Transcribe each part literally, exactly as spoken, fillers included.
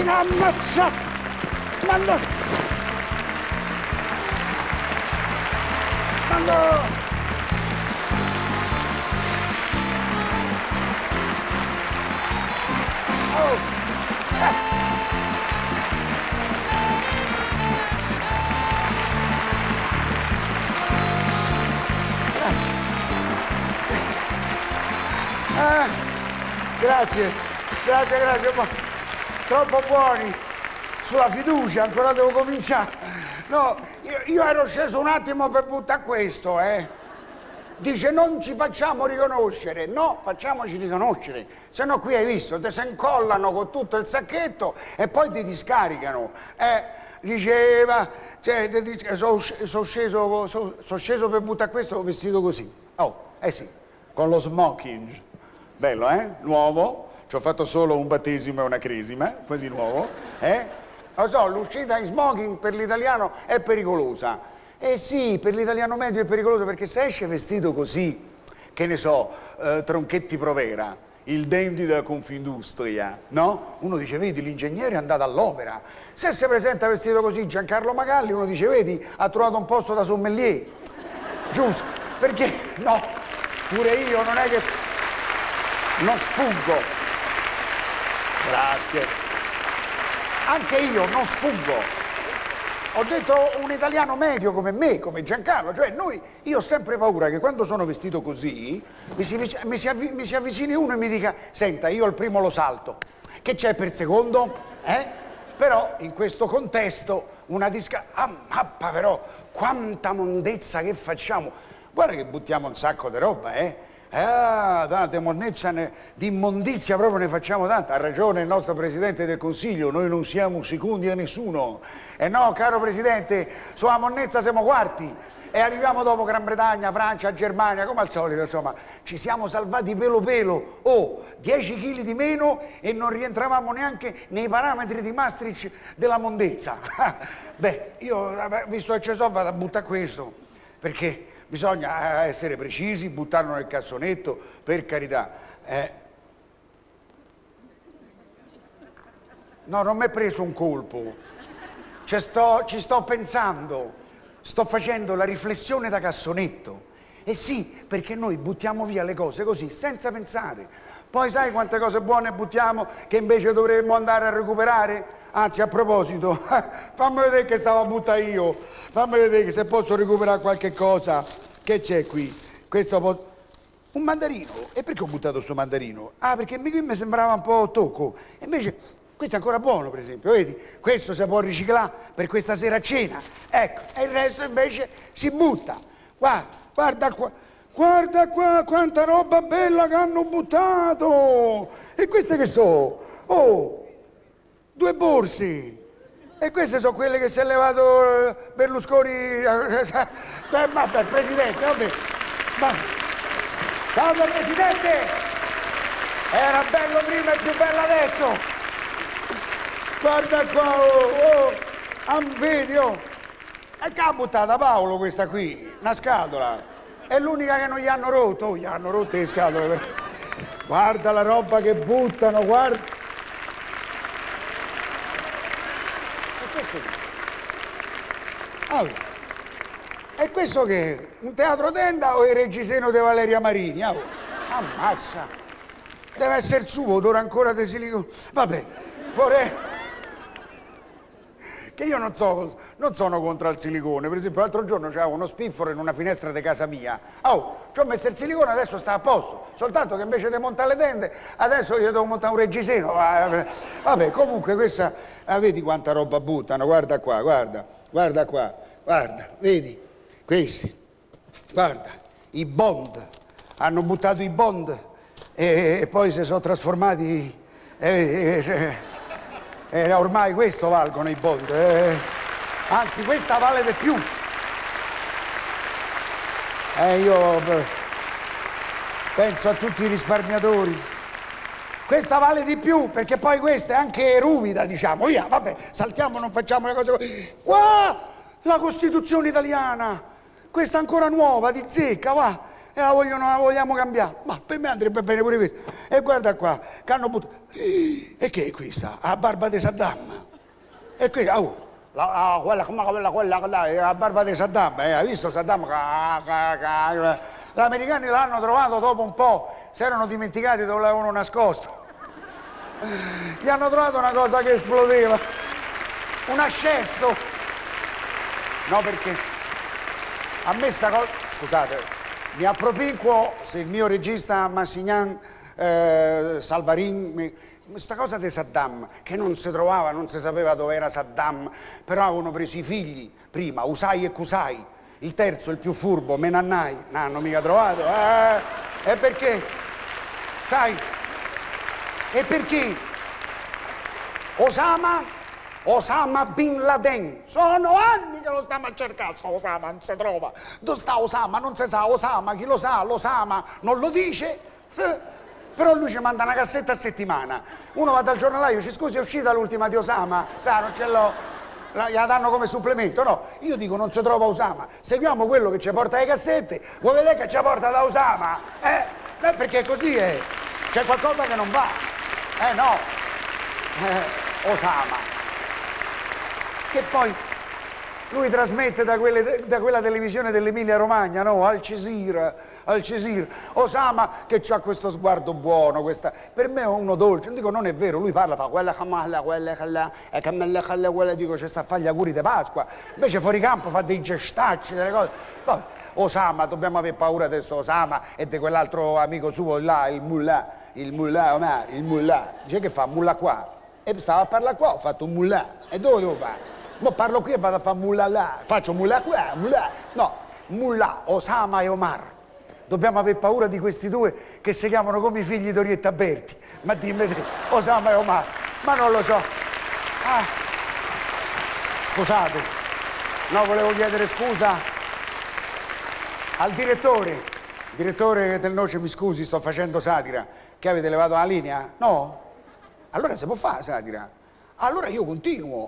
Una ammazzata! Ma no! Ma no! Oh! Eh. Ah, grazie, grazie, grazie, ma troppo buoni. Sulla fiducia, ancora devo cominciare. No, io, io ero sceso un attimo per buttare questo, eh. Dice non ci facciamo riconoscere, no, facciamoci riconoscere. Se no qui hai visto, ti si incollano con tutto il sacchetto e poi ti discaricano. Eh, diceva, cioè, sono so sceso, so, so sceso per buttare questo vestito così. Oh, eh sì, con lo smoking. Bello, eh? Nuovo. Ci ho fatto solo un battesimo e una cresima, quasi nuovo. Eh? Lo so, l'uscita in smoking per l'italiano è pericolosa. Eh sì, per l'italiano medio è pericolosa perché se esce vestito così, che ne so, eh, Tronchetti Provera, il dandy della Confindustria, no? Uno dice, vedi, l'ingegnere è andato all'opera. Se si presenta vestito così Giancarlo Magalli, uno dice, vedi, ha trovato un posto da sommelier. Giusto? Perché, no, pure io non è che... non sfuggo. Grazie. Anche io non sfuggo. Ho detto un italiano medio come me, come Giancarlo. Cioè noi, io ho sempre paura che quando sono vestito così mi si, mi si, avvi, mi si avvicini uno e mi dica senta, io al primo lo salto. Che c'è per secondo? Eh? Però in questo contesto una disca... Ah, mappa però, quanta mondezza che facciamo. Guarda che buttiamo un sacco di roba, eh? Ah, tante monnezza, ne, di immondizia proprio ne facciamo tanta. Ha ragione il nostro Presidente del Consiglio, noi non siamo secondi a nessuno. E no, caro Presidente, sulla monnezza siamo quarti. E arriviamo dopo Gran Bretagna, Francia, Germania, come al solito, insomma. Ci siamo salvati pelo pelo. Oh, dieci chili di meno e non rientravamo neanche nei parametri di Maastricht della mondezza. Beh, io, visto che ci sono, vado a buttare questo, perché... bisogna essere precisi, buttarlo nel cassonetto, per carità. Eh. No, non mi è preso un colpo. Ci sto, ci sto pensando. Sto facendo la riflessione da cassonetto. E sì, perché noi buttiamo via le cose così, senza pensare. Poi sai quante cose buone buttiamo che invece dovremmo andare a recuperare? Anzi, a proposito, fammi vedere che stavo a buttare io. Fammi vedere se posso recuperare qualche cosa. Che c'è qui? Questo po'... un mandarino. E perché ho buttato sto mandarino? Ah, perché mi sembrava un po' tocco. E invece, questo è ancora buono, per esempio, vedi? Questo si può riciclare per questa sera a cena. Ecco, e il resto invece si butta. Guarda, guarda qua. Guarda qua, quanta roba bella che hanno buttato! E queste che sono? Oh, due borse! E queste sono quelle che si è levato eh, Berlusconi... Eh, vabbè, Presidente, vabbè. Ma... salve, Presidente! Era bello prima e più bello adesso! Guarda qua, oh, oh! Ah, vedi, oh! E che ha buttata Paolo questa qui? Una scatola! È l'unica che non gli hanno rotto, oh, gli hanno rotte le scatole. Guarda la roba che buttano, guarda. E questo che? Allora, e questo che è? Un teatro tenda o il Reggiseno di Valeria Marini? Oh, ammazza. Deve essere il suo, odore ancora di silicone. Vabbè, vorrei... che io non, so, non sono contro il silicone. Per esempio l'altro giorno c'era uno spiffero in una finestra di casa mia. Oh, ci ho messo il silicone, adesso sta a posto. Soltanto che invece di montare le tende, adesso io devo montare un reggiseno. Vabbè, comunque questa... Ah, vedi quanta roba buttano, guarda qua, guarda. Guarda qua, guarda, vedi? Questi, guarda, i bond. Hanno buttato i bond e, e poi si sono trasformati... E, e, Eh, ormai questo valgono i bond, eh. Anzi questa vale di più. Eh, io beh, penso a tutti i risparmiatori. Questa vale di più perché poi questa è anche ruvida, diciamo. Via, vabbè, saltiamo, non facciamo le cose. Qua, la Costituzione italiana. Questa ancora nuova, di zecca, va. e la, vogliono, la vogliamo cambiare. Ma per me andrebbe bene pure questo. E guarda qua, che hanno buttato. E che è questa? La barba di Saddam. E qui, oh, la, la, quella, quella, quella, quella, quella, la barba di Saddam, eh, hai visto Saddam? Gli americani l'hanno trovato dopo un po', si erano dimenticati dove l'avevano nascosto. Gli hanno trovato una cosa che esplodeva, un ascesso. No, perché a me sta cosa, scusate, mi appropinquo se il mio regista Massignan eh, Salvarin mi, questa cosa di Saddam, che non si trovava, non si sapeva dove era Saddam, però avevano preso i figli prima, Usai e Kusai, il terzo, il più furbo, Menannai, non hanno mica trovato. Eh, e perché? Sai? E perché? Osama, Osama Bin Laden, sono anni che lo stiamo a cercare, sto Osama non si trova. Dove sta Osama? Non si sa, Osama, chi lo sa, l'Osama non lo dice. Eh. Però lui ci manda una cassetta a settimana. Uno va dal giornalaio, ci scusi, è uscita l'ultima di Osama? Sa, non ce l'ho, la, gliela danno come supplemento. No, io dico non si trova Osama. Seguiamo quello che ci porta le cassette. Vuoi vedere che ci porta da Osama? Eh, eh perché così è. C'è qualcosa che non va. Eh no. Eh, Osama. Che poi lui trasmette da, quelle, da quella televisione dell'Emilia Romagna, no? Al Cesira. Al Cesir, Osama che ha questo sguardo buono, questa, per me è uno dolce, non dico non è vero, lui parla, fa quella camalla, quella quella, e camella quella, quella, dico c'è sta a fare gli auguri di Pasqua, invece fuori campo fa dei gestacci, delle cose. Poi, Osama, dobbiamo avere paura di questo Osama e di quell'altro amico suo là, il mullah, il mullah Omar, il mullah, dice che fa mullah qua, e stava a parlare qua, ho fatto un mullah, e dove devo fare? Mo parlo qui e vado a fare mullah là, faccio mullah qua, mullah, no, mullah, Osama e Omar. Dobbiamo aver paura di questi due che si chiamano come i figli di Orietta Berti. Ma dimmi te, Osama e Omar, ma non lo so. Ah. Scusate, no, volevo chiedere scusa al direttore. Direttore del Noce, mi scusi, sto facendo satira. Che avete levato la linea? No? Allora si può fare satira. Allora io continuo.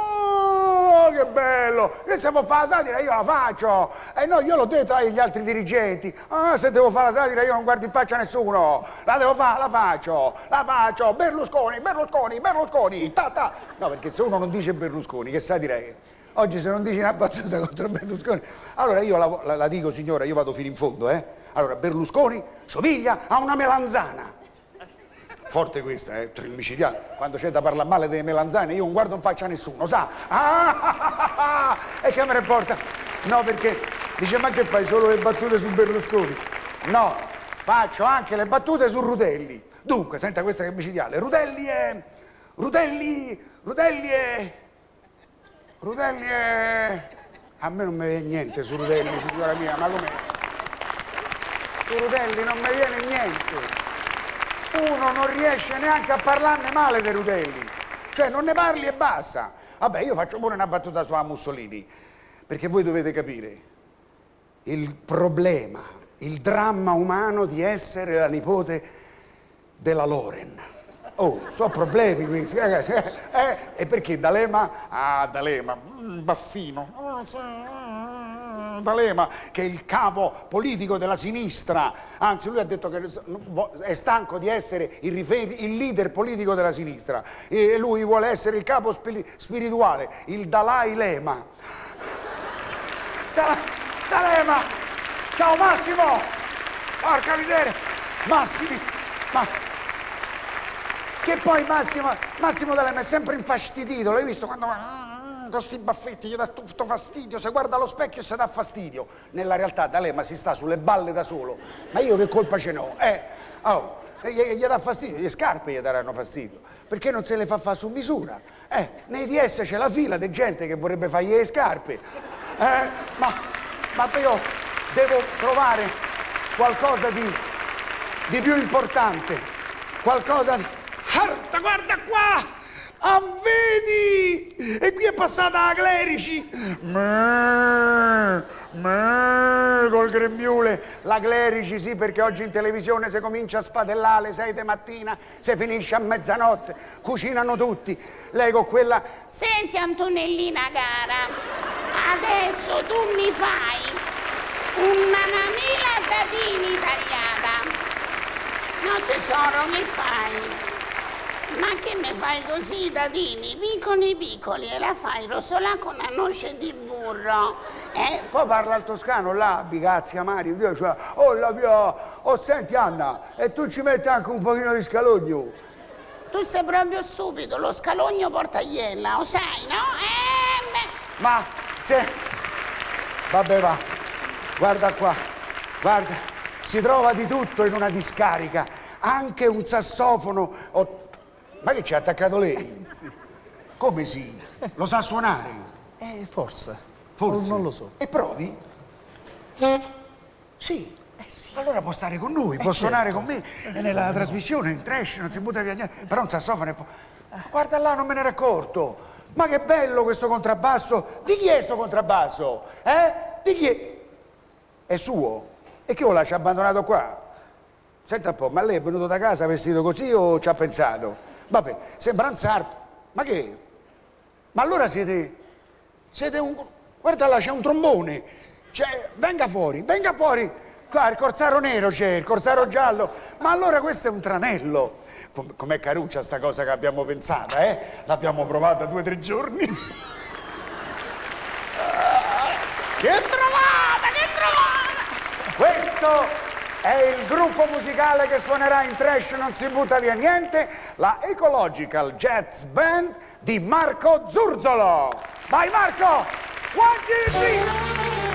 Oh, che bello! Che se può fare la satira io la faccio. E eh no, io l'ho detto agli altri dirigenti. Ah, se devo fare la satira io non guardo in faccia a nessuno. La devo fare, la faccio. La faccio. Berlusconi, Berlusconi, Berlusconi. Ta, ta. No, perché se uno non dice Berlusconi, che satira è? Oggi se non dici una battuta contro Berlusconi. Allora io la, la, la dico, signora, io vado fino in fondo, eh. Allora, Berlusconi somiglia a una melanzana. Forte questa, eh, trimicidiale. Quando c'è da parlare male delle melanzane, io non guardo in faccia a nessuno, sa? Ah, ah, ah, ah, e che me ne porta? No, perché dice, ma che fai solo le battute su Berlusconi? No, faccio anche le battute su Rutelli. Dunque, senta questa che è micidiale. Rutelli è... Rutelli... Rutelli è... Rutelli è... A me non mi viene niente su Rutelli, signora mia, ma com'è? Su Rutelli non mi viene niente. Uno non riesce neanche a parlarne male dei Rutelli, cioè non ne parli e basta. Vabbè, io faccio pure una battuta su Mussolini, perché voi dovete capire il problema, il dramma umano di essere la nipote della Loren. Oh, sono problemi questi, ragazzi. Eh, eh, e perché D'Alema? Ah, D'Alema, mm, baffino. Oh, sì, D'Alema, che è il capo politico della sinistra, anzi lui ha detto che è stanco di essere il, il leader politico della sinistra e lui vuole essere il capo spirituale, il Dalai Lema. Da, D'Alema, ciao Massimo, porca miseria, Massimi, ma che poi Massimo, Massimo D'Alema è sempre infastidito, l'hai visto quando va... con questi baffetti gli dà tutto fastidio, se guarda allo specchio si dà fastidio. Nella realtà D'Alema si sta sulle balle da solo. Ma io che colpa ce n'ho? Eh, oh, gli, gli dà fastidio, le scarpe gli daranno fastidio, perché non se le fa fare su misura. Eh, nei D S c'è la fila di gente che vorrebbe fargli le scarpe. Eh, ma, ma io devo trovare qualcosa di, di più importante, qualcosa di... Guarda, guarda qua! Ah, vedi? E qui è passata la Clerici. Meh, meh, col grembiule. La Clerici, sì, perché oggi in televisione si comincia a spadellare alle sei di mattina, si finisce a mezzanotte, cucinano tutti. Lei con quella... Senti Antonellina cara, adesso tu mi fai Una mela dadini tagliata. No tesoro, che fai? Ma che mi fai così, dadini? Piccoli piccoli e la fai rosolare con una noce di burro. Eh? Poi parla il toscano là, bigazzi, amari, Dio, cioè, oh la mia, oh senti Anna, e tu ci metti anche un pochino di scalogno. Tu sei proprio stupido, lo scalogno porta iella, lo sai, no? Eh, beh. Ma, se... Vabbè, va, guarda qua, guarda, si trova di tutto in una discarica, anche un sassofono. Oh, ma che ci ha attaccato lei? Sì. Come sì? Lo sa suonare? Eh, forse. Forse? Non lo so. E provi? Sì. Eh sì. Allora può stare con noi, Eh può certo. suonare con me. E nella no. trasmissione, in trash, non si butta via niente. Però un sassofono è... Po- Guarda là, non me ne ero accorto. Ma che bello questo contrabbasso. Di chi è sto contrabbasso? Eh? Di chi è? È suo? E che lo lascia abbandonato qua? Senta un po', ma lei è venuto da casa vestito così o ci ha pensato? Vabbè, sembra un sarto. Ma che? Ma allora siete... Siete un... Guarda là, c'è un trombone. Cioè, venga fuori, venga fuori. Qua il corsaro nero c'è, il corsaro giallo. Ma allora questo è un tranello. Com- com'è caruccia sta cosa che abbiamo pensata, eh? L'abbiamo provata due o tre giorni. Che trovata, che trovata! Questo è il gruppo musicale che suonerà in trash Non si butta via niente, la Ecological Jazz Band di Marco Zurzolo. Vai Marco! One, two, three!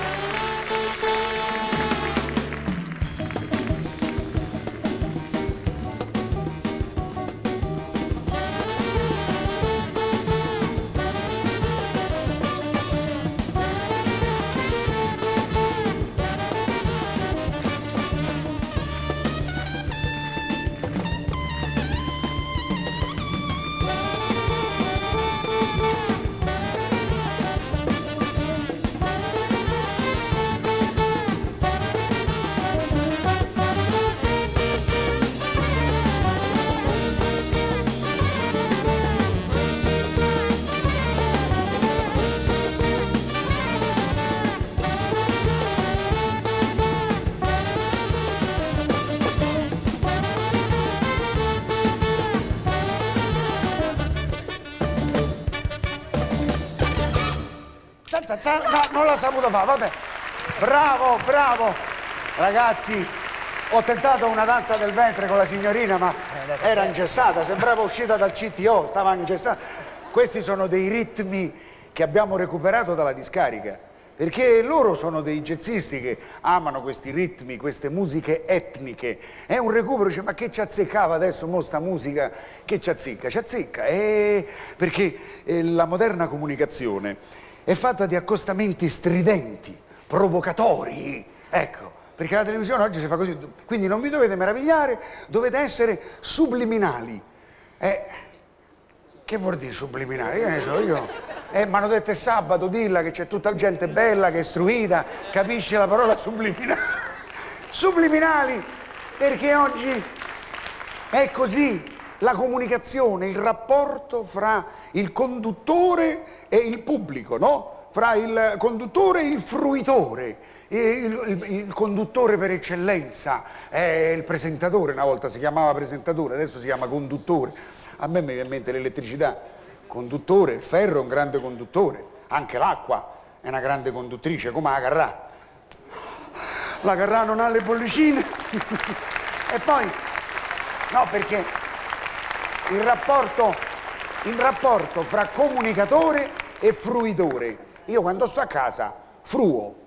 No, non l'ha saputo fare, vabbè. Bravo, bravo. Ragazzi, ho tentato una danza del ventre con la signorina, ma era ingessata, sembrava uscita dal C T O, stava ingessata. Questi sono dei ritmi che abbiamo recuperato dalla discarica, perché loro sono dei jazzisti che amano questi ritmi, queste musiche etniche. È un recupero, dice, ma che ci azzeccava adesso mo sta musica? Che ci azzecca? Ci azzecca, eh, perché eh, la moderna comunicazione è fatta di accostamenti stridenti, provocatori, ecco, perché la televisione oggi si fa così, quindi non vi dovete meravigliare, dovete essere subliminali. Eh, che vuol dire subliminali? Che ne so io? Eh, mi hanno detto è sabato, dilla che c'è tutta gente bella, che è istruita, capisce la parola subliminale. Subliminali, perché oggi è così, la comunicazione, il rapporto fra il conduttore e il pubblico, no? Fra il conduttore e il fruitore. Il, il, il conduttore per eccellenza è il presentatore, una volta si chiamava presentatore, adesso si chiama conduttore. A me mi viene in mente l'elettricità, conduttore, il ferro è un grande conduttore, anche l'acqua è una grande conduttrice, come la Carrà. La Carrà non ha le bollicine. E poi, no, perché il rapporto, il rapporto fra comunicatore e fruitore. Io quando sto a casa fruo.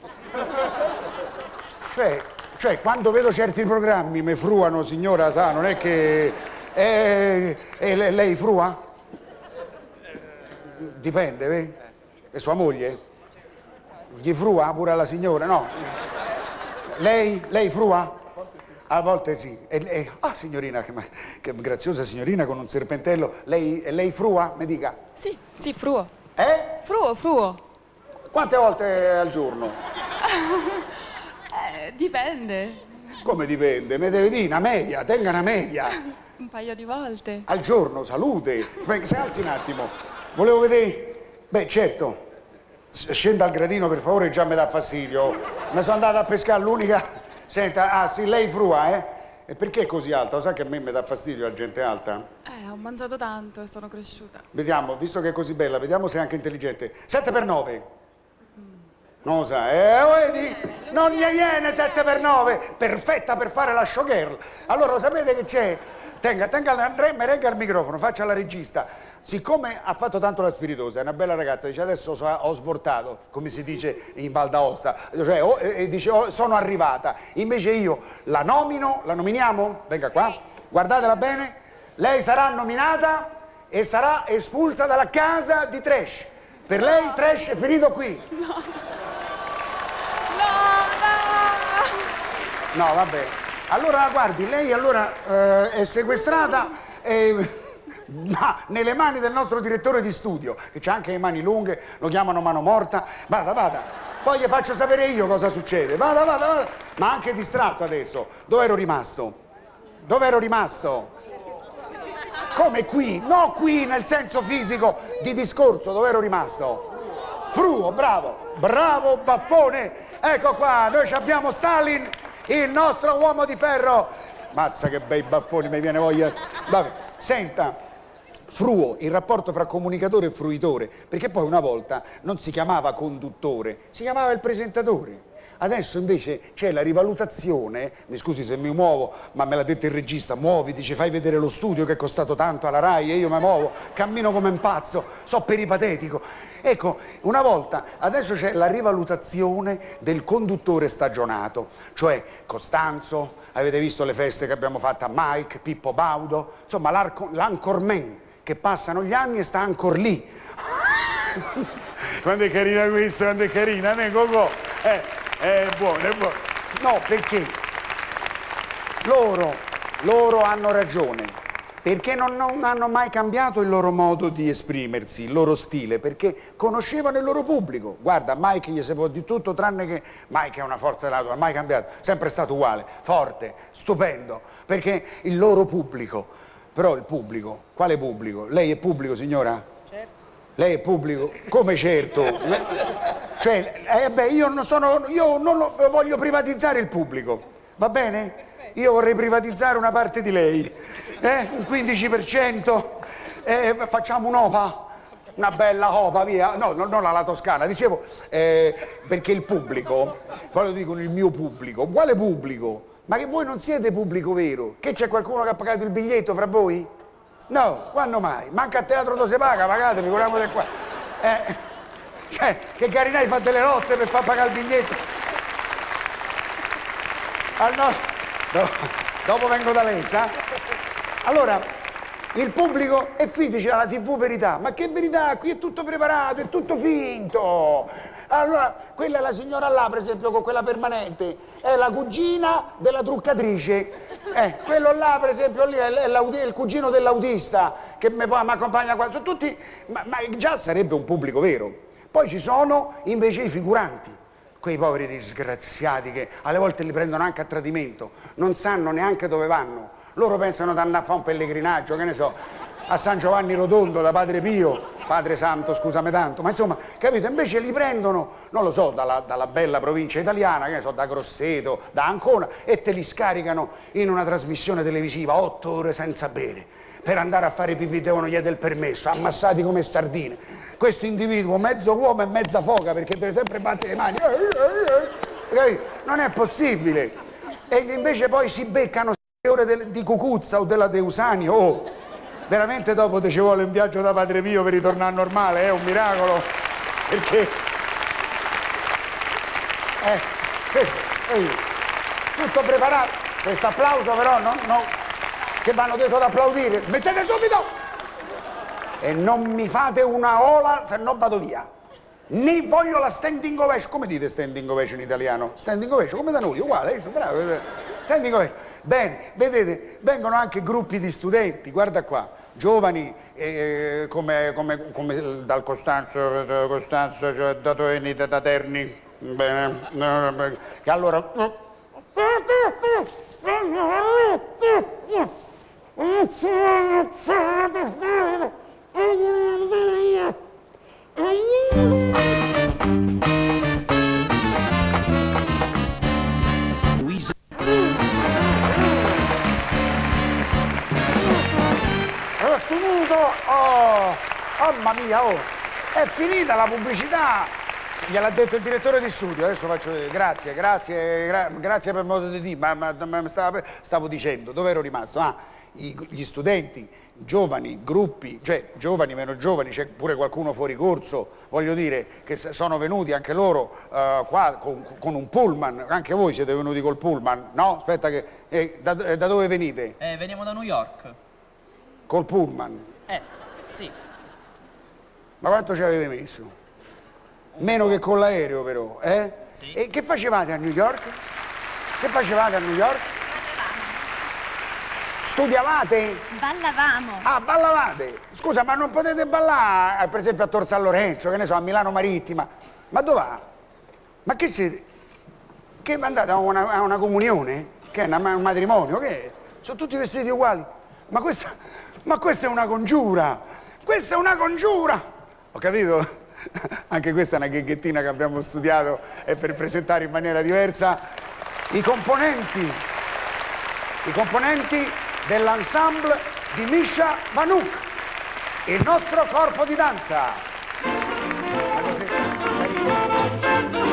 Cioè, cioè quando vedo certi programmi mi fruano, signora, sa, non è che... Eh, eh, lei, lei frua? Dipende, vedi? E sua moglie? Gli frua pure alla signora? No. Lei? Lei frua? A volte sì. E, e, ah, signorina, che, che graziosa signorina con un serpentello. Lei, lei frua? Mi dica. Sì, sì, fruo. Eh? Fruo, fruo. Quante volte al giorno? Eh, dipende. Come dipende? Me deve dire una media, tenga una media. Un paio di volte. Al giorno, salute. Si alzi un attimo. Volevo vedere... Beh, certo. Scenda al gradino per favore, già mi dà fastidio. Mi sono andata a pescare l'unica... Senta, ah sì, lei frua, eh? E perché è così alta? Lo sa che a me mi dà fastidio la gente alta? Eh, ho mangiato tanto e sono cresciuta. Vediamo, visto che è così bella, vediamo se è anche intelligente. sette per nove. Non lo sa, eh, vedi? Non gli viene sette per nove, perfetta per fare la showgirl. Allora, lo sapete che c'è? Tenga, tenga, mi regga il microfono, faccia la regista. Siccome ha fatto tanto la spiritosa, è una bella ragazza, dice adesso so, ho svoltato, come si dice in Val d'Aosta, cioè, oh, e dice oh, sono arrivata. Invece io la nomino, la nominiamo? Venga qua, guardatela bene. Lei sarà nominata e sarà espulsa dalla casa di Trash. Per lei Trash è finito qui. No. No, no. No, vabbè. Allora, guardi, lei allora eh, è sequestrata eh, ma nelle mani del nostro direttore di studio, che ha anche le mani lunghe, lo chiamano mano morta. Vada, vada. Poi gli faccio sapere io cosa succede. Vada, vada, vada. Ma anche distratto adesso. Dove ero rimasto? Dove ero rimasto? Come qui? No, qui nel senso fisico di discorso. Dove ero rimasto? Fruo, bravo. Bravo, baffone. Ecco qua, noi abbiamo Stalin, il nostro uomo di ferro. Mazza che bei baffoni, mi viene voglia. Vabbè, senta, fruo, il rapporto fra comunicatore e fruitore, perché poi una volta non si chiamava conduttore, si chiamava il presentatore. Adesso invece c'è la rivalutazione, mi scusi se mi muovo, ma me l'ha detto il regista, muoviti, ci fai vedere lo studio che è costato tanto alla Rai e io mi muovo, cammino come un pazzo, so peripatetico. Ecco, una volta, adesso c'è la rivalutazione del conduttore stagionato, cioè Costanzo, avete visto le feste che abbiamo fatto a Mike, Pippo Baudo, insomma l'anchorman che passano gli anni e sta ancora lì. Quando è carina questa, quando è carina, ne Coco? Eh, è buono, è buono. No, perché loro, loro hanno ragione. Perché non, non hanno mai cambiato il loro modo di esprimersi, il loro stile, perché conoscevano il loro pubblico. Guarda, Mike gli si può di tutto, tranne che Mike è una forza dell'auto, non ha mai cambiato, sempre stato uguale, forte, stupendo, perché il loro pubblico. Però il pubblico, quale pubblico? Lei è pubblico, signora? Certo. Lei è pubblico? Come certo? Cioè, eh beh, io non sono, io non lo, voglio privatizzare il pubblico, va bene? Io vorrei privatizzare una parte di lei, eh? Un quindici per cento, eh, facciamo un'opa, una bella opa, via, no, no, non alla Toscana, dicevo, eh, perché il pubblico, quando dicono il mio pubblico, quale pubblico? Ma che voi non siete pubblico vero? Che c'è qualcuno che ha pagato il biglietto fra voi? No, quando mai? Manca a teatro dove si paga, pagate, figuriamoci qua. Eh, cioè, che Carinai fa delle lotte per far pagare il biglietto. Al nostro... Dopo, dopo vengo da lei, sa? Allora, il pubblico è finito, dice la tivù verità. Ma che verità? Qui è tutto preparato, è tutto finto. Allora, quella è la signora là, per esempio, con quella permanente, è la cugina della truccatrice. Eh, quello là, per esempio, lì è, è il cugino dell'autista che mi accompagna qua. Sono tutti, ma, ma già sarebbe un pubblico vero. Poi ci sono invece i figuranti. Quei poveri disgraziati che alle volte li prendono anche a tradimento, non sanno neanche dove vanno. Loro pensano di andare a fare un pellegrinaggio, che ne so, a San Giovanni Rotondo da Padre Pio, Padre Santo, scusami tanto, ma insomma, capito? Invece li prendono, non lo so, dalla, dalla bella provincia italiana, che ne so, da Grosseto, da Ancona, e te li scaricano in una trasmissione televisiva, otto ore senza bere. Per andare a fare pipì devono chiedere il permesso, ammassati come sardine. Questo individuo, mezzo uomo e mezza foca, perché deve sempre battere le mani, non è possibile. E invece poi si beccano sei ore di Cucuzza o della Deusani. Oh, veramente dopo te ci vuole un viaggio da Padre Pio per ritornare normale, è un miracolo. Perché... Eh, questo, ehi, tutto preparato. Questo applauso però, no, no, che mi hanno detto di applaudire. Smettete subito! E non mi fate una ola, se no vado via. Né voglio la standing ovation. Come dite standing ovation in italiano? Standing ovation, come da noi, uguale, bravo. Standing ovation. Bene, vedete, vengono anche gruppi di studenti, guarda qua, giovani, eh, come, come, come dal Costanzo, da Costanzo, cioè da dove venite, da Terni. Bene, che allora... via, oh. È finita la pubblicità. Gliel'ha detto il direttore di studio, adesso faccio vedere. Grazie, grazie, gra grazie per modo di dire, ma, ma, ma stavo, stavo dicendo, dove ero rimasto? Ah, i, gli studenti, giovani, gruppi, cioè giovani, meno giovani, c'è pure qualcuno fuori corso, voglio dire, che sono venuti anche loro uh, qua con, con un pullman, anche voi siete venuti col pullman, no? Aspetta che, eh, da, eh, da dove venite? Eh, veniamo da New York. Col pullman? Eh, sì. Ma quanto ci avete messo? Meno che con l'aereo però, eh? Sì. E che facevate a New York? Che facevate a New York? Studiavate? Ballavamo. Ah, ballavate? Scusa, ma non potete ballare, per esempio, a Tor San Lorenzo, che ne so, a Milano Marittima? Ma dov'è? Ma che siete? Che andate a una, a una comunione? Che è una, un matrimonio? Che è? Sono tutti vestiti uguali? Ma questa, ma questa è una congiura! Questa è una congiura! Ho capito? Anche questa è una gheghettina che abbiamo studiato e per presentare in maniera diversa i componenti, i componenti dell'ensemble di Misha Vanuk, il nostro corpo di danza. Una cosetta carina.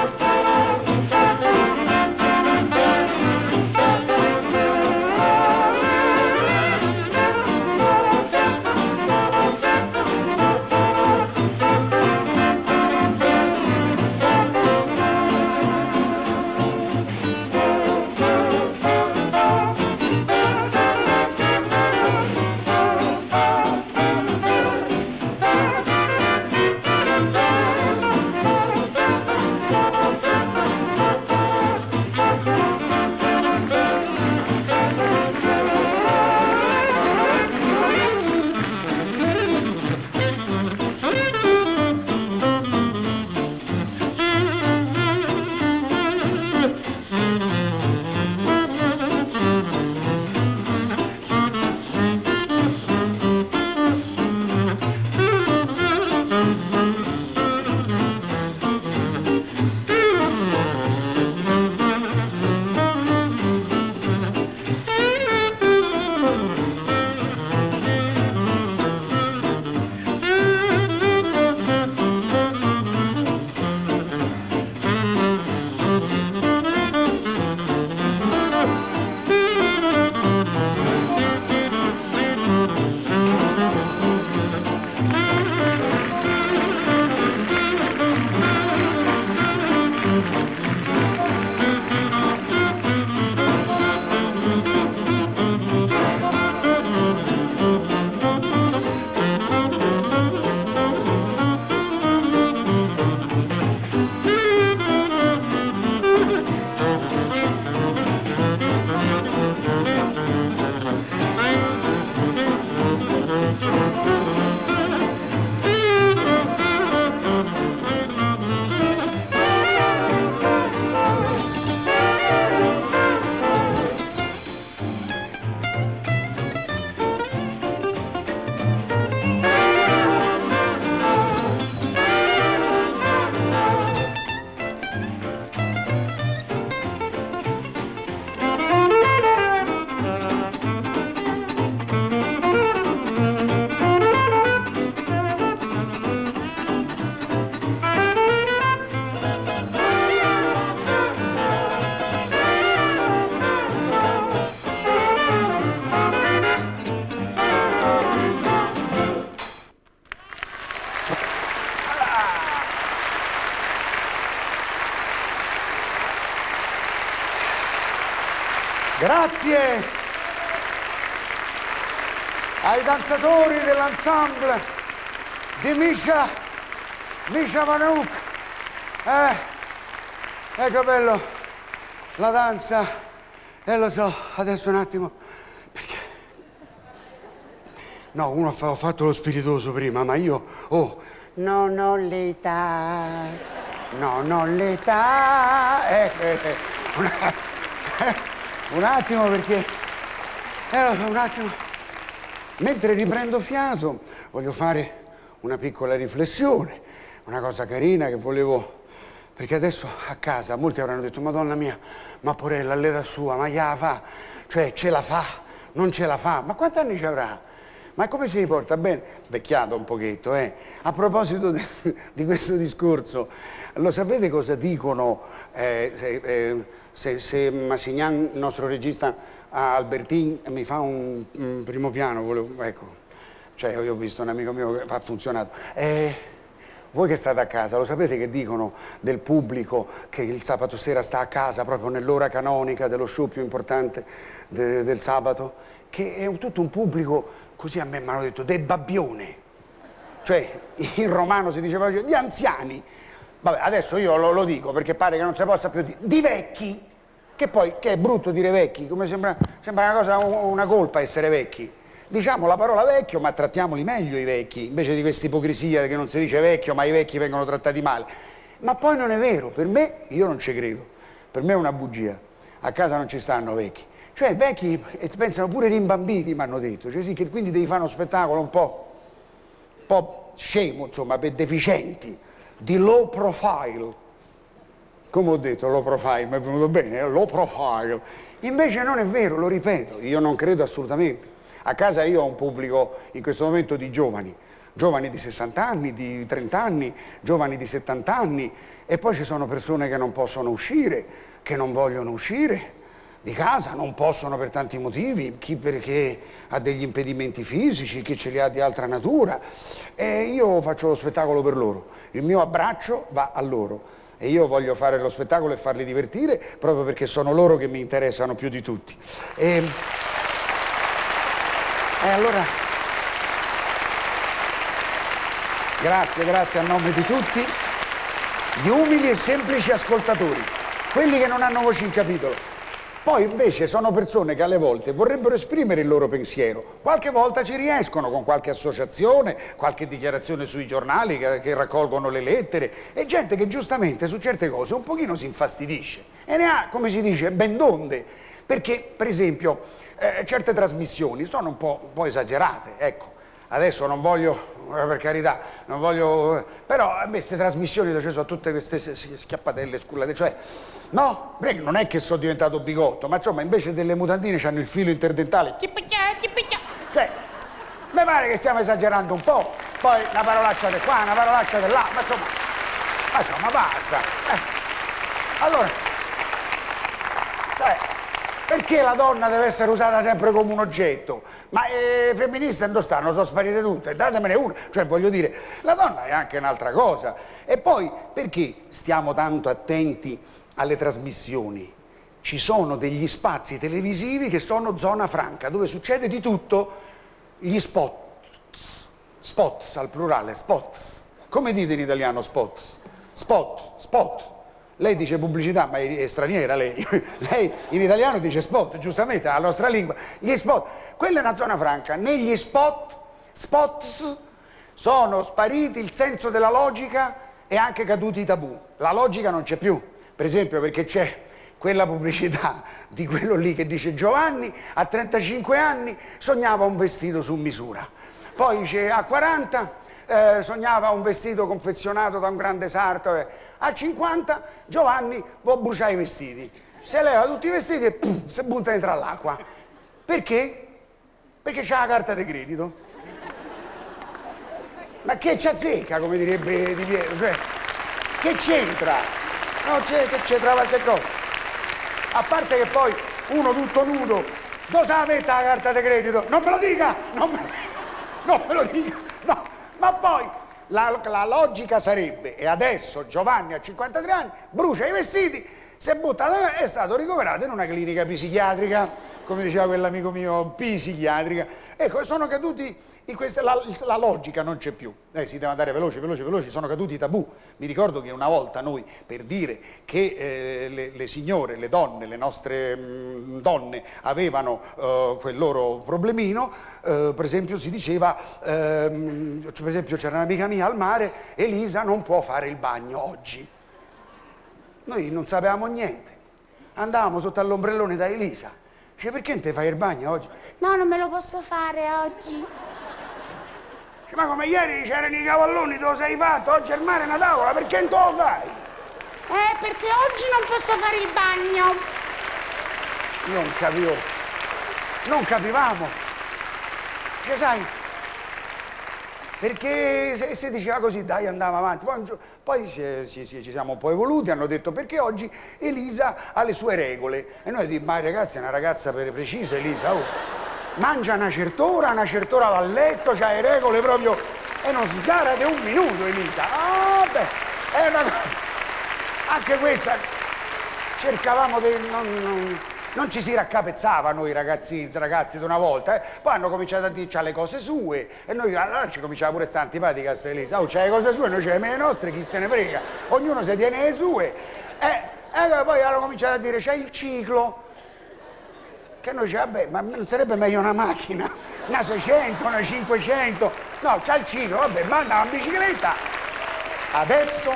Grazie ai danzatori dell'ensemble di Misha, Misha Vanuk. Eh, ecco bello, la danza. E eh, lo so, adesso un attimo, perché... No, uno ha fatto lo spiritoso prima, ma io... Oh, non ho l'età, non ho l'età. Eh, eh, eh, una... eh. Un attimo perché, eh, un attimo, mentre riprendo fiato voglio fare una piccola riflessione, una cosa carina che volevo, perché adesso a casa molti avranno detto Madonna mia, ma Porella all'età sua, ma gliela fa, cioè ce la fa, non ce la fa, ma quanti anni ci avrà? Ma come si porta bene? Vecchiato un pochetto, eh. A proposito di, di questo discorso, lo sapete cosa dicono eh, se, eh, se, se Massignan, il nostro regista Albertin, mi fa un, un primo piano, volevo, ecco, cioè io ho visto un amico mio che ha funzionato. Eh, voi che state a casa, lo sapete che dicono del pubblico che il sabato sera sta a casa proprio nell'ora canonica dello show più importante de, del sabato? Che è un, tutto un pubblico, così a me mi hanno detto, del babbione. Cioè, in romano si diceva di anziani. Vabbè, adesso io lo, lo dico perché pare che non si possa più dire. Di vecchi. Che poi, che è brutto dire vecchi, come sembra, sembra una cosa, una colpa essere vecchi. Diciamo la parola vecchio, ma trattiamoli meglio i vecchi, invece di questa ipocrisia che non si dice vecchio, ma i vecchi vengono trattati male. Ma poi non è vero, per me, io non ci credo. Per me è una bugia. A casa non ci stanno vecchi. Cioè vecchi pensano pure rimbambiti, mi hanno detto, cioè, sì, che quindi devi fare uno spettacolo un po', un po' scemo, insomma, per deficienti, di low profile. Come ho detto, low profile, mi è venuto bene, eh? Low profile. Invece non è vero, lo ripeto, io non credo assolutamente. A casa io ho un pubblico in questo momento di giovani, giovani di sessanta anni, di trenta anni, giovani di settanta anni, e poi ci sono persone che non possono uscire, che non vogliono uscire di casa, non possono per tanti motivi, chi perché ha degli impedimenti fisici, chi ce li ha di altra natura, e io faccio lo spettacolo per loro, il mio abbraccio va a loro e io voglio fare lo spettacolo e farli divertire proprio perché sono loro che mi interessano più di tutti. E, e allora, grazie, grazie a nome di tutti, gli umili e semplici ascoltatori, quelli che non hanno voce in capitolo. Poi invece sono persone che alle volte vorrebbero esprimere il loro pensiero, qualche volta ci riescono con qualche associazione, qualche dichiarazione sui giornali che, che raccolgono le lettere, e gente che giustamente su certe cose un pochino si infastidisce e ne ha, come si dice, ben donde, perché per esempio eh, certe trasmissioni sono un po', un po' esagerate, ecco. Adesso non voglio, per carità, non voglio, però a me queste trasmissioni dove ci sono tutte queste schiappatelle scullate, cioè, no, non è che sono diventato bigotto, ma insomma invece delle mutandine c'hanno il filo interdentale, cioè, mi pare che stiamo esagerando un po', poi una parolaccia di qua, una parolaccia di là, ma insomma, ma insomma basta. Eh. Allora, cioè, perché la donna deve essere usata sempre come un oggetto? Ma le femministe dove stanno? Sono sparite tutte, datemene una. Cioè, voglio dire, la donna è anche un'altra cosa. E poi, perché stiamo tanto attenti alle trasmissioni? Ci sono degli spazi televisivi che sono zona franca, dove succede di tutto. Gli spots, spots al plurale, spots. Come dite in italiano spots? Spot, spot. Lei dice pubblicità, ma è straniera lei. Lei in italiano dice spot, giustamente, la nostra lingua. Gli spot, quella è una zona franca. Negli spot, spots, sono spariti il senso della logica e anche caduti i tabù. La logica non c'è più. Per esempio perché c'è quella pubblicità di quello lì che dice Giovanni a trentacinque anni sognava un vestito su misura. Poi dice a quaranta eh, sognava un vestito confezionato da un grande sarto. Eh. A cinquanta Giovanni vuol bruciare i vestiti, se leva tutti i vestiti e puff, si butta dentro all'acqua. Perché? Perché c'ha la carta di credito. Ma che c'azzecca, come direbbe Di Pietro, cioè, che c'entra? No, c'è, che c'entra qualche cosa. A parte che poi uno tutto nudo, dove sa la mette la carta di credito? Non me lo dica, non me, non me lo dica, no. Ma poi La, la logica sarebbe, e adesso Giovanni a cinquantatré anni brucia i vestiti, si butta, è stato ricoverato in una clinica psichiatrica, come diceva quell'amico mio, psichiatrica. Ecco, sono caduti in queste, la, la logica non c'è più, eh, si deve andare veloci, veloci, veloci, sono caduti i tabù. Mi ricordo che una volta noi, per dire che eh, le, le signore, le donne, le nostre mh, donne avevano eh, quel loro problemino, eh, per esempio si diceva, ehm, per esempio c'era un'amica mia al mare, Elisa non può fare il bagno oggi. Noi non sapevamo niente, andavamo sotto all'ombrellone da Elisa, dice perché non ti fai il bagno oggi? No, non me lo posso fare oggi. Ma come ieri c'erano i cavalloni, te lo sei fatto? Oggi al mare è una tavola, perché non te lo fai? Eh, perché oggi non posso fare il bagno. Io non capivo, non capivamo. Che sai, perché se, se diceva così, dai, andava avanti. Poi, poi si, si, si, ci siamo un po' evoluti, hanno detto perché oggi Elisa ha le sue regole. E noi diciamo, ma ragazzi, è una ragazza per precisa, Elisa, oh. Mangia una certa ora, una certa ora va a letto, c'ha le regole proprio, e non sgara di un minuto, Elisa. Ah, beh, è una cosa, anche questa, cercavamo di... Non, non, non ci si raccapezzava noi ragazzi, ragazzi di una volta, eh. Poi hanno cominciato a dire c'ha le cose sue e noi allora ci cominciava pure sta antipatica a Elisa. Oh, c'ha le cose sue, noi c'è le nostre, chi se ne frega, ognuno si tiene le sue. E eh, poi hanno cominciato a dire c'è il ciclo, che noi diciamo, vabbè, ma non sarebbe meglio una macchina, una seicento, una cinquecento, no, c'ha il ciclo, vabbè, manda la bicicletta. Adesso,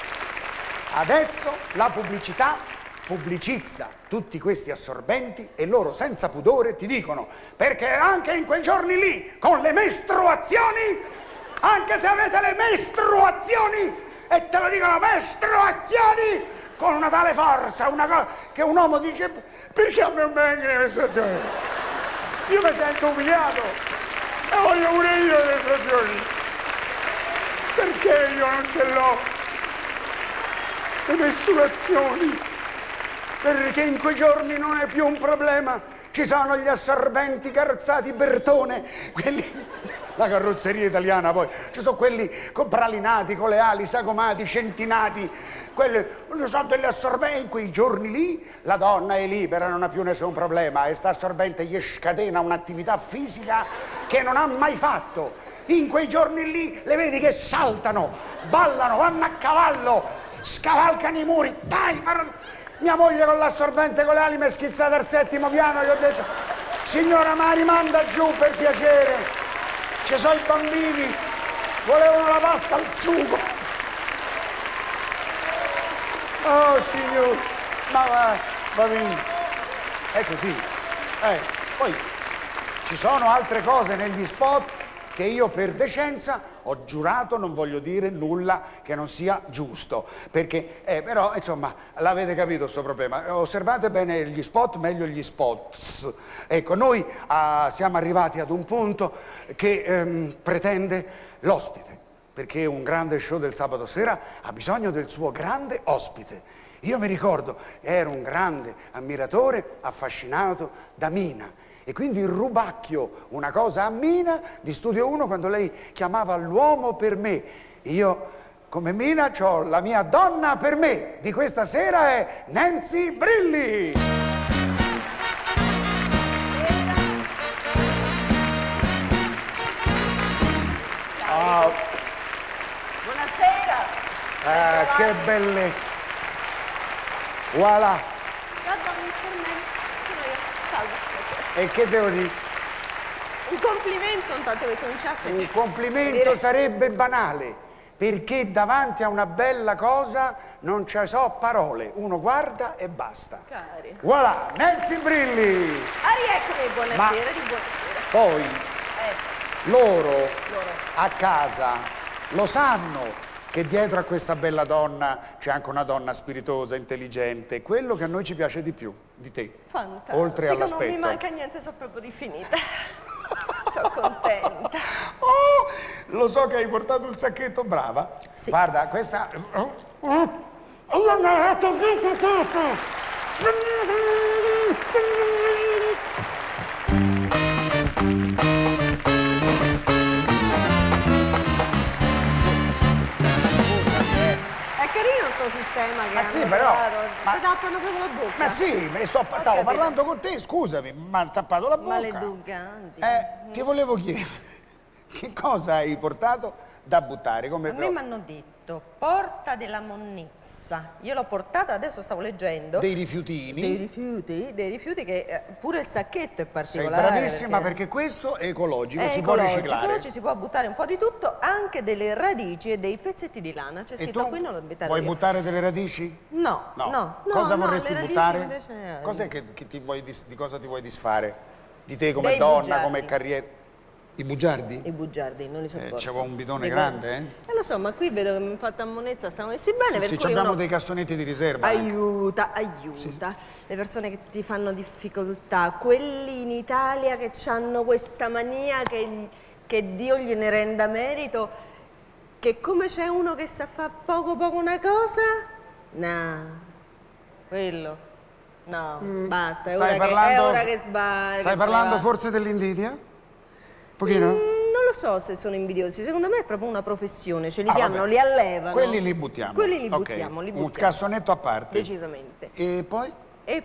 adesso la pubblicità pubblicizza tutti questi assorbenti e loro senza pudore ti dicono perché anche in quei giorni lì con le mestruazioni, anche se avete le mestruazioni e te lo dicono mestruazioni con una tale forza, una cosa che un uomo dice perché a me non vengono le mestruazioni, io mi sento umiliato e voglio pure io le mestruazioni, perché io non ce l'ho le mestruazioni? Perché in quei giorni non è più un problema, ci sono gli assorbenti carozzati Bertone, quelli, la carrozzeria italiana poi, ci sono quelli con pralinati, con le ali sagomati, centinati, quelli, sono degli assorbenti, in quei giorni lì la donna è libera, non ha più nessun problema e sta assorbente gli scatena un'attività fisica che non ha mai fatto. In quei giorni lì le vedi che saltano, ballano, vanno a cavallo, scavalcano i muri, dai, mia moglie con l'assorbente con le ali mi è schizzata al settimo piano, gli ho detto signora ma rimanda giù per piacere, ci sono i bambini, volevano la pasta al sugo. Oh signore, ma va, va bene, è così. Eh, poi ci sono altre cose negli spot che io per decenza ho giurato non voglio dire nulla che non sia giusto, perché, eh, però, insomma, l'avete capito questo problema. Osservate bene gli spot, meglio gli spots. Ecco, noi ah, siamo arrivati ad un punto che ehm, pretende l'ospite, perché un grande show del sabato sera ha bisogno del suo grande ospite. Io mi ricordo, ero un grande ammiratore, affascinato da Mina. E quindi rubacchio una cosa a Mina di Studio uno quando lei chiamava l'uomo per me. Io, come Mina, ho la mia donna per me. Di questa sera è Nancy Brilli. Ciao. Oh. Buonasera. Eh, che bellezza. Voilà. Guarda, per me. Salve. E che devo dire? Un complimento intanto che cominciasse. Un complimento dire... sarebbe banale, perché davanti a una bella cosa non ci so parole, uno guarda e basta. Cari. Voilà, Nancy Brilli! Ah, rieccomi, buonasera, Ma di buonasera. Poi Eh. loro, Loro a casa lo sanno che dietro a questa bella donna c'è anche una donna spiritosa, intelligente, quello che a noi ci piace di più, di te. Fantastico. Oltre all'aspetto. Non mi manca niente, sono proprio rifinita. Sono contenta. Oh, lo so che hai portato il sacchetto, brava. Sì. Guarda, questa... Oh, oh. Sto sistema che ma sì, hanno però provato. ma, ti tappano proprio la bocca. Ma sì, sto, stavo capito. parlando con te, scusami, mi hanno tappato la bocca. Maleducanti. Eh, ti volevo chiedere, che cosa hai portato da buttare? Come A me mi hanno detto, porta della monnezza. Io l'ho portata, adesso stavo leggendo. Dei rifiutini? Dei rifiuti, dei rifiuti che eh, pure il sacchetto è Sei particolare. bravissima perché... perché questo è ecologico, è si ecologico, può riciclare. ci si può buttare un po' di tutto, anche delle radici e dei pezzetti di lana. C'è E scritto tu qui, non l'ho buttato vuoi io. buttare delle radici? No, no, no. Cosa no, vorresti le radici buttare? invece- Cos'è che, che ti vuoi dis- di cosa ti vuoi disfare? Di te come Dei donna, bugiardi. come carriera? I bugiardi? I bugiardi, non li sopporto. c'è un bidone Dico- grande, eh? Eh lo so, ma qui vedo che mi ha fatto ammonezza, stiamo messi bene, Sì, per sì, cui abbiamo uno... dei cassonetti di riserva. anche. Aiuta, aiuta. Le persone che ti fanno difficoltà, quelli in Italia che hanno questa mania che che Dio gliene renda merito, che come c'è uno che sa fare poco poco una cosa, no, quello, no, mm. basta, è ora, parlando, che, è ora che sbaglia. Stai parlando forse dell'invidia? Un pochino? Mm. Non lo so se sono invidiosi, secondo me è proprio una professione, ce li ah, chiamano, vabbè. li allevano. Quelli li buttiamo. Quelli li okay. buttiamo, li buttiamo. Un cassonetto a parte. Decisamente. E poi? E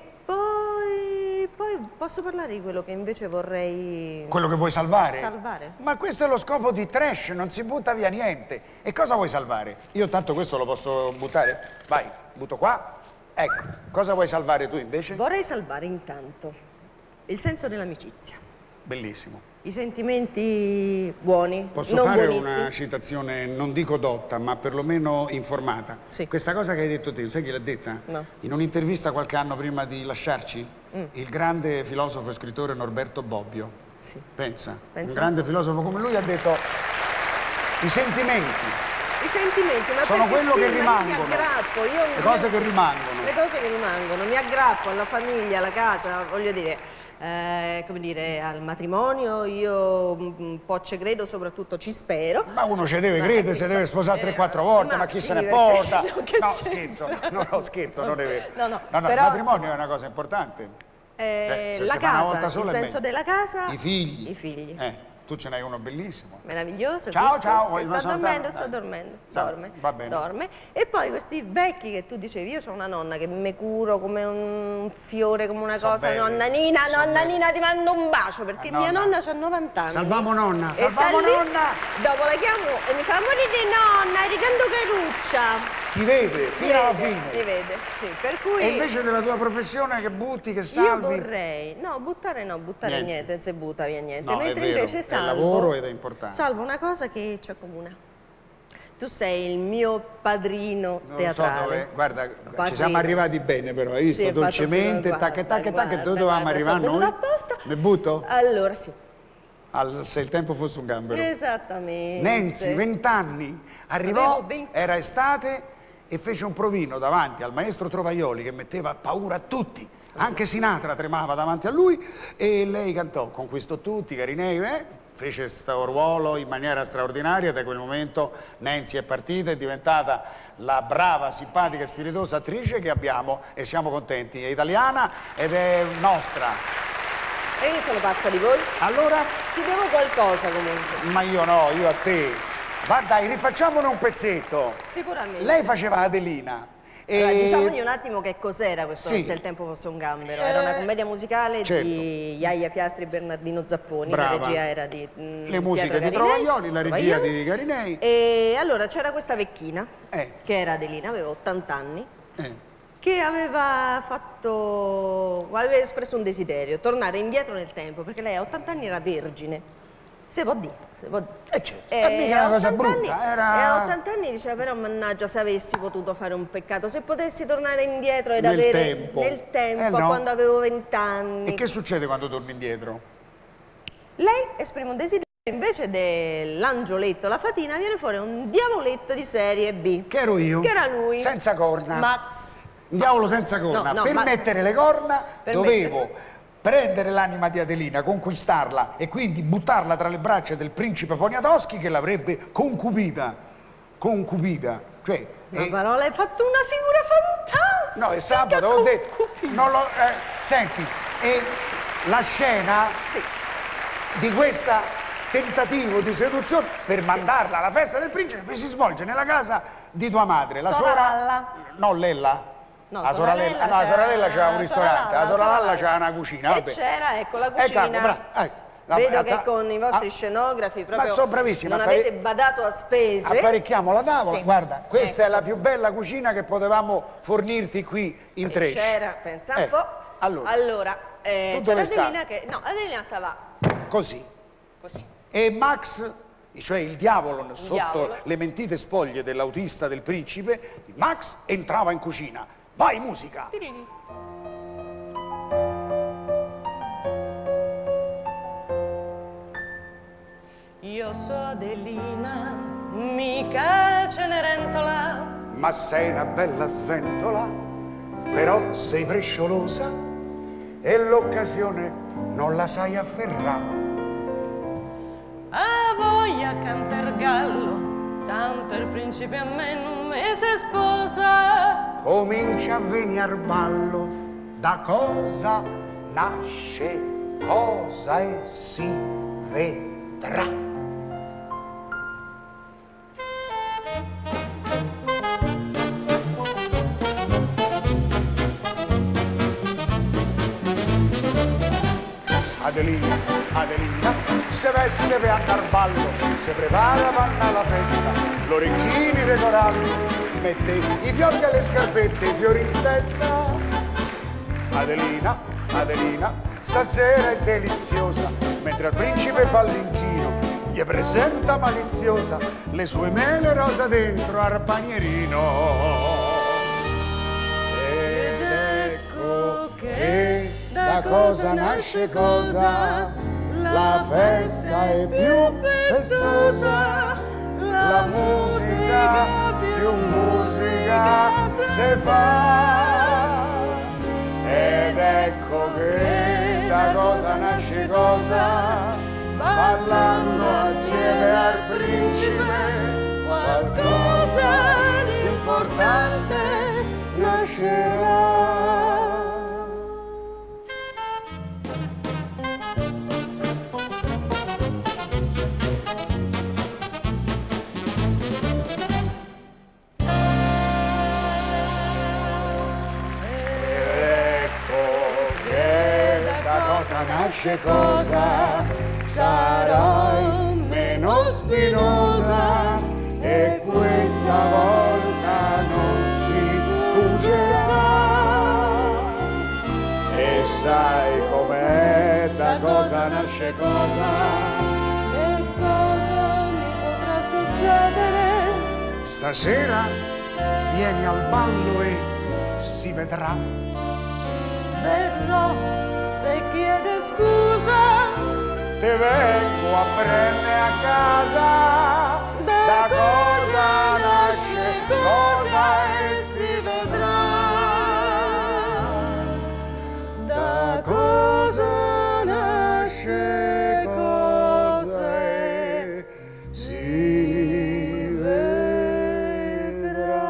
poi, poi posso parlare di quello che invece vorrei... Quello che vuoi salvare? Salvare. Ma questo è lo scopo di Trash, non si butta via niente. E cosa vuoi salvare? Io tanto questo lo posso buttare? Vai, butto qua. Ecco, cosa vuoi salvare tu invece? Vorrei salvare intanto il senso dell'amicizia. Bellissimo. I sentimenti buoni, Posso non fare buonisti. una citazione, non dico dotta, ma perlomeno informata? Sì. Questa cosa che hai detto te, sai chi l'ha detta? No. In un'intervista qualche anno prima di lasciarci, mm. il grande filosofo e scrittore Norberto Bobbio. Sì. Pensa, Pensa. un grande filosofo come lui ha detto i sentimenti I sentimenti, ma sono quello sì, che ma rimangono, mi aggrappo, io, le cose io, che rimangono. Le cose che rimangono, mi aggrappo alla famiglia, alla casa, voglio dire... Eh, come dire, al matrimonio io un po' ci credo, soprattutto ci spero. Ma uno ci deve credere, si deve sposare tre quattro volte, ma chi se ne porta? No, scherzo, no, no, scherzo, non deve. No, no, no, no, però, il matrimonio è una cosa importante. Eh, eh, la casa, il senso meglio. della casa. I figli. I figli. Eh, tu ce n'hai uno bellissimo. Meraviglioso. Ciao, piccolo, ciao, vuoi sta dormendo, sta Dai. dormendo, Dai, dorme, va bene. dorme. E poi questi vecchi che tu dicevi, io ho una nonna che mi curo come un fiore, come una So cosa, bene, nonna Nina, so nonna bene. Nina ti mando un bacio, perché Eh, mia nonna. nonna ha novanta anni. Salviamo nonna, E salviamo sta lì, nonna. dopo la chiamo e mi fa, amore di nonna, ricando Caruccia. Ti vede fino alla fine. Mi vede, sì, per cui... E invece della tua professione che butti, che Io salvi? vorrei, no, buttare no, buttare Niente. niente, non si butta via niente. No, è Mentre vero, invece è salvo, lavoro ed è importante. salvo una cosa che ci accomuna. Tu sei il mio padrino Non teatrale. so dove, guarda, Padrino. ci siamo arrivati bene però, hai visto? Sì, Dolcemente, guarda, tac e tac e tac, e guarda, dove dovevamo guarda, arrivare sono noi? venuta apposta. Mi butto? Allora sì. Al, se il tempo fosse un gambero. Esattamente. Nenzi, vent'anni, arrivò, Avevo venti era estate e fece un provino davanti al maestro Trovaioli che metteva paura a tutti. Anche Sinatra tremava davanti a lui e lei cantò Conquisto tutti, Carinei, eh? Fece questo ruolo in maniera straordinaria. Da quel momento Nenzi è partita, è diventata la brava, simpatica e spiritosa attrice che abbiamo e siamo contenti. È italiana ed è nostra. E io sono pazza di voi. Allora? Ti devo qualcosa comunque. Ma io no, io a te. Va dai, rifacciamone un pezzetto. Sicuramente. Lei faceva Adelina. E... Allora, diciamogli un attimo che cos'era questo Sì. Se il tempo fosse un gambero. Era una commedia musicale certo. di Iaia Piastri e Bernardino Zapponi. Brava. La regia era di mm, Le musiche Pietro di Carinei, Trovaioli, la regia Trovaioli. di Carinei. E allora c'era questa vecchina, Eh. che era Adelina, aveva ottanta anni, Eh. che aveva fatto, aveva espresso un desiderio, tornare indietro nel tempo, perché lei a ottanta anni era vergine. Se può dire, se può dire. Eh certo, è mica una a cosa ottanta brutta, anni- era- E a ottanta anni diceva, però mannaggia, se avessi potuto fare un peccato, se potessi tornare indietro ed Nel avere tempo. nel tempo, Eh no. quando avevo vent'anni. E che succede quando torni indietro? Lei esprime un desiderio, invece dell'angioletto, la fatina, viene fuori un diavoletto di serie B. Che ero io? Che era lui. Senza corna. Max. Un diavolo senza corna. No, no, per ma- mettere le corna Per dovevo prendere l'anima di Adelina, conquistarla e quindi buttarla tra le braccia del principe Poniatowski che l'avrebbe concupita. Concupita. Cioè, Ma e- parola, hai fatto una figura fantastica. no, è sabato, ho detto. concupita. Non lo, eh, senti, e la scena Sì. di questa tentativo di seduzione per mandarla alla festa del principe si svolge nella casa di tua madre, la Sora sora... Lalla. No, Lella. No, la sorella sorella, no, la sorella c'era un c'era ristorante, la sorella c'era una cucina, E vabbè. c'era, ecco, la Ecco, cucina. brava, ecco. La- Vedo la- che con i vostri ah, scenografi ma proprio sono bravissimi, non appare- avete badato a spese. Apparecchiamo la tavola, Sì. guarda, questa Ecco. è la più bella cucina che potevamo fornirti qui in Trash. C'era, pensa un Eh, po'. allora. Allora, eh, Tu c'era dove stavi? Adelina che... No, Adelina stava Così. così. E Max, cioè il diavolo sotto diavolo. le mentite spoglie dell'autista del principe, Max entrava in cucina. Vai, musica! Io so Adelina, mica Cenerentola. Ma sei una bella sventola, però sei presciolosa e l'occasione non la sai afferrare. A vai a cantar gallo, tanto il principe a me non mi si sposa. Comincia a venire al ballo, da cosa nasce cosa e si vedrà. Adelina, Adelina, se veste per andare al ballo, se prepara vanno alla festa, l'orecchini decorati, mette i fiori alle scarpette, i fiori in testa. Adelina, Adelina, stasera è deliziosa, mentre il principe fa l'inchino, gli presenta maliziosa le sue mele rosa dentro al panierino. Ed ecco che da cosa nasce cosa, la festa è più festosa, la musica più musica se fa. Ed ecco che da cosa nasce cosa, ballando assieme al principe, qualcosa di importante nascerà. Nasce cosa sarà meno spinosa e questa volta non si pungerà. E sai com'è, da cosa nasce cosa, Che cosa mi potrà succedere? stasera vieni al ballo e si vedrà. Verrò se chiede scusa, Te vengo a prendere a casa, da cosa nasce cosa e si vedrà. Da cosa nasce cosa e si vedrà.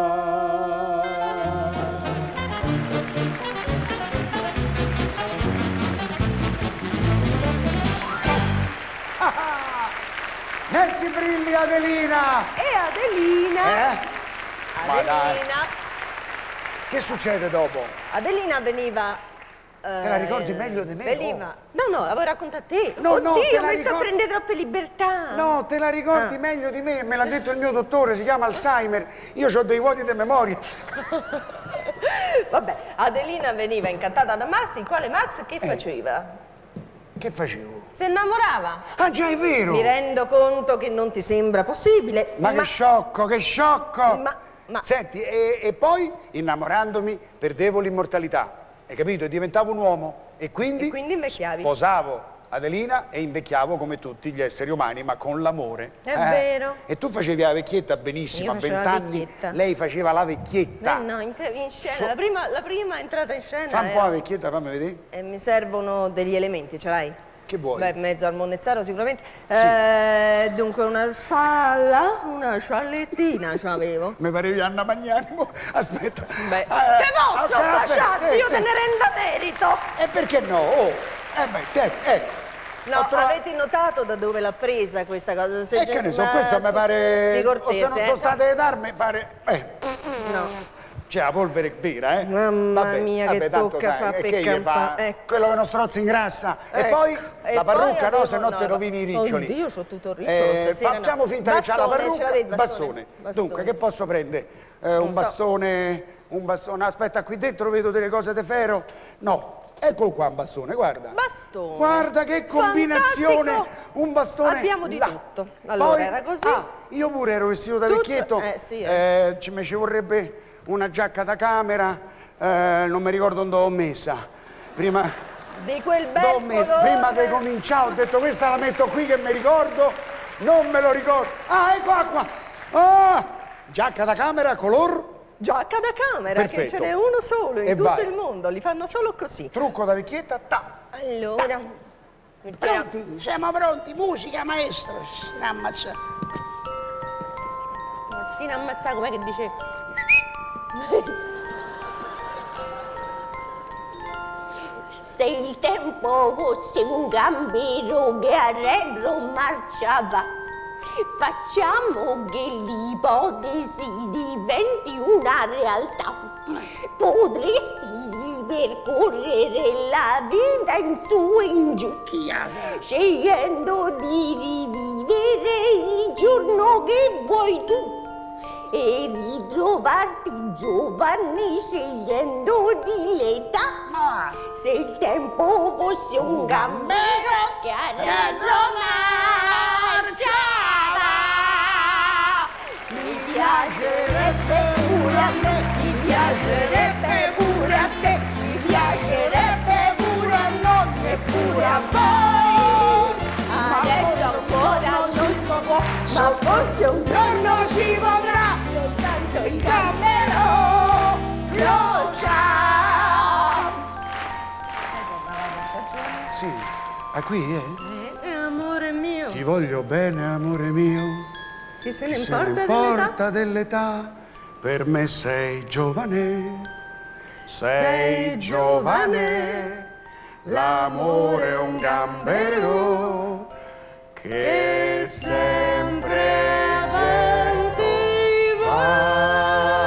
Nelsi brilli, Adelina! E Adelina? Eh? Ma dai, Adelina. che succede dopo? Adelina veniva. Te la ricordi meglio di me? Veniva. No, no, l'avevo raccontato a te. No, no, Oddio, te la mi sta ricordi- prendendo troppe libertà. No, te la ricordi Ah. meglio di me, me l'ha detto il mio dottore, si chiama Alzheimer. Io ho dei vuoti di memoria. Vabbè, Adelina veniva incantata da Max, il quale Max Eh. che faceva? Che facevo? Si innamorava. Ah, già è vero! Mi rendo conto che non ti sembra possibile. Ma, che sciocco, che sciocco! Ma- ma- Senti, e, e poi, innamorandomi, perdevo l'immortalità. Hai capito? Diventavo un uomo. E quindi, E quindi invecchiavi. sposavo Adelina e invecchiavo come tutti gli esseri umani, ma con l'amore. È vero. E tu facevi la vecchietta benissimo, Io a facevo la vent'anni vecchietta. lei faceva la vecchietta. Eh no, entravi in scena. So- La, prima, la prima entrata in scena. Fa un po' era- la vecchietta, fammi vedere. E mi servono degli elementi, ce l'hai? Che vuoi? Beh, mezzo al Monnezzaro sicuramente. Eh, dunque una scialla, una sciallettina c'avevo. Mi parevi Anna Magnanimo. Aspetta. Beh, Eh, che posso, aspetta, aspetta, Fasciatti, sì, io sì. te ne renda merito. E perché no? Oh, eh beh, te, ecco. No, Ho trovato- avete notato da dove l'ha presa questa cosa? Se E c'è- che ne so, ma- questa mi pare... Sì, o cortese. se non eh. sono state le d'arme, pare... Eh, No. c'è la polvere vera, eh? Mamma mia, che tanto tocca sai, fa e per che gli fa? campa- ecco. Quello che non strozza in grassa. E Ecco. poi E la poi parrucca, no, avevo- se no te no, rovini i riccioli. Oddio, c'ho tutto il ricciolo stasera, no. Facciamo finta che c'ha la Bastone, parrucca. ce l'avevi, bastone. bastone. Bastone. Dunque, che posso prendere? Eh, Non un so. bastone... Un bastone... Aspetta, qui dentro vedo delle cose di ferro. No. Eccolo qua un bastone, guarda. Bastone. Guarda che combinazione! Fantastico. Un bastone. Abbiamo di là. tutto. Allora, Poi- era così. Ah, io pure ero vestito da Tutto- vecchietto. eh, sì, eh. Eh, ci, mi ci vorrebbe una giacca da camera. eh, non mi ricordo dove l'ho messa. Prima, Di quel dove l'ho bel messa? colore. Prima di cominciare ho detto questa la metto qui che mi ricordo. Non me lo ricordo. Ah, ecco qua. Ah, giacca da camera, color. Giacca da camera, Perfetto. che ce n'è uno solo in E tutto vai. il mondo, li fanno solo così. Trucco da vecchietta, ta. Allora, Pronti? Siamo pronti? Musica, maestro. Si ammazza. Ma si ammazza come che dice? Se il tempo fosse un gambero che a retro marciava, facciamo che l'ipotesi diventi una realtà. Potresti percorrere la vita in su e in giù, scegliendo di rivivere il giorno che vuoi tu e ritrovarti giovane scegliendo di l'età. Se il tempo fosse un gambero che a retro marciava, mi piacerebbe pure a me, mi piacerebbe pure a te, mi piacerebbe pure a noi e pure a voi. Adesso ancora non si può, ma forse un giorno si potrà, soltanto il gambero lo sa. Sì, a qui, eh? Eh, amore mio. Ti voglio bene, amore mio. Che se ne Se importa, ne importa dell'età, per me sei giovane. Sei, Sei giovane, l'amore è un gambero che sempre avanti va.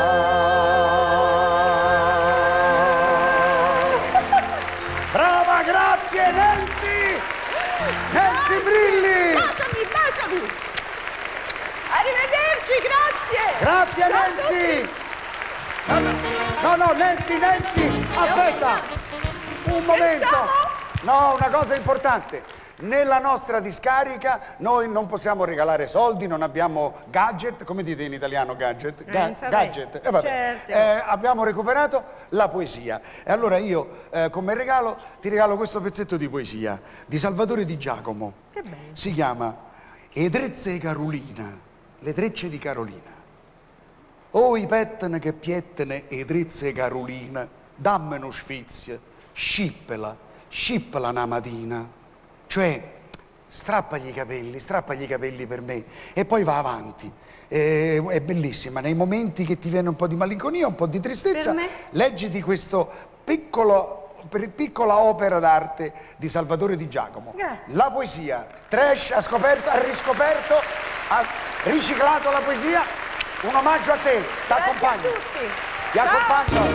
Brava, grazie Nancy! Nancy Brilli! Baciami, baciami! Arrivederci, grazie! Grazie Ciao a Nancy! No, no, Nancy, Nancy, aspetta! Un momento! No, una cosa importante. Nella nostra discarica noi non possiamo regalare soldi, non abbiamo gadget, come dite in italiano gadget? Ga- non saprei. gadget. Eh, vabbè. Certo. Eh, abbiamo recuperato la poesia. E allora io, eh, come regalo, ti regalo questo pezzetto di poesia di Salvatore Di Giacomo. Che bello. Si chiama Edrezze e Carolina, le trecce di Carolina. O i pettene che piettene Edrezze e Carolina, dammi uno sfizio, scippela, scippela una mattina. Cioè, strappagli i capelli, strappagli i capelli per me e poi va avanti. Eh, è bellissima, nei momenti che ti viene un po' di malinconia, un po' di tristezza, Per me? leggiti questo piccolo, per- piccola opera d'arte di Salvatore Di Giacomo. Grazie. La poesia, trash, ha scoperto, ha riscoperto, ha riciclato la poesia. Un omaggio a te, ti accompagno. Grazie a tutti. Ti accompagno.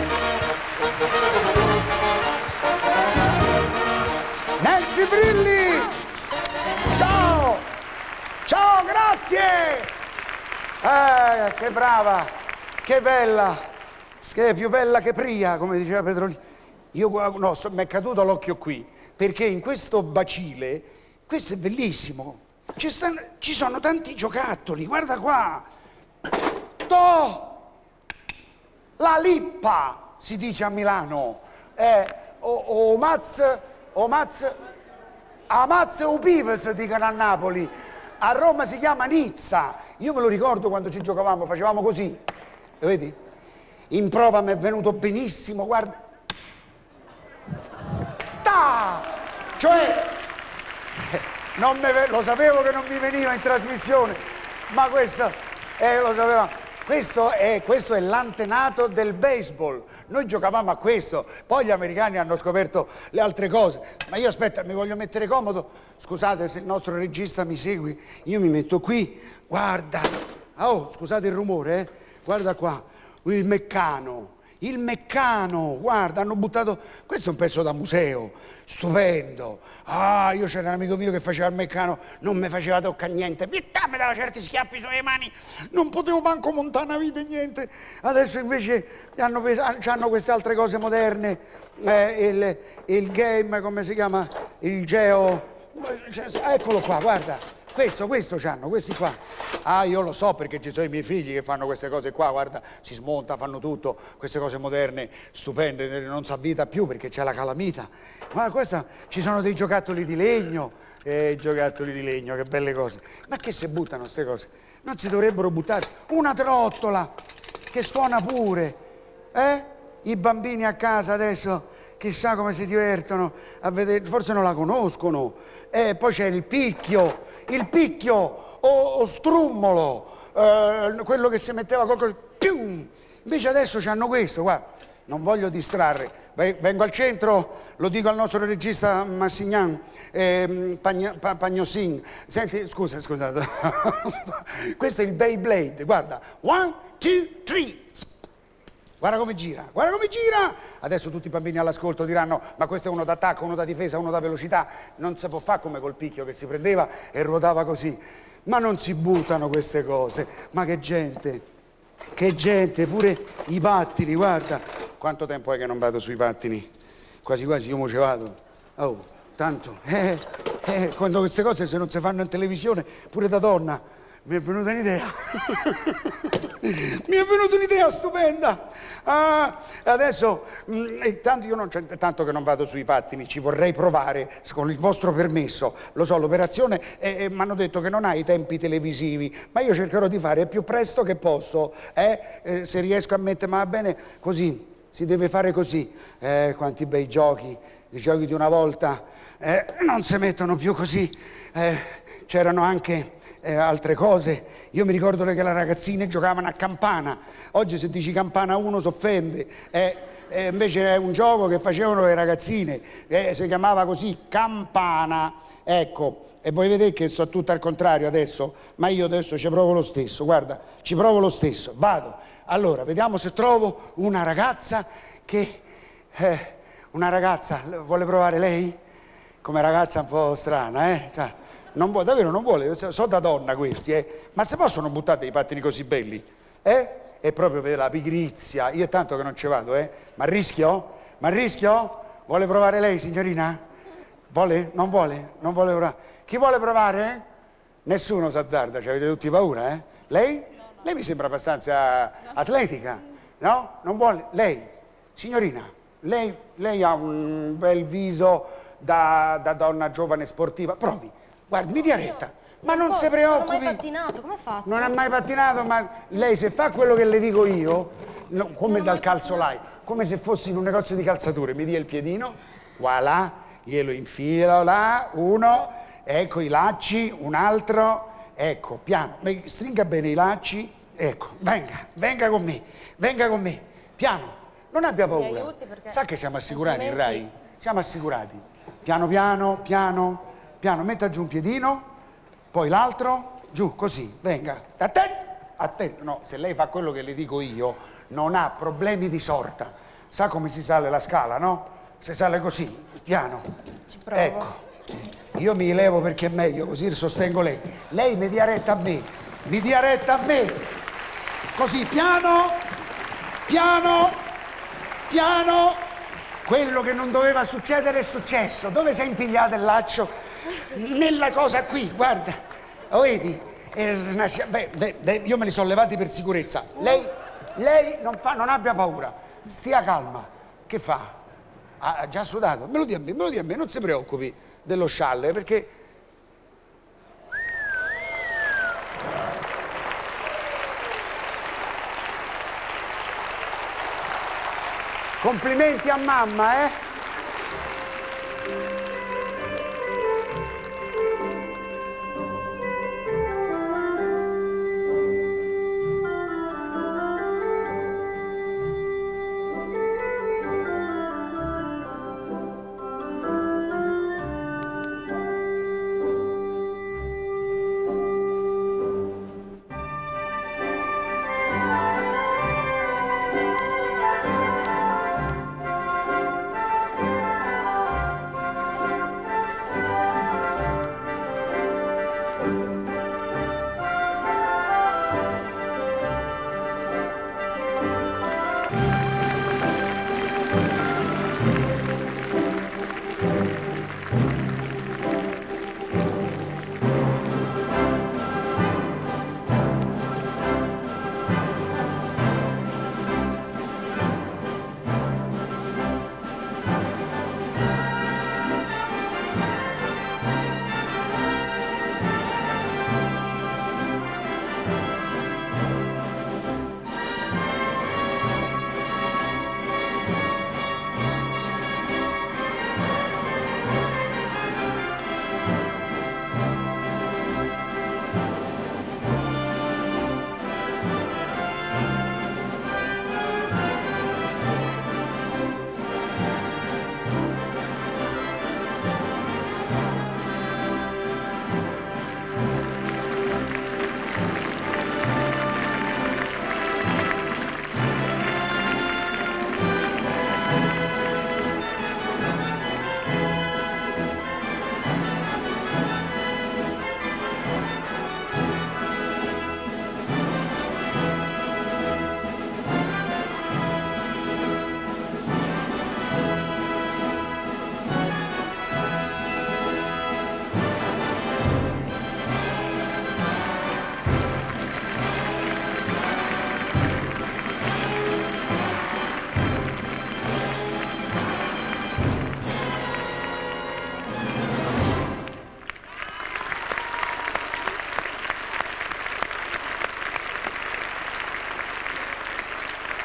Nancy Brilli! Ciao! Ciao, grazie! Eh, che brava, che bella, che è più bella che Pria, come diceva Petrolini. Io, no, so, mi è caduto l'occhio qui, perché in questo bacile, questo è bellissimo, ci, stanno, ci sono tanti giocattoli, guarda qua. To! La lippa, si dice a Milano. Eh, o, o Maz, o Maz, a Maz o Pives dicono a Napoli. A Roma si chiama Nizza. Io me lo ricordo quando ci giocavamo, facevamo così. Lo vedi? In prova mi è venuto benissimo, guarda. Ta! Cioè, non me, lo sapevo che non mi veniva in trasmissione, ma questo, eh, lo sapevamo. Questo è, questo è l'antenato del baseball. Noi giocavamo a questo, poi gli americani hanno scoperto le altre cose. Ma io aspetta, mi voglio mettere comodo. Scusate se il nostro regista mi segue, io mi metto qui. Guarda, oh, scusate il rumore, eh. Guarda qua, il meccano, il meccano, guarda, hanno buttato... Questo è un pezzo da museo, stupendo. Ah, io c'era un amico mio che faceva il meccano, non mi faceva toccare niente, mi dava certi schiaffi sulle mani, non potevo manco montare una vita e niente. Adesso invece hanno, preso, hanno queste altre cose moderne, eh, il, il game, come si chiama? Il geo... Eccolo qua, guarda. Questo, questo c'hanno, questi qua. Ah, io lo so perché ci sono i miei figli che fanno queste cose qua, guarda, si smonta, fanno tutto, queste cose moderne, stupende, non si avvita più perché c'è la calamita. Ma questa, ci sono dei giocattoli di legno, eh, giocattoli di legno, che belle cose. Ma che si buttano queste cose? Non si dovrebbero buttare. Una trottola, che suona pure, eh? I bambini a casa adesso, chissà come si divertono a vedere, forse non la conoscono. eh, poi c'è il picchio, il picchio o, o strummolo, eh, quello che si metteva col... Pium! Invece adesso c'hanno questo, guarda, non voglio distrarre, vengo al centro, lo dico al nostro regista Massignan, eh, Pagna, pa, Pagnosin, senti, scusa, scusate, questo è il Beyblade, guarda, one, two, three, guarda come gira, guarda come gira, adesso tutti i bambini all'ascolto diranno, ma questo è uno d'attacco, uno da difesa, uno da velocità, non si può fare come col picchio che si prendeva e ruotava così, ma non si buttano queste cose, ma che gente! Che gente, pure i pattini, guarda. Quanto tempo è che non vado sui pattini? Quasi quasi io mo ci vado. Oh, tanto. Eh, eh, quando queste cose se non si fanno in televisione, pure da donna, mi è venuta un'idea. Mi è venuta un'idea stupenda. Ah, adesso, mh, tanto io non c'è tanto che non vado sui pattini, ci vorrei provare con il vostro permesso. Lo so, l'operazione, eh, eh, mi hanno detto che non ha i tempi televisivi, ma io cercherò di fare il più presto che posso. Eh? Eh, se riesco a mettere, ma va bene, così, si deve fare così. Eh, quanti bei giochi, i giochi di una volta, eh, non si mettono più così. Eh, c'erano anche... Eh, altre cose, io mi ricordo che le ragazzine giocavano a campana, oggi se dici campana uno si offende, eh, eh, invece è un gioco che facevano le ragazzine, eh, si chiamava così, campana, ecco, e voi vedete che sto tutto al contrario adesso, ma io adesso ci provo lo stesso, guarda, ci provo lo stesso, vado, allora vediamo se trovo una ragazza che, eh, una ragazza, vuole provare lei? Come ragazza un po' strana, eh? Cioè, non vuole, davvero non vuole, so da donna questi, eh? Ma se possono buttare dei pattini così belli? Eh? È proprio per la pigrizia, io è tanto che non ci vado, eh? Ma rischio? Ma rischio? Vuole provare lei, signorina? Vuole? Non vuole? Non vuole provare? Chi vuole provare? Nessuno s'azzarda, ci avete tutti paura, eh? Lei? Lei mi sembra abbastanza atletica, no? Non vuole? Lei? Signorina, lei, lei ha un bel viso da, da donna giovane sportiva, provi. Guardi, mi dia retta, ma non si preoccupi. Non ho mai pattinato, come faccio? Non ha mai pattinato, ma lei se fa quello che le dico io, no, come dal calzolai, come se fossi in un negozio di calzature, mi dia il piedino, voilà, glielo infilo là, uno, ecco i lacci, un altro, ecco, piano, stringa bene i lacci, ecco, venga, venga con me, venga con me, piano, non abbia paura. Sa che siamo assicurati in Rai? Siamo assicurati. Piano piano, piano. Piano, metta giù un piedino, poi l'altro, giù, così, venga. Attento, attento, no, se lei fa quello che le dico io, non ha problemi di sorta. Sa come si sale la scala, no? Si sale così, piano. Ci provo. Ecco, io mi levo perché è meglio, così sostengo lei. Lei mi dia retta a me, mi dia retta a me. Così, piano, piano, piano. Quello che non doveva succedere è successo. Dove sei impigliato il laccio? Nella cosa qui, guarda, lo vedi? Beh, beh, beh, io me li sono levati per sicurezza. Lei, lei non, fa, non abbia paura, stia calma. Che fa? Ha già sudato? Me lo dia a me, me lo dia a me, non si preoccupi dello scialle, perché... Complimenti a mamma, eh?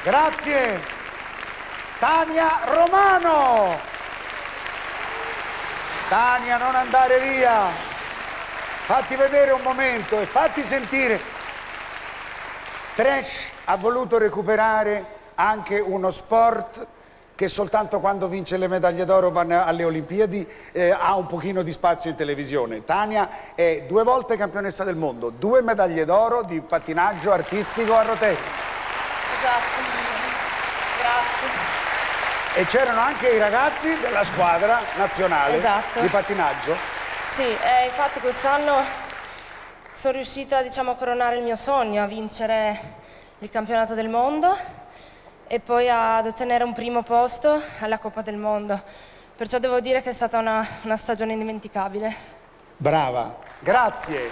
Grazie. Tania Romano. Tania, non andare via. Fatti vedere un momento e fatti sentire. Trash ha voluto recuperare anche uno sport che soltanto quando vince le medaglie d'oro alle Olimpiadi eh, ha un pochino di spazio in televisione. Tania è due volte campionessa del mondo, due medaglie d'oro di pattinaggio artistico a rotelle. Esatto, grazie. E c'erano anche i ragazzi della squadra nazionale esatto. di pattinaggio. Sì, eh, infatti quest'anno sono riuscita, diciamo, a coronare il mio sogno, a vincere il campionato del mondo e poi ad ottenere un primo posto alla Coppa del Mondo. Perciò devo dire che è stata una, una stagione indimenticabile. Brava, grazie.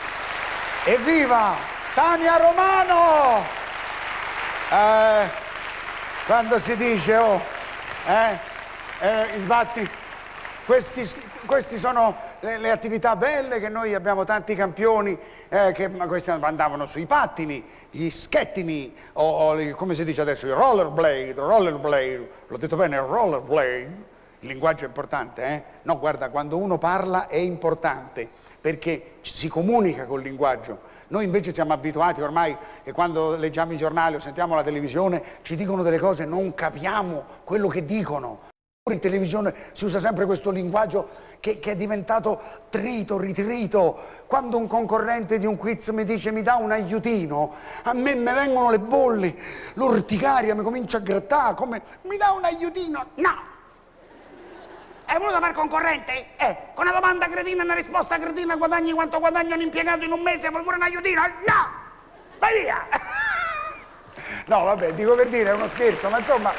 Evviva Tania Romano! Eh, quando si dice, oh, eh, eh, infatti, questi, questi sono le, le attività belle che noi abbiamo tanti campioni eh, che ma questi andavano sui pattini, gli schettini, o, o il, come si dice adesso, il rollerblade, rollerblade, l'ho detto bene, il rollerblade, il linguaggio è importante, eh? No, guarda, quando uno parla è importante, perché si comunica col linguaggio. Noi invece siamo abituati ormai che quando leggiamo i giornali o sentiamo la televisione ci dicono delle cose, non capiamo quello che dicono. In televisione si usa sempre questo linguaggio che, che è diventato trito, ritrito. Quando un concorrente di un quiz mi dice mi dà un aiutino, a me mi vengono le bolle, l'orticaria mi comincia a grattare, come mi dà un aiutino? No! Hai voluto fare concorrente? Eh, con una domanda cretina e una risposta cretina guadagni quanto guadagna un impiegato in un mese, vuoi pure un aiutino? No! Vai via! No, vabbè, dico per dire, è uno scherzo, ma insomma,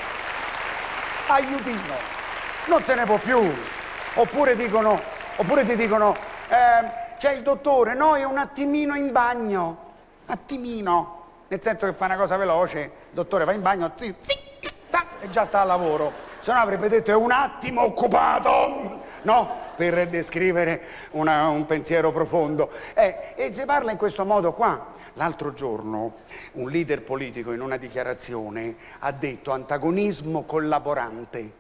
aiutino. Non se ne può più. Oppure dicono, oppure ti dicono, eh, c'è il dottore, no, è un attimino in bagno. Attimino. Nel senso che fa una cosa veloce, il dottore va in bagno, zi, zi, ta, e già sta al lavoro. Se no avrebbe detto è un attimo occupato, no? Per descrivere una, un pensiero profondo. Eh, e si parla in questo modo qua. L'altro giorno un leader politico in una dichiarazione ha detto antagonismo collaborante.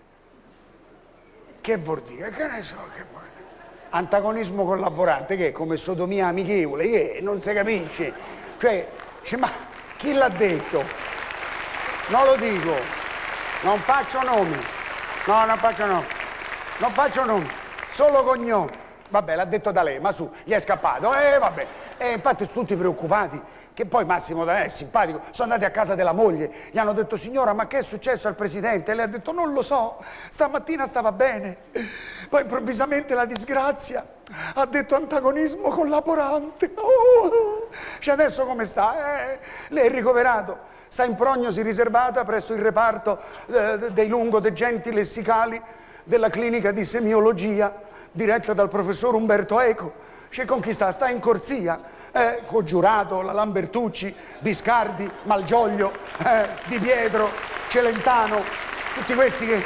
Che vuol dire? Che ne so che vuol dire? Antagonismo collaborante, che è come sodomia amichevole, che non si capisce. Cioè, cioè ma chi l'ha detto? Non lo dico, non faccio nomi, no, non faccio nomi, non faccio nomi, solo cognomi. Vabbè, l'ha detto da lei, ma su, gli è scappato, eh vabbè. E infatti sono tutti preoccupati, che poi Massimo D'Alema è simpatico, sono andati a casa della moglie, gli hanno detto signora ma che è successo al presidente? E lei ha detto non lo so, stamattina stava bene, poi improvvisamente la disgrazia, ha detto antagonismo collaborante, oh. Cioè adesso come sta? Eh, lei è ricoverato, sta in prognosi riservata presso il reparto eh, dei lungodegenti lessicali della clinica di semiologia diretta dal professor Umberto Eco. C'è con chi sta? Sta in corsia, eh, con Giurato, la Lambertucci, Biscardi, Malgioglio, eh, Di Pietro, Celentano, tutti questi che...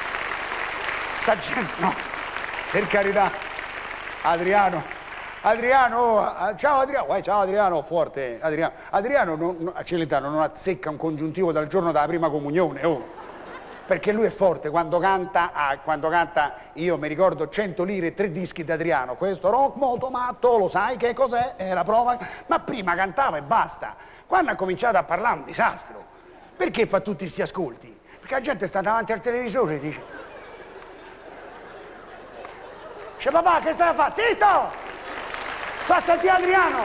Sta gente, no, per carità, Adriano, Adriano, oh, ciao Adriano, Uè, ciao Adriano, forte, Adriano, Adriano, non, non, Celentano non azzecca un congiuntivo dal giorno della prima comunione, oh. Perché lui è forte, quando canta, ah, quando canta, io mi ricordo cento lire e tre dischi di Adriano, questo rock molto matto, lo sai che cos'è? È la prova, ma prima cantava e basta. Quando ha cominciato a parlare un disastro, perché fa tutti questi ascolti? Perché la gente sta davanti al televisore e dice, dice papà che stai a fare? Zitto! Sto a sentire Adriano!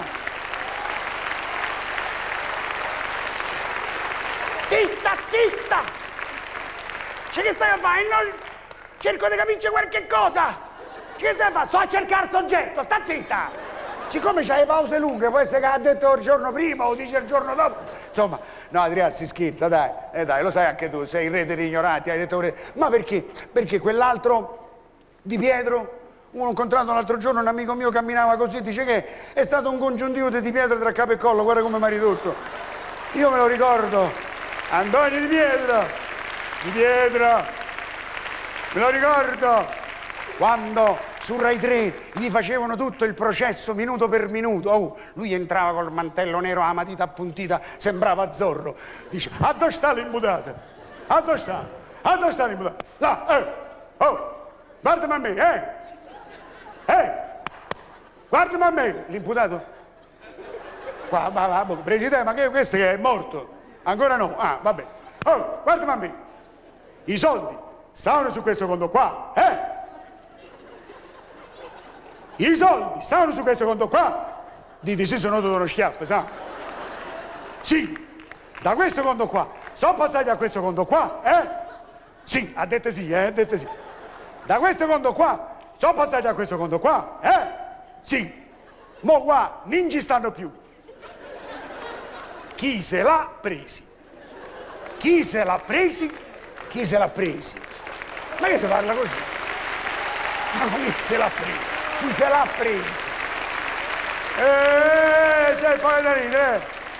Zitta, zitta! C'è che stai a fare? Non... Cerco di capire qualche cosa! C'è che stai a fare? Sto a cercare il soggetto, sta zitta! Siccome c'hai pause lunghe, può essere che ha detto il giorno prima o dice il giorno dopo. Insomma, no Adriano si scherza, dai, eh dai, lo sai anche tu, sei in rete di ignoranti, hai detto... Ma perché? Perché quell'altro Di Pietro, uno incontrato l'altro giorno, un amico mio camminava così, dice che è stato un congiuntivo di Di Pietro tra capo e collo, guarda come mi ha ridotto. Io me lo ricordo, Antonio Di Pietro. Di Pietro, me lo ricordo, quando su Rai tre gli facevano tutto il processo minuto per minuto. Oh, lui entrava col mantello nero, a matita appuntita, sembrava Zorro. Dice, a dove sta l'imputata? A dove sta? A dove sta l'imputata? Là, eh, oh, guardami a me, eh, eh, guardami a me, l'imputato. Qua, va, va, Presidente, ma che questo che è morto? Ancora no, ah, vabbè. Oh, guardami a me, i soldi stavano su questo conto qua, eh? I soldi stavano su questo conto qua? Dite sì, sono tutto uno schiaffo, sa? Sì, da questo conto qua sono passati a questo conto qua, eh? Sì, ha detto sì, eh, ha detto sì. Da questo conto qua sono passati a questo conto qua, eh? Sì. Mo qua non ci stanno più. Chi se l'ha presi? Chi se l'ha presi? Chi se l'ha presi? Ma che si parla così? Ma chi se l'ha presi? Chi se l'ha preso? Eeeh, c'è poi da ridere.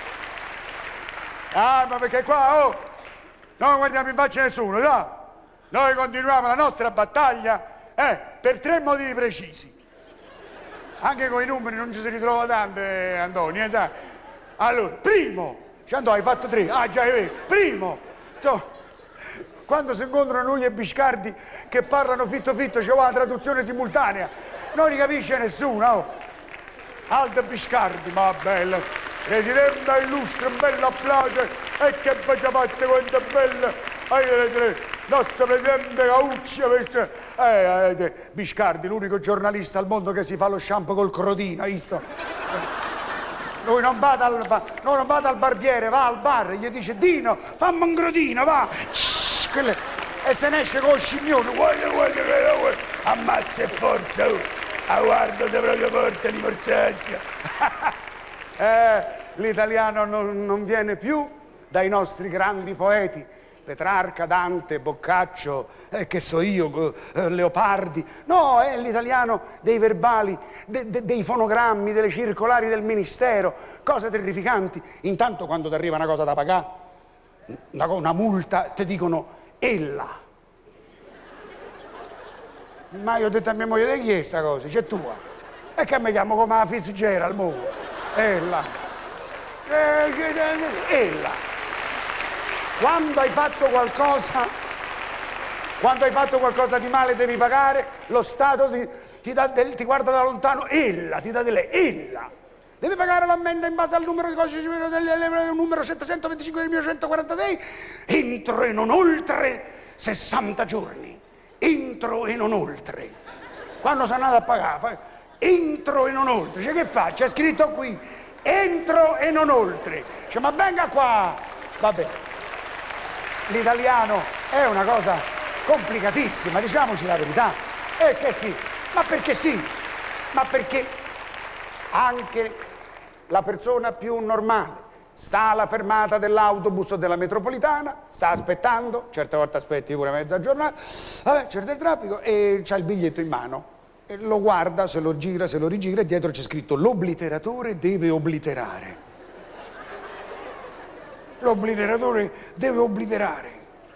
Ah, ma perché qua, oh, non guardiamo in faccia nessuno, dai. Noi continuiamo la nostra battaglia, eh, per tre motivi precisi. Anche con i numeri non ci si ritrova tanto, eh, Antonio, eh, sai? Allora, primo, cioè, Antonio, hai fatto tre, ah già è vero, primo, cioè, quando si incontrano lui e Biscardi che parlano fitto fitto, c'è la traduzione simultanea. Non li capisce nessuno, oh. Aldo Biscardi, ma bello. Presidente illustre, un bel applauso. E che faccia fatte quanto bello. Il nostro presidente Cauccio. Eh, eh, Biscardi, l'unico giornalista al mondo che si fa lo shampoo col crodino, hai visto? Lui non va, dal, lui non va dal barbiere, va al bar, gli dice Dino, fammi un crodino, va. Shhh, quelle, e se ne esce con lo scimmione. Guarda, guarda, guarda, ammazza e forza. Oh. Ah, guarda, sei proprio forte di mortaccia. eh, l'italiano non, non viene più dai nostri grandi poeti, Petrarca, Dante, Boccaccio, eh, che so io, eh, Leopardi. No, è l'italiano dei verbali, de, de, dei fonogrammi, delle circolari del ministero, cose terrificanti. Intanto quando ti arriva una cosa da pagare, una, una multa, ti dicono ella. Ma io ho detto a mia moglie, di chi è sta cosa? C'è tua. E che mi chiamo come la Fitzgerald, mo? Ella. Ella. Quando hai fatto qualcosa, quando hai fatto qualcosa di male devi pagare, lo Stato ti, ti, dà del, ti guarda da lontano, ella, ti dà delle, ella. Devi pagare l'ammenda in base al numero di codice civile del numero settecentoventicinque del millenovecentoquarantasei entro e non oltre sessanta giorni. Entro e non oltre. Quando sono andato a pagare, fa, entro e non oltre. Cioè, che fa? C'è scritto qui, entro e non oltre. Cioè, ma venga qua. Vabbè, l'italiano è una cosa complicatissima, diciamoci la verità. E che sì, ma perché sì? Ma perché anche la persona più normale sta alla fermata dell'autobus o della metropolitana, sta aspettando, certe volte aspetti pure mezza giornata, vabbè, c'è del traffico e c'ha il biglietto in mano. E lo guarda, se lo gira, se lo rigira e dietro c'è scritto l'obliteratore deve obliterare. L'obliteratore deve obliterare.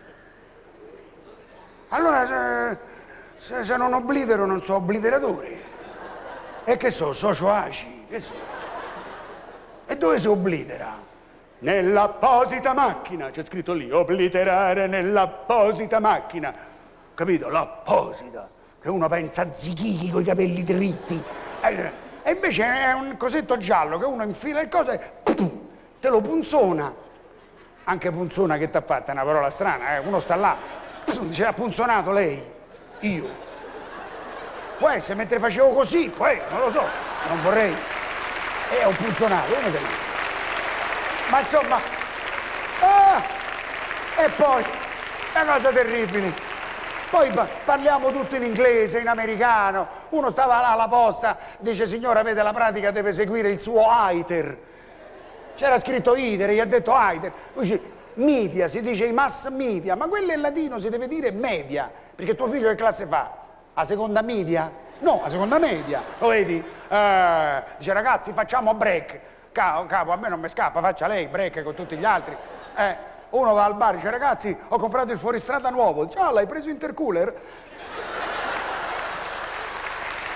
Allora, se, se non oblitero non so obliteratore. E che so, socio aci, che so. E dove si oblitera? Nell'apposita macchina, c'è scritto lì, obliterare nell'apposita macchina. Capito? L'apposita. Che uno pensa a Zichichi con i capelli dritti. E invece è un cosetto giallo che uno infila il coso e te lo punzona. Anche punzona che t'ha fatta, è una parola strana, eh? Uno sta là, dice ha punzonato lei, io. Può essere, mentre facevo così, poi non lo so, non vorrei. E ho punzonato, uno dei Ma insomma, ah, e poi, una cosa terribile, poi parliamo tutto in inglese, in americano, uno stava là alla posta, dice signora vede la pratica deve seguire il suo I T E R, c'era scritto I T E R, gli ha detto I T E R, lui dice media, si dice i mass media, ma quello in latino si deve dire media, perché tuo figlio che classe fa? A seconda media? No, a seconda media, lo vedi? Eh, dice ragazzi facciamo break. Capo, capo, a me non mi scappa, faccia lei break con tutti gli altri. Eh, uno va al bar e dice ragazzi ho comprato il fuoristrada nuovo. Dice ah l'hai preso intercooler?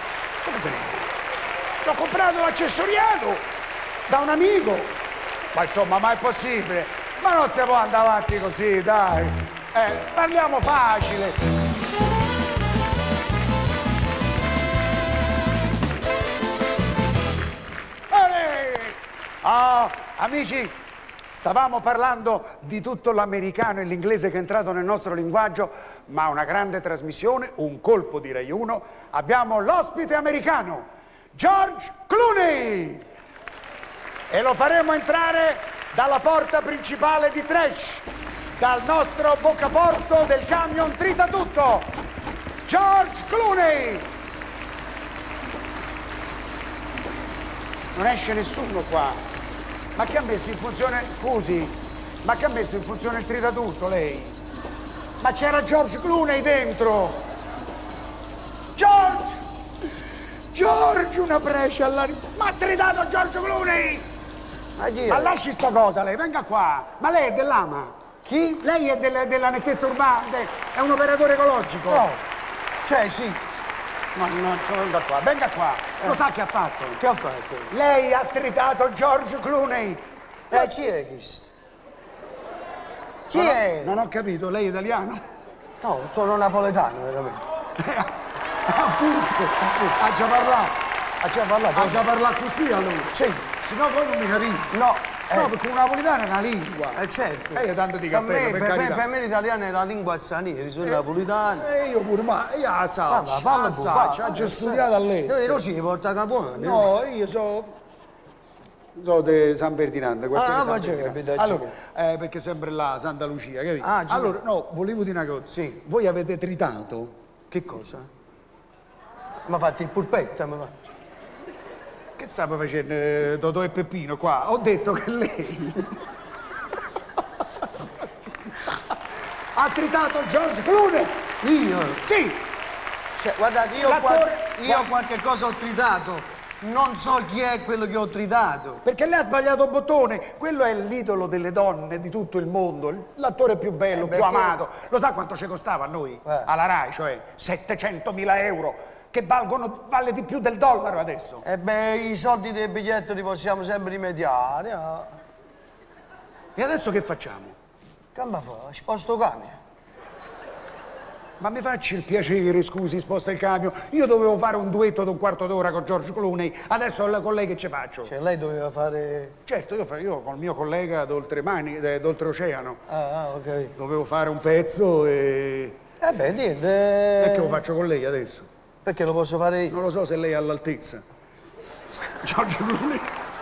Certo, ho comprato l'accessoriato da un amico. Ma insomma, ma è possibile? Ma non si può andare avanti così, dai. Eh, parliamo facile. Olè! Ah, amici, stavamo parlando di tutto l'americano e l'inglese che è entrato nel nostro linguaggio, ma una grande trasmissione, un colpo di Rai uno. Abbiamo l'ospite americano, George Clooney! E lo faremo entrare dalla porta principale di Trash, dal nostro boccaporto del camion Tritatutto, George Clooney! Non esce nessuno qua. Ma che ha messo in funzione, scusi, ma che ha messo in funzione il Tritatutto lei? Ma c'era George Clooney dentro! George! George, una breccia alla... Ma ha tritato George Clooney! Ma, ma lasci sta cosa lei, venga qua! Ma lei è dell'Ama? Chi? Lei è del, della nettezza urbana, è un operatore ecologico? No. Cioè, sì. No, no, venga qua, venga qua. Eh. Lo sa che ha fatto? Che ha fatto? Lei ha tritato George Clooney. Eh, chi è questo? Chi non è? Ho, non ho capito, lei è italiano? No, sono napoletano, veramente. Appunto, ha già parlato. Ha già parlato? Ha già parlato così a lui? Sì. Se no poi non mi capisco. No. Eh. No, perché un napoletano è una lingua. Eh certo. E io tanto di cappello, per, per, per, carità. per me l'italiano è la lingua straniera, sono eh, napoletano. E io pure, ma io la so. Parla, parla, la parla. so, ha già studiato all'estero. Io non ci porta Capuano. No, io so... So di San Ferdinando, Ah, San ma Ferdinando. c'è, Allora, eh, perché sempre là, Santa Lucia, capito? Ah, allora, no, volevo dire una cosa. Sì. Voi avete tritato? Che cosa? Mi ha fatto il pulpetto, mi fa. Che stava facendo eh, Totò e Peppino qua? Ho detto che lei ha tritato George Clooney! Io? Sì! Cioè, guardate, io, L'attore- qual- io qualche cosa ho tritato. Non so chi è quello che ho tritato. Perché lei ha sbagliato bottone. Quello è l'idolo delle donne di tutto il mondo, l'attore più bello, Eh, più perché- amato. Lo sa quanto ci costava a noi? Eh. Alla Rai, cioè settecentomila euro, che valgono, vale di più del dollaro adesso. E beh, i soldi del biglietto li possiamo sempre rimediare. Ah. E adesso che facciamo? Che mi fa? Sposto camion. Ma mi facci il piacere, scusi, sposta il camion. Io dovevo fare un duetto di un quarto d'ora con George Clooney, adesso con lei che ci faccio? Cioè, lei doveva fare... Certo, io, io con il mio collega d'oltremani, eh, d'oltreoceano, Ah, ah, ok. dovevo fare un pezzo e... Eh beh, niente. Perché lo faccio con lei adesso? Perché lo posso fare io? Non lo so se lei è all'altezza. George Clooney.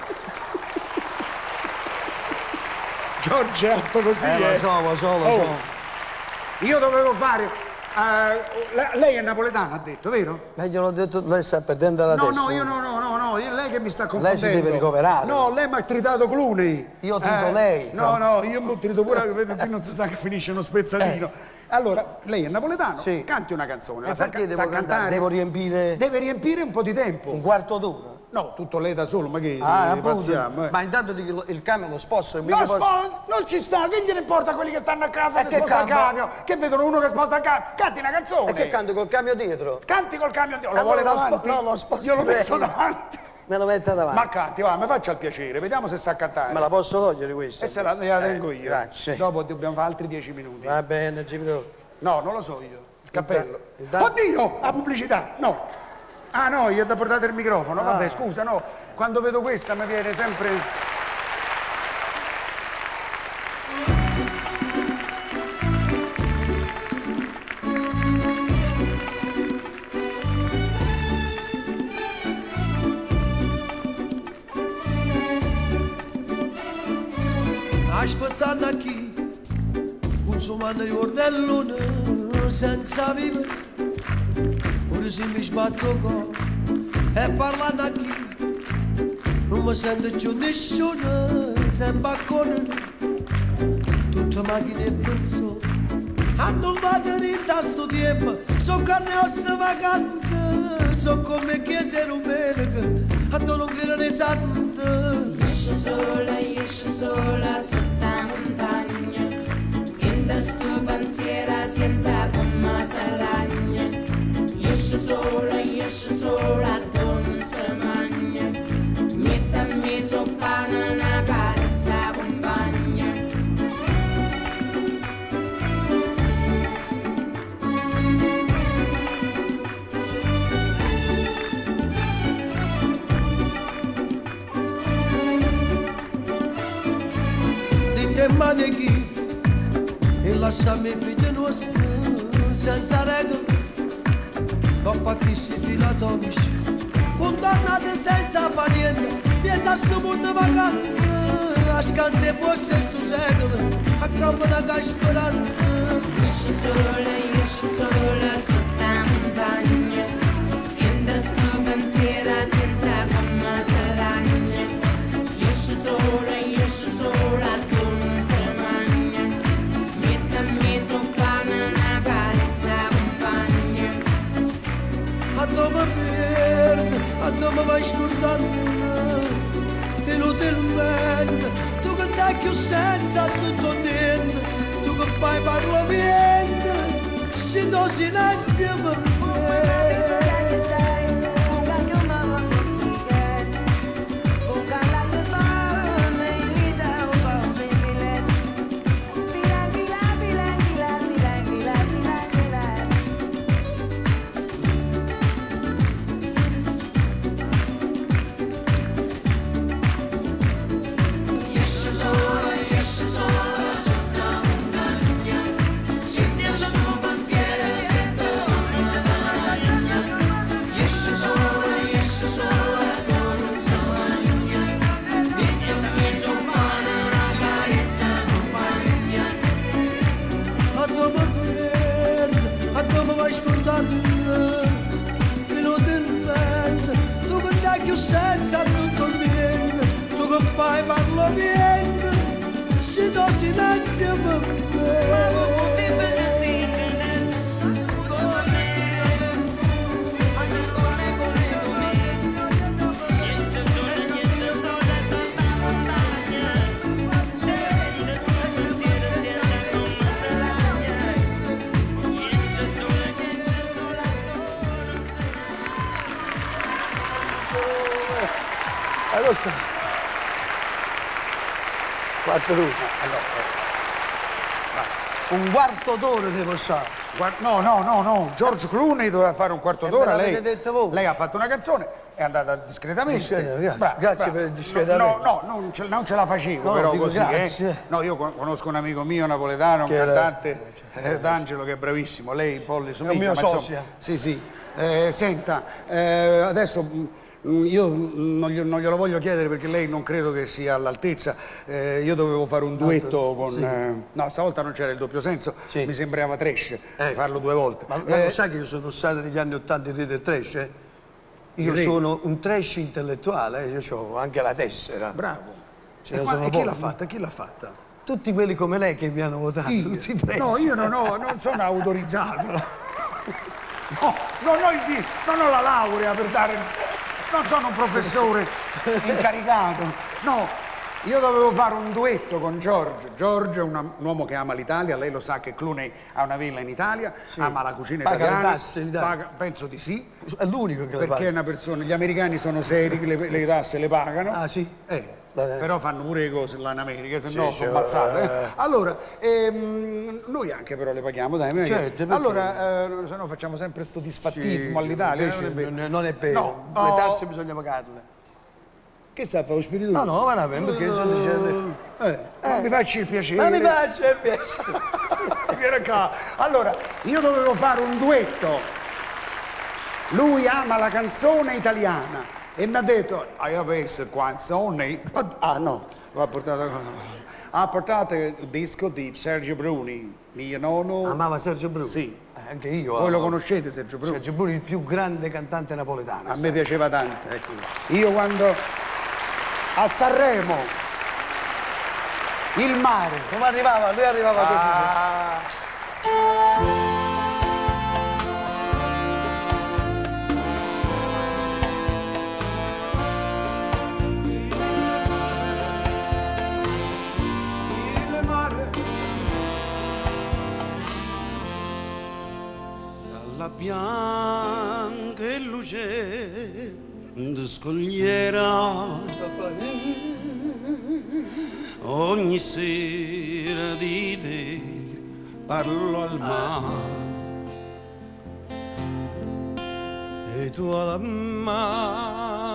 George è atto così, Eh, eh. lo so, lo so, lo Oh, so. io dovevo fare... eh, le- lei è napoletana, ha detto, vero? Ma gliel'ho detto, lei sta perdendo la No, testa. no, io no, no, no, no, io- lei che mi sta Lei confondendo. si deve ricoverare. No, lei mi ha tritato Clooney. Io trito lei, No, insomma. no, io mi ho trito pure, perché qui non si sa che finisce uno spezzatino. Allora, lei è napoletano? Eh. Sì. Canti una canzone. E la sa, perché sa devo cantare? Devo riempire Deve riempire un po' di tempo. un quarto d'ora. No, tutto lei da solo, ma che Ah, eh, appunto. pazziamo, eh. Ma intanto dico, il camion lo sposto. e No, mica posso- spo- non ci sta, che gliene importa a quelli che stanno a casa E che che sposta il canta? camion? Che vedono uno che sposta il camion? Canti una canzone. E che canto col camion dietro? Canti col camion di... Lo Allora vuole lo spo- davanti? no, lo sposti Io lo metto lei. davanti. Me lo mette davanti. Ma canti, va, mi faccia il piacere, vediamo se sa cantare. Me la posso togliere questa? E se la, gliela Eh, tengo io. Grazie. Dopo dobbiamo fare altri dieci minuti. Va bene, ci vedo. No, non lo so io. Il cappello. il da- Oddio, la pubblicità, no. Ah no, gli ho da portare il microfono. Vabbè, Ah. scusa, no. Quando vedo questa mi viene sempre... Aspettando qui, consumando giornellone senza vivere, ora se mi sbatto il cuore e parlando qui, non mi sento più nessuno, sempre a correre, tutte macchine e persone, hanno battere in tasto tempo, so carne e ossa vacante, so come chiese rumene, hanno non credere sante. Esce sola, esce sola sotto la montagna, senta sto pensiero, senta come si ragna. Esce sola, esce sola, non si mangia, mani chi e lasciami i figli nostri senza regole dopo a chi si fila atomici condannati senza fare niente pensa a sto mondo vacante a scanse e fosse sto secolo a campo da che speranza esci sola, esci sola sotto la montagna senta sto pensiero, senta come si ragna esci sola, esci sola tu non se la magna mette in mezzo un pane una carezza compagna a dove verde, a dove vai scordando inutilmente tu che dai più senza tutto niente tu che fai parlo niente si do silenzio per me senza tutto niente tu che fai parlo niente ci do silenzio per me Quarto d'ora. Allora, basta. Un quarto d'ora devo stare. No, no, no, no. George Clooney doveva fare un quarto d'ora. Lei, detto voi. lei ha fatto una canzone, è andata discretamente. Discretamente, grazie. Brava, Grazie brava. per il discretamente. No, no, no non, ce, non ce la facevo, No, però dico così, grazie. eh. No, io conosco un amico mio napoletano, un Che era- cantante, eh, D'Angelo, che è bravissimo. Lei, Polli, somiglia. mio ma insomma, socio. Sì, sì. Eh, senta, eh, adesso... mh, io non, gli- non glielo voglio chiedere perché lei non credo che sia all'altezza. Eh, io dovevo fare un duetto con... sì. eh, no, stavolta non c'era il doppio senso, Sì. mi sembrava trash Ecco. farlo due volte. Ma, ma Eh, lo sai che io sono stato negli anni ottanta il re del trash? eh? Io Il re? sono un trash intellettuale, eh? Io ho anche la tessera. Bravo. Ce E, ne qua- sono e chi pochi. l'ha fatta? Chi l'ha fatta? Tutti quelli come lei che mi hanno votato, Io? tutti i trash. No, io non, ho, non sono autorizzato. No, non ho, il di- non ho la laurea per dare... Non sono un professore incaricato. No, io dovevo fare un duetto con George. George è una- un uomo che ama l'Italia, lei lo sa che Clooney ha una villa in Italia, ama la cucina Paga le italiana. tasse in Italia. paga- penso di sì. È l'unico che le Perché è paga. una persona, gli americani sono seri, le, le tasse le pagano. Ah, sì? Eh, Bene. però fanno pure le cose là in America, se Sì, no sì, sono ammazzate. eh. eh. Allora, ehm, noi anche però le paghiamo, dai. non è che- Certo, perché? allora, eh, se no facciamo sempre sto disfattismo Sì, all'Italia. invece non è vero. non, non è vero. No, Le oh, tasse bisogna pagarle. Che sta a fare lo spirito? No, no, ma no, perché sto dicendo... Eh, non mi facci il piacere. Ma mi faccia il piacere. Vieni qua. Allora, io dovevo fare un duetto. Lui ama la canzone italiana e mi ha detto, hai avesse canzone? Ah no, ha portato, ha portato il disco di Sergio Bruni, mio nonno. Amava Sergio Bruni? Sì. Eh, anche io. Voi lo amo. conoscete Sergio Bruni? Sergio Bruni, il più grande cantante napoletano. A me piaceva tanto. Ecco. Io quando a Sanremo, il mare. Come arrivava? Lui arrivava così. Ah. Il mare dalla bianca e luce di scogliera ogni sera di te parlo al mare e tu al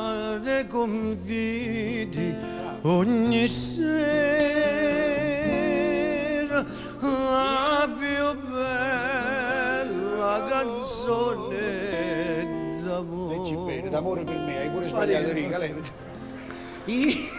mare confidi ogni sera la più bella canzone d'amore. Leggi bene, d'amore per me, hai pure sbagliato riga, lei. I...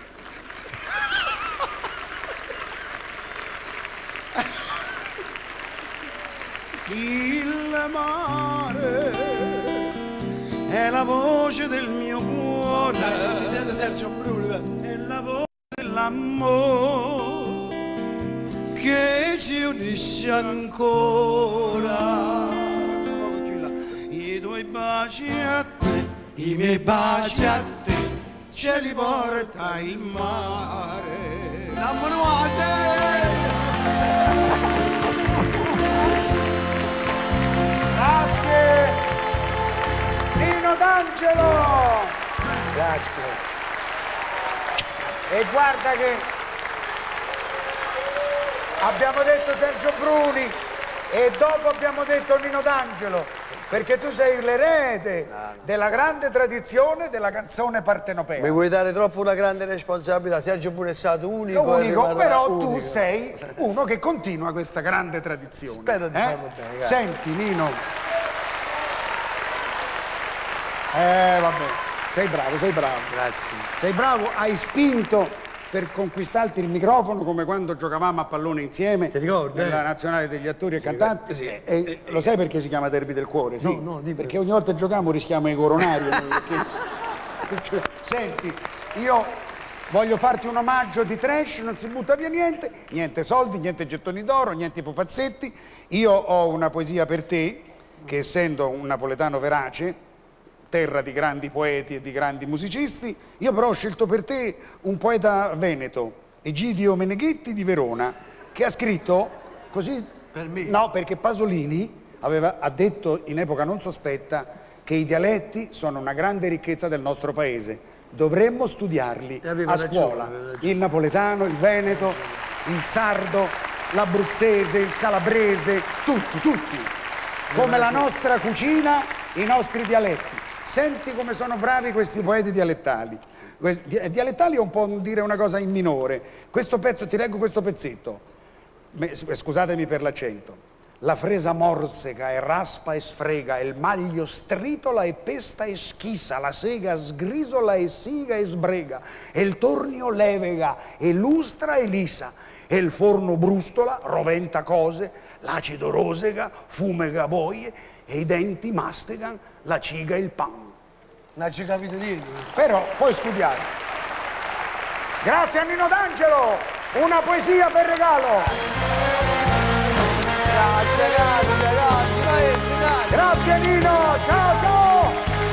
Il mare è la voce del mio cuore. Dai, ti sente Sergio Bruno? È la voce dell'amore che ci unisce ancora. I tuoi baci a te, I miei baci a te, ce li porta il mare. La Manuase! Grazie! Nino D'Angelo! Grazie. E guarda che abbiamo detto Sergio Bruni e dopo abbiamo detto Nino D'Angelo, perché tu sei l'erede no, no. della grande tradizione della canzone partenopea. Mi vuoi dare troppo una grande responsabilità? Sergio Bruni è stato unico. Unico, però unico. Tu sei uno che continua questa grande tradizione. Spero di eh? farlo bene. Senti, Nino. Eh, vabbè, sei bravo, sei bravo. Grazie. Sei bravo, hai spinto per conquistarti il microfono come quando giocavamo a pallone insieme. Ti ricordi? Nella eh? nazionale degli attori e sì, cantanti. sì. E, e eh, lo sai perché si chiama Derby del Cuore? Sì? No, no, di perché ogni volta che giochiamo rischiamo i coronari. Perché... Senti, io voglio farti un omaggio di trash, non si butta via niente, niente soldi, niente gettoni d'oro, niente pupazzetti. Io ho una poesia per te, che essendo un napoletano verace, terra di grandi poeti e di grandi musicisti, io però ho scelto per te un poeta veneto, Egidio Meneghetti di Verona, che ha scritto così... Per me? No, perché Pasolini aveva, ha detto in epoca non sospetta che i dialetti sono una grande ricchezza del nostro paese. Dovremmo studiarli a ragione, scuola. Il napoletano, il veneto, il sardo, l'abruzzese, il calabrese, tutti, tutti. Come la nostra cucina, i nostri dialetti. Senti come sono bravi questi poeti dialettali. Dialettali è un po' dire una cosa in minore. Questo pezzo, ti leggo questo pezzetto. Scusatemi per l'accento. La fresa morseca e raspa e sfrega, il maglio stritola e pesta e schisa, la sega sgrisola e siga e sbrega, e il tornio levega e lustra e lisa, e il forno brustola, roventa cose, l'acido rosega, fumega boie, e i denti mastegan la ciga e il pan. Non ci capito niente. Però puoi studiare. Grazie a Nino D'Angelo, una poesia per regalo. Grazie, grazie, grazie, maestro, grazie. Grazie Nino, ciao ciao.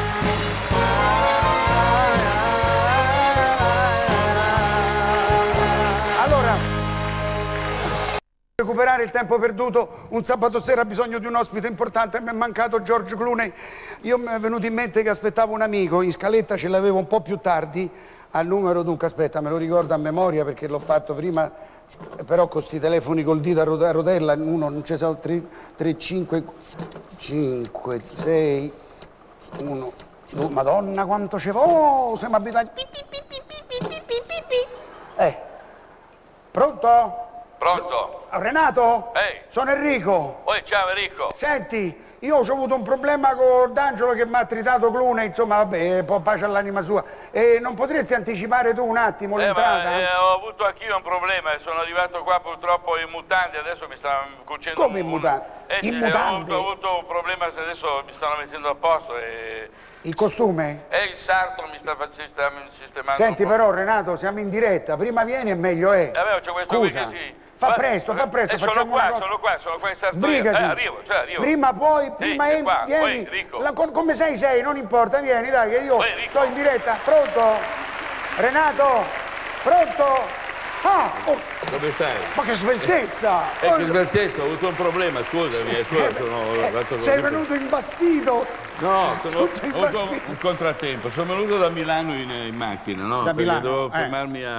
Allora, recuperare il tempo perduto, un sabato sera ha bisogno di un ospite importante, mi è mancato George Clooney. Io mi è venuto in mente che aspettavo un amico, in scaletta ce l'avevo un po' più tardi, al numero, dunque aspetta, me lo ricordo a memoria perché l'ho fatto prima, però con questi telefoni col dito a rotella, uno non ci sono tre, cinque, cinque, sei, uno, due, madonna quanto ce oh, siamo abituati. Eh, pronto? Pronto? Renato? Ehi. Sono Enrico. Oi, ciao Enrico. Senti, io ho avuto un problema con D'Angelo che mi ha tritato Clooney, insomma, vabbè, poi pace all'anima sua. E non potresti anticipare tu un attimo eh, l'entrata? Ma, eh, ho avuto anch'io un problema, sono arrivato qua purtroppo in mutande, adesso mi stanno cucendo... Come in un... mutande? Eh, in sì, mutande? Ho, ho avuto un problema, adesso mi stanno mettendo a posto e... Il costume? E il sarto mi sta facendo sistemando. Senti però Renato, siamo in diretta, prima vieni e meglio è. Eh, vabbè, c'ho questo qui che sì. Fa Va, presto, fa presto, eh, sono facciamo qua, una cosa. sono qua, sono qua in sarto. Sbrigati. Eh, arrivo, cioè arrivo. Prima poi, prima sì, entri, qua. vieni. Poi, Rico. La, come sei sei, non importa, vieni dai che io Poi, sto in diretta. Pronto? Renato? Pronto? Ah, oh. Come stai? Ma che sveltezza! Eh, che sveltezza, ho avuto un problema, scusami, eh, tu, sono, eh, fatto sei proprio... venuto imbastito! No, sono, Tutto ho avuto un contrattempo, sono venuto da Milano in, in macchina, no? Da Perché Milano, dovevo eh. fermarmi a,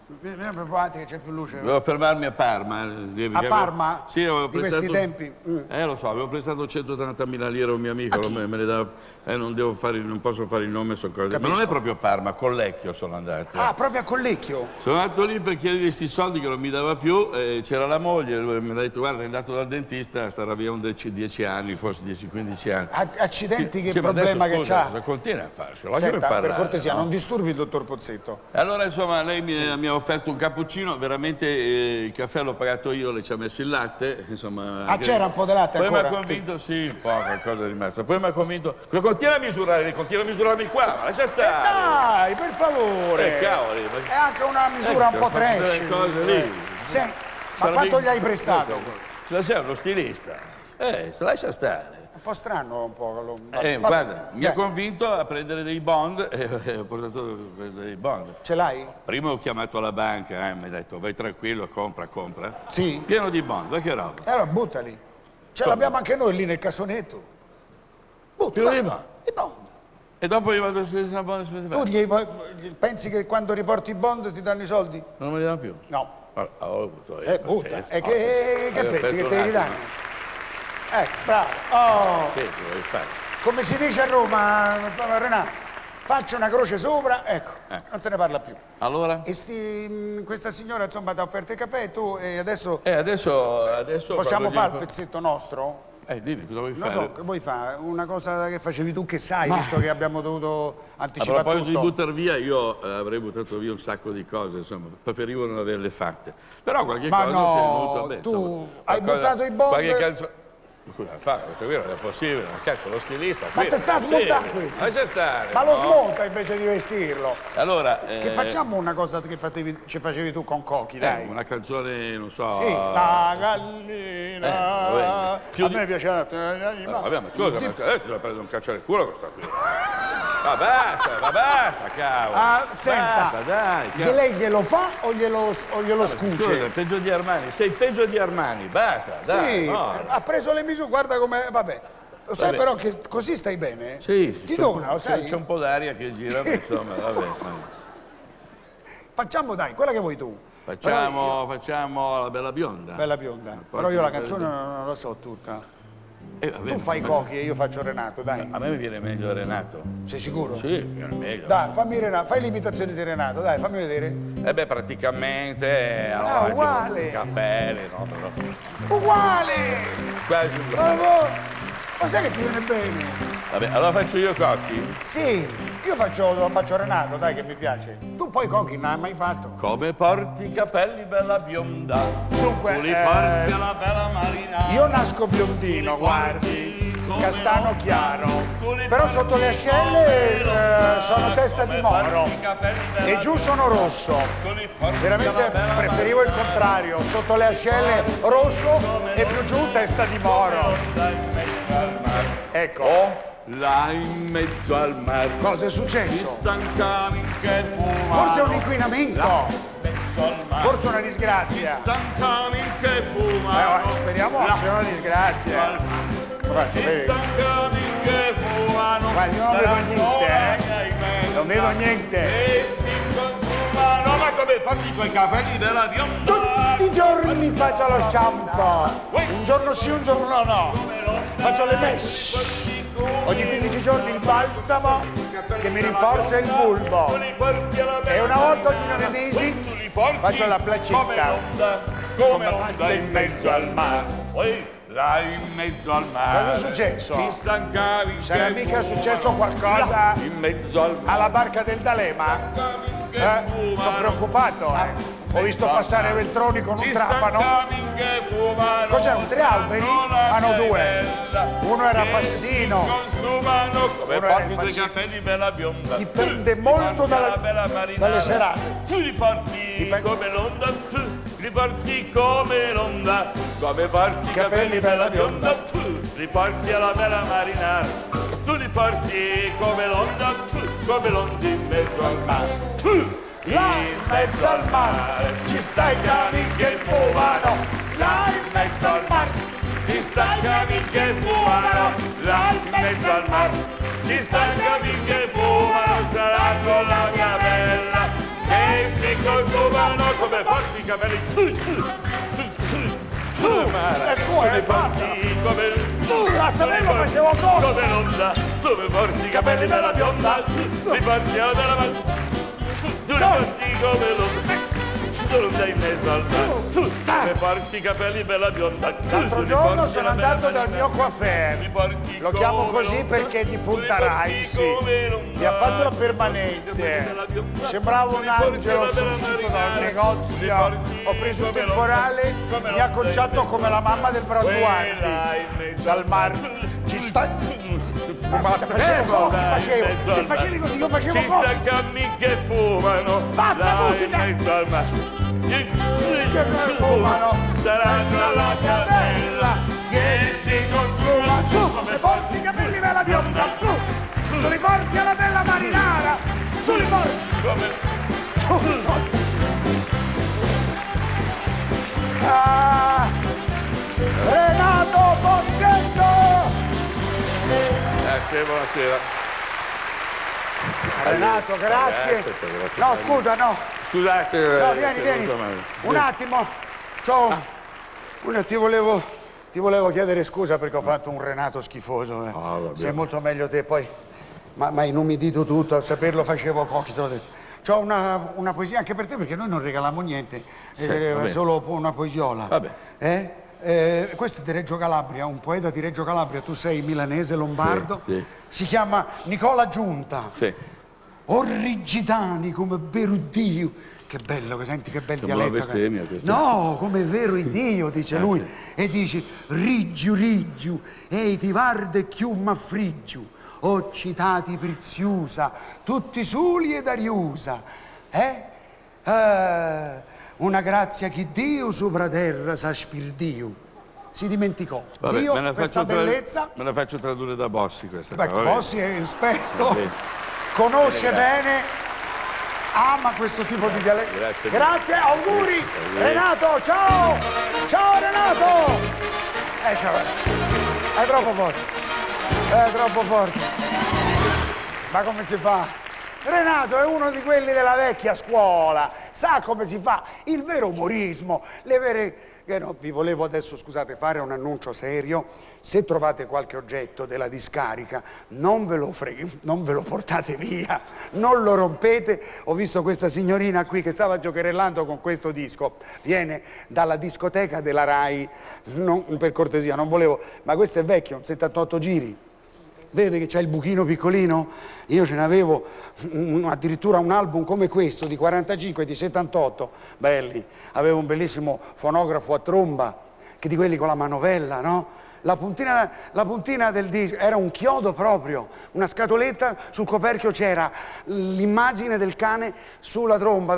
Vieni per avanti che c'è più luce. Devo fermarmi a Parma. A Parma? Sì, avevo Di prestato... questi tempi? Mm. Eh, lo so, avevo prestato centottantamila lire a un mio amico, me, me ne dava... Eh, non devo fare, non posso fare il nome, sono cose... Capisco. Ma non è proprio a Parma, a Collecchio sono andato. Ah, proprio a Collecchio? Sono andato lì per chiedere questi soldi che non mi dava più, e c'era la moglie, lui mi ha detto, guarda, è andato dal dentista, starà via un dieci anni, forse dieci quindici anni. Accidenti, sì, che sì, problema che c'ha? Cosa continua a farselo? Lasciami Senta, parlare, per cortesia, no? non disturbi il dottor Pozzetto. Allora, insomma, lei mi, sì. mi ha offerto un cappuccino, veramente eh, il caffè l'ho pagato io, le ci ha messo il latte, insomma... Ah, c'era un po' di latte poi ancora? Poi mi ha convinto, sì. sì, un po', qualcosa è rimasto. Poi mi ha convinto, continua a misurare, continua a misurarmi qua, ma lascia stare. Eh dai, per favore! Eh, cavoli! Ma... È anche una misura eh, un po' trash. Cose lì. Sì, ma quanto gli hai prestato? Se sei uno stilista. Eh, lascia stare. Un po' strano, un po'. Eh, va, guarda, va, mi ha convinto a prendere dei bond e eh, ho portato a prendere dei bond. Ce l'hai? Prima ho chiamato la banca, eh, mi ha detto vai tranquillo, compra, compra. Sì. Pieno di bond, ma che roba? E allora buttali. Ce l'abbiamo anche noi lì nel cassonetto. Buttali. Pieno di bond. I bond. E dopo gli vado su una bond. Tu gli, pensi che quando riporti i bond ti danno i soldi? Non me li danno più? No. Allora, ho avuto io. Eh, butta. E che, che pensi che te li danno? Attimo. Ecco, bravo. Oh. Sì, sì, vuoi fare. Come si dice a Roma, Renato, faccio una croce sopra, ecco, eh. non se ne parla più. Allora? E sti, questa signora, insomma, ti ha offerto i caffè, tu, e adesso... Eh, adesso... adesso possiamo fare il dico... pezzetto nostro? Eh, dimmi, cosa vuoi non fare? Non so, che vuoi fare? Una cosa che facevi tu che sai, Ma... visto che abbiamo dovuto anticipare tutto. A proposito di buttare via, io eh, avrei buttato via un sacco di cose, insomma, preferivo non averle fatte. Però qualche Ma cosa... no, tenuto, beh, tu insomma, hai qualcosa, buttato i bond... Qualche calzo... Scusa, fa, questo qui non è possibile, ma cazzo, lo stilista... Ma te sta a smontare questo? Lascia stare, Ma lo no? smonta invece di vestirlo. Allora... Che eh... facciamo una cosa che facevi, ci facevi tu con Cochi, dai. Eh, una canzone, non so... Sì, la gallina... Eh, più a di... me piaceva... Eh, vabbè, ma scusa, ti... ma adesso devo prendere un calcio nel culo questa qui. Va basta, va basta, cavolo. Ah, senta, basta, dai, che lei glielo fa o glielo, o glielo allora, scuce? Scusa, peggio di Armani, sei peggio di Armani, basta, dai. Sì, no. ha preso le misure, guarda come... Vabbè. Lo sai vabbè. però che così stai bene? Sì. Ti dona, lo sai? C'è un po' d'aria che gira, ma insomma, vabbè. Facciamo, dai, quella che vuoi tu. Facciamo, io... facciamo la bella bionda. Bella bionda. Però io la canzone non, non la so tutta. Eh, vabbè, tu fai ma... Cochi e io faccio Renato, dai. A me mi viene meglio Renato. Sei sicuro? Sì, mi viene meglio. Dai, fammi Renato, fai l'imitazione di Renato, dai, fammi vedere. Eh beh, praticamente... Ah, allora, uguale! I capelli, no, però... Uguale! Quasi uguale. Bravo! Ma sai che ti viene bene? Vabbè, allora faccio io Cochi? Sì, io faccio, faccio Renato, dai, che mi piace. Tu poi Cochi non hai mai fatto. Come porti i capelli, bella bionda? Dunque, tu li eh, porti alla bella marina. Io nasco biondino, guardi, castano chiaro, però sotto le ascelle eh, sono testa di moro e giù sono rosso. Veramente preferivo il contrario, sotto le ascelle rosso e più giù testa di moro. Ecco. Là in mezzo al mare. Cosa è successo? Ti stancavi che fumano. Forse è un inquinamento. Forse una disgrazia. Ti stancavi che fumano. Eh, speriamo che sia una disgrazia. Ti stancavi che fumano. Guarda, io non vedo niente, eh. Non vedo niente. E si consumano. Ma come fatti quei capelli della bionda? Tutti i giorni faccio lo shampoo. Un giorno sì, un giorno no, no. Faccio le mesh. Ogni quindici giorni il balsamo che mi rinforza il bulbo. E una volta ogni nove mesi faccio la placetta. Come onda in mezzo al mare. Là in mezzo al mare. Cosa è successo? Ti stancavi. Sarà mica successo qualcosa in mezzo al mare. Alla barca del D'Alema? Eh? Sono preoccupato, eh. Ho visto passare Veltroni con un trapano. Cos'è, un tre alberi? Ah no, due. Uno era Fassino. Come porti i tuoi capelli bella bionda. Dipende molto dalla, dalle serate. Tu li porti come l'onda, tu li porti come l'onda. Come porti i capelli bella bionda, tu li porti alla bella marinara. Tu li porti come l'onda, tu come l'onda in mezzo al mare. Tu là in mezzo al mare ci stai cavi che fumano. Là in mezzo al mare ci stai cavi che fumano. Là in mezzo al mare ci stai cavi che fumano. Sarà con la mia bella che si consuma. fumano, come porti i capelli. Tu, tu, tu, tu. Tu, le scuole, basta! Tu, la sapevo, facevo cosa! Come l'onda, tu mi porti i capelli bella bionda, mi porti a della mano, tu mi porti come l'onda, tu non dai in mezzo al mare, tu mi porti i capelli bella bionda. L'altro giorno sono andato dal mio coiffeur, lo chiamo così perché è di Punta Raisi, mi ha fatto la permanente, sembrava un angelo uscito dal negozio, ho preso un temporale, mi ha conciato come la mamma del Branduardi, dal mar, ci sta... Ma se facevo, facevo, se facevi così io facevo ci cosa? sta cammi che fumano, basta musica! Che fumano, saranno la candela che si consuma. Tu, come porti i capelli bella bionda, tu, tu li porti alla bella marinara, tu li porti, come tu li porti. Ah, Renato Pozzetto! Grazie, buonasera. Renato, grazie. No, scusa, no. Scusate. No, vieni, vieni. Un attimo. Ciao. Una, ti volevo, ti volevo chiedere scusa perché ho fatto un Renato schifoso. Eh. Oh, sei molto meglio te, poi mi hai inumidito tutto, a saperlo facevo pochi, te l'ho detto. C'ho una, una poesia anche per te perché noi non regaliamo niente, sì, eh, solo una poesiola. Vabbè. Eh? Eh, questo è di Reggio Calabria, un poeta di Reggio Calabria, tu sei milanese, lombardo, sì, sì. Si chiama Nicola Giunta. Sì. Orrigitani come vero Dio. Che bello, che senti che bel Sembra una dialetto. bestemmia, che... questa. No, come vero Dio, dice Eh, lui. sì. E dice, Riggiu, Riggiu, ei ti varde chiù ma friggiu, o citati preziusa, tutti soli ed ariusa. Eh? Eh, una grazia che Dio sopra terra sa spir Dio. Si dimenticò. Vabbè, Dio, me la questa faccio tra- bellezza... Me la faccio tradurre da Bossi questa Beh, qua, va Bossi è esperto, Sì. conosce Bene, grazie. bene, ama questo tipo di dialetto. Grazie. Grazie, auguri. Sì. Renato, ciao! Ciao Renato! Eh, ciao. È troppo forte. È troppo forte. Ma come si fa? Renato è uno di quelli della vecchia scuola, sa come si fa il vero umorismo, le vere... Che no, vi volevo adesso, scusate, fare un annuncio serio. Se trovate qualche oggetto della discarica, non ve lo freghi, non ve lo portate via, non lo rompete. Ho visto questa signorina qui che stava giocherellando con questo disco. Viene dalla discoteca della Rai, non, per cortesia, non volevo, ma questo è vecchio, settantotto giri. Vede che c'è il buchino piccolino? Io ce n'avevo un, addirittura un album come questo di quarantacinque e di settantotto, belli. Avevo un bellissimo fonografo a tromba, che di quelli con la manovella, no? La puntina, la puntina del disco era un chiodo proprio, una scatoletta, sul coperchio c'era l'immagine del cane sulla tromba.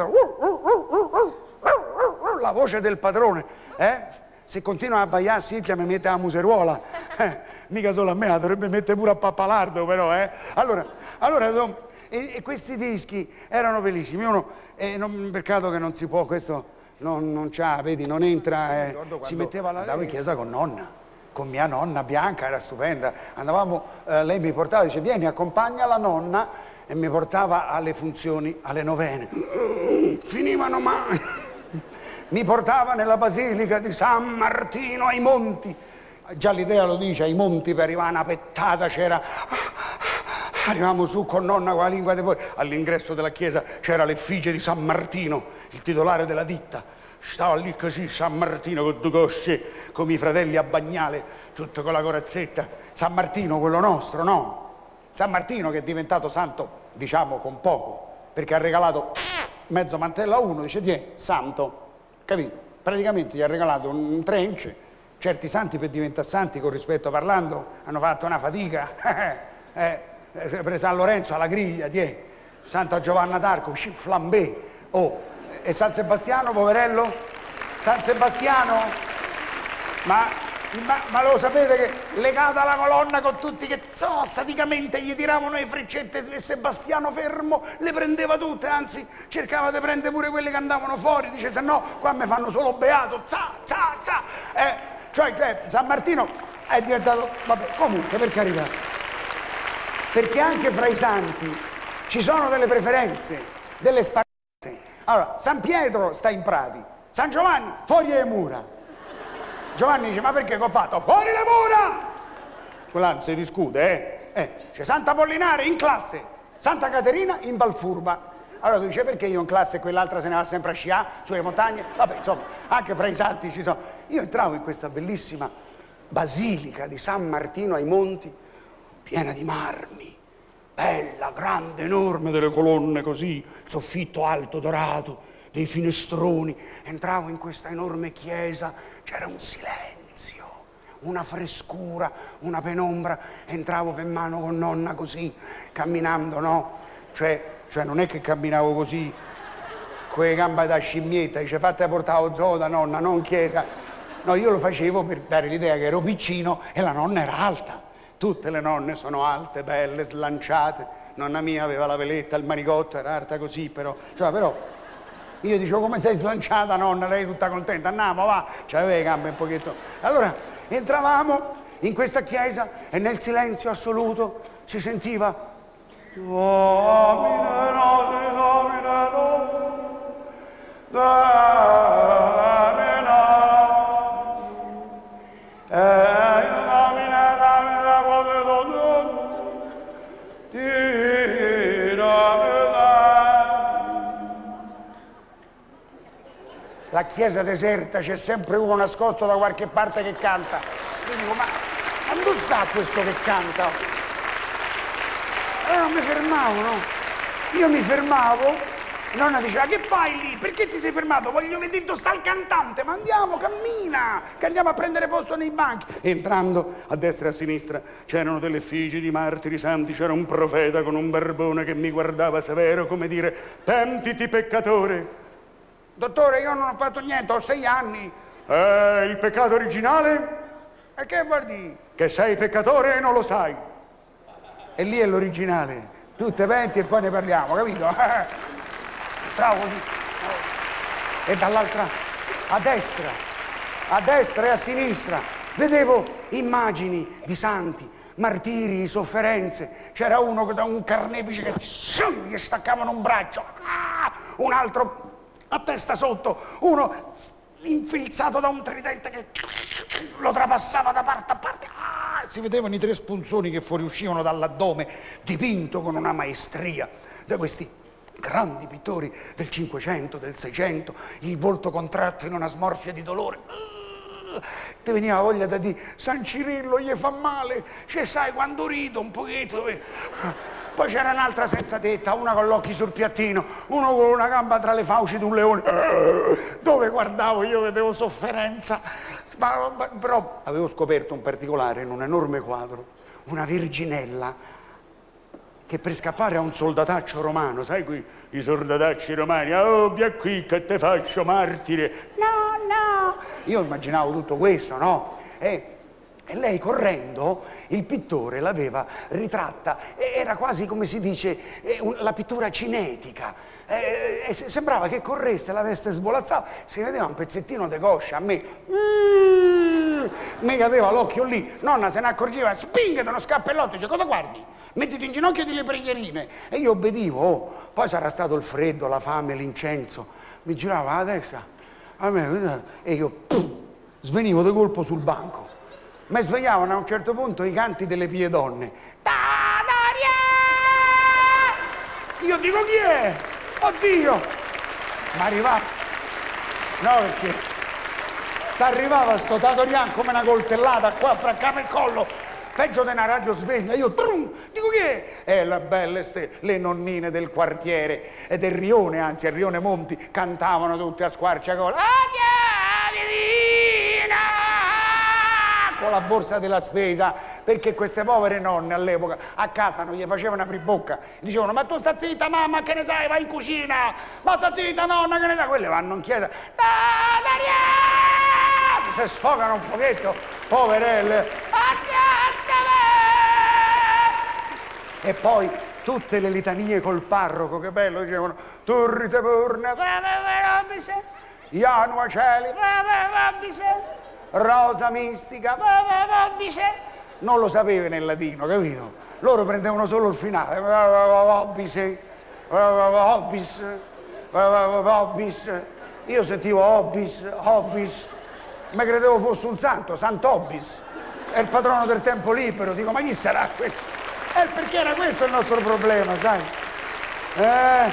La voce del padrone, eh? Se continua a abbaiare, Silvia mi mette la museruola. Eh, mica solo a me, la dovrebbe mettere pure a Pappalardo, però, eh. Allora, allora e, e questi dischi erano bellissimi. Uno, eh, non, peccato che non si può, questo non, non c'ha, vedi, non entra. Eh, si metteva la... Andavo in chiesa con nonna, con mia nonna Bianca, era stupenda. Andavamo, eh, lei mi portava, dice, vieni, accompagna la nonna, e mi portava alle funzioni, alle novene. Finivano mai. Mi portava nella basilica di San Martino ai Monti. Già l'idea lo dice, ai Monti per arrivare una pettata c'era... Arrivavamo su con nonna con la lingua di fuori. All'ingresso della chiesa c'era l'effigie di San Martino, il titolare della ditta. Stava lì così, San Martino, con due cosce, con i fratelli a bagnale, tutto con la corazzetta. San Martino, quello nostro, no? San Martino che è diventato santo, diciamo, con poco, perché ha regalato mezzo mantello a uno, dice, tiè, santo. Capito? Praticamente gli ha regalato un trench. Certi santi per diventare santi, con rispetto parlando, hanno fatto una fatica. eh, per San Lorenzo alla griglia, tiè. Santa Giovanna d'Arco, flambé. Oh, e San Sebastiano, poverello? San Sebastiano? Ma... Ma, ma lo sapete che legata alla colonna con tutti che so, sadicamente gli tiravano le freccette e Sebastiano fermo le prendeva tutte, anzi cercava di prendere pure quelle che andavano fuori, dice se no qua mi fanno solo beato, za, za, za. Eh, cioè, cioè San Martino è diventato, vabbè, comunque per carità, perché anche fra i santi ci sono delle preferenze, delle sparanze. Allora, San Pietro sta in prati, San Giovanni fuori le mura. Giovanni dice, ma perché che ho fatto? Fuori le mura! Quella non si discute, eh? eh. C'è Santa Apollinare in classe, Santa Caterina in Valfurva. Allora dice, perché io in classe e quell'altra se ne va sempre a sciare sulle montagne? Vabbè, insomma, anche fra i santi ci sono. Io entravo in questa bellissima basilica di San Martino ai Monti, piena di marmi, bella, grande, enorme, delle colonne così, il soffitto alto, dorato, dei finestroni. Entravo in questa enorme chiesa, c'era un silenzio, una frescura, una penombra. Entravo per mano con nonna così, camminando, no? Cioè, cioè non è che camminavo così, con le gambe da scimmietta, dice, fate portare lo zoo da nonna, non chiesa. No, io lo facevo per dare l'idea che ero piccino e la nonna era alta. Tutte le nonne sono alte, belle, slanciate. Nonna mia aveva la veletta, il manicotto, era alta così, però. Cioè, però, io dicevo, come sei slanciata, nonna? Lei tutta contenta, andiamo, va. C'aveva le gambe un pochetto. Allora, entravamo in questa chiesa e nel silenzio assoluto si sentiva Domine, Domine, Domine, la chiesa deserta, c'è sempre uno nascosto da qualche parte che canta. Io dico, ma dove sta questo che canta? Allora non mi fermavo, no? Io mi fermavo, nonna diceva, che fai lì? Perché ti sei fermato? Voglio vedere dove sta il cantante, ma andiamo, cammina, che andiamo a prendere posto nei banchi. Entrando a destra e a sinistra c'erano delle effigie di martiri santi, c'era un profeta con un barbone che mi guardava severo, come dire, pentiti peccatore. Dottore, io non ho fatto niente, ho sei anni. Eh, il peccato originale? E che vuol dire? Che sei peccatore e non lo sai. E lì è l'originale. Tu te penti e poi ne parliamo, capito? Bravo così. E dall'altra, a destra, a destra e a sinistra, vedevo immagini di santi, martiri, sofferenze. C'era uno da un carnefice che gli staccavano un braccio, un altro a testa sotto, uno infilzato da un tridente che lo trapassava da parte a parte. Ah, si vedevano i tre spunzoni che fuoriuscivano dall'addome, dipinto con una maestria da questi grandi pittori del Cinquecento, del Seicento, il volto contratto in una smorfia di dolore. Uh, ti veniva voglia da dire, San Cirillo gli fa male, cioè sai quando rido un pochetto. Eh. Poi c'era un'altra senza tetta, una con gli occhi sul piattino, uno con una gamba tra le fauci di un leone. Uh, dove guardavo io vedevo sofferenza. Ma, ma, però avevo scoperto un particolare in un enorme quadro, una Virginella che per scappare a un soldataccio romano, sai qui i soldatacci romani, oh via qui che te faccio martire. No, no. Io immaginavo tutto questo, no? E, e lei correndo, il pittore l'aveva ritratta, era quasi come si dice, la pittura cinetica. E, e sembrava che corresse, la veste svolazzava, si vedeva un pezzettino di coscia a me. Mm, me che aveva l'occhio lì, nonna se ne accorgeva, spingete uno scappellotto, dice cosa guardi? Mettiti in ginocchio delle preghierine. E io obbedivo, oh. Poi sarà stato il freddo, la fame, l'incenso, mi girava la testa, a me, e io pum, svenivo di colpo sul banco. Mi svegliavano a un certo punto i canti delle pie donne. Io dico chi è? Oddio! Ma arrivava. No, perché t'arrivava sto Tadorian come una coltellata qua fra capo e collo, peggio di una radio sveglia. Io trum, dico chi è? E le belle ste, le nonnine del quartiere e del Rione, anzi al Rione Monti, cantavano tutte a squarciagola. Con la borsa della spesa, perché queste povere nonne all'epoca a casa non gli facevano aprire bocca, dicevano ma tu sta zitta mamma, che ne sai, vai in cucina, ma sta zitta nonna, che ne sai, quelle vanno in chiesa, si sfogano un pochetto, poverelle, e poi tutte le litanie col parroco, che bello, dicevano turrite purne, Ianua Celi, Rosa mistica, non lo sapeva nel latino, capito? Loro prendevano solo il finale, Obis, Hobbis, io sentivo Hobbis, Hobbis, ma credevo fosse un santo, Sant'Hobbis, è il patrono del tempo libero, dico ma chi sarà questo? Eh, perché era questo il nostro problema, sai? Eh,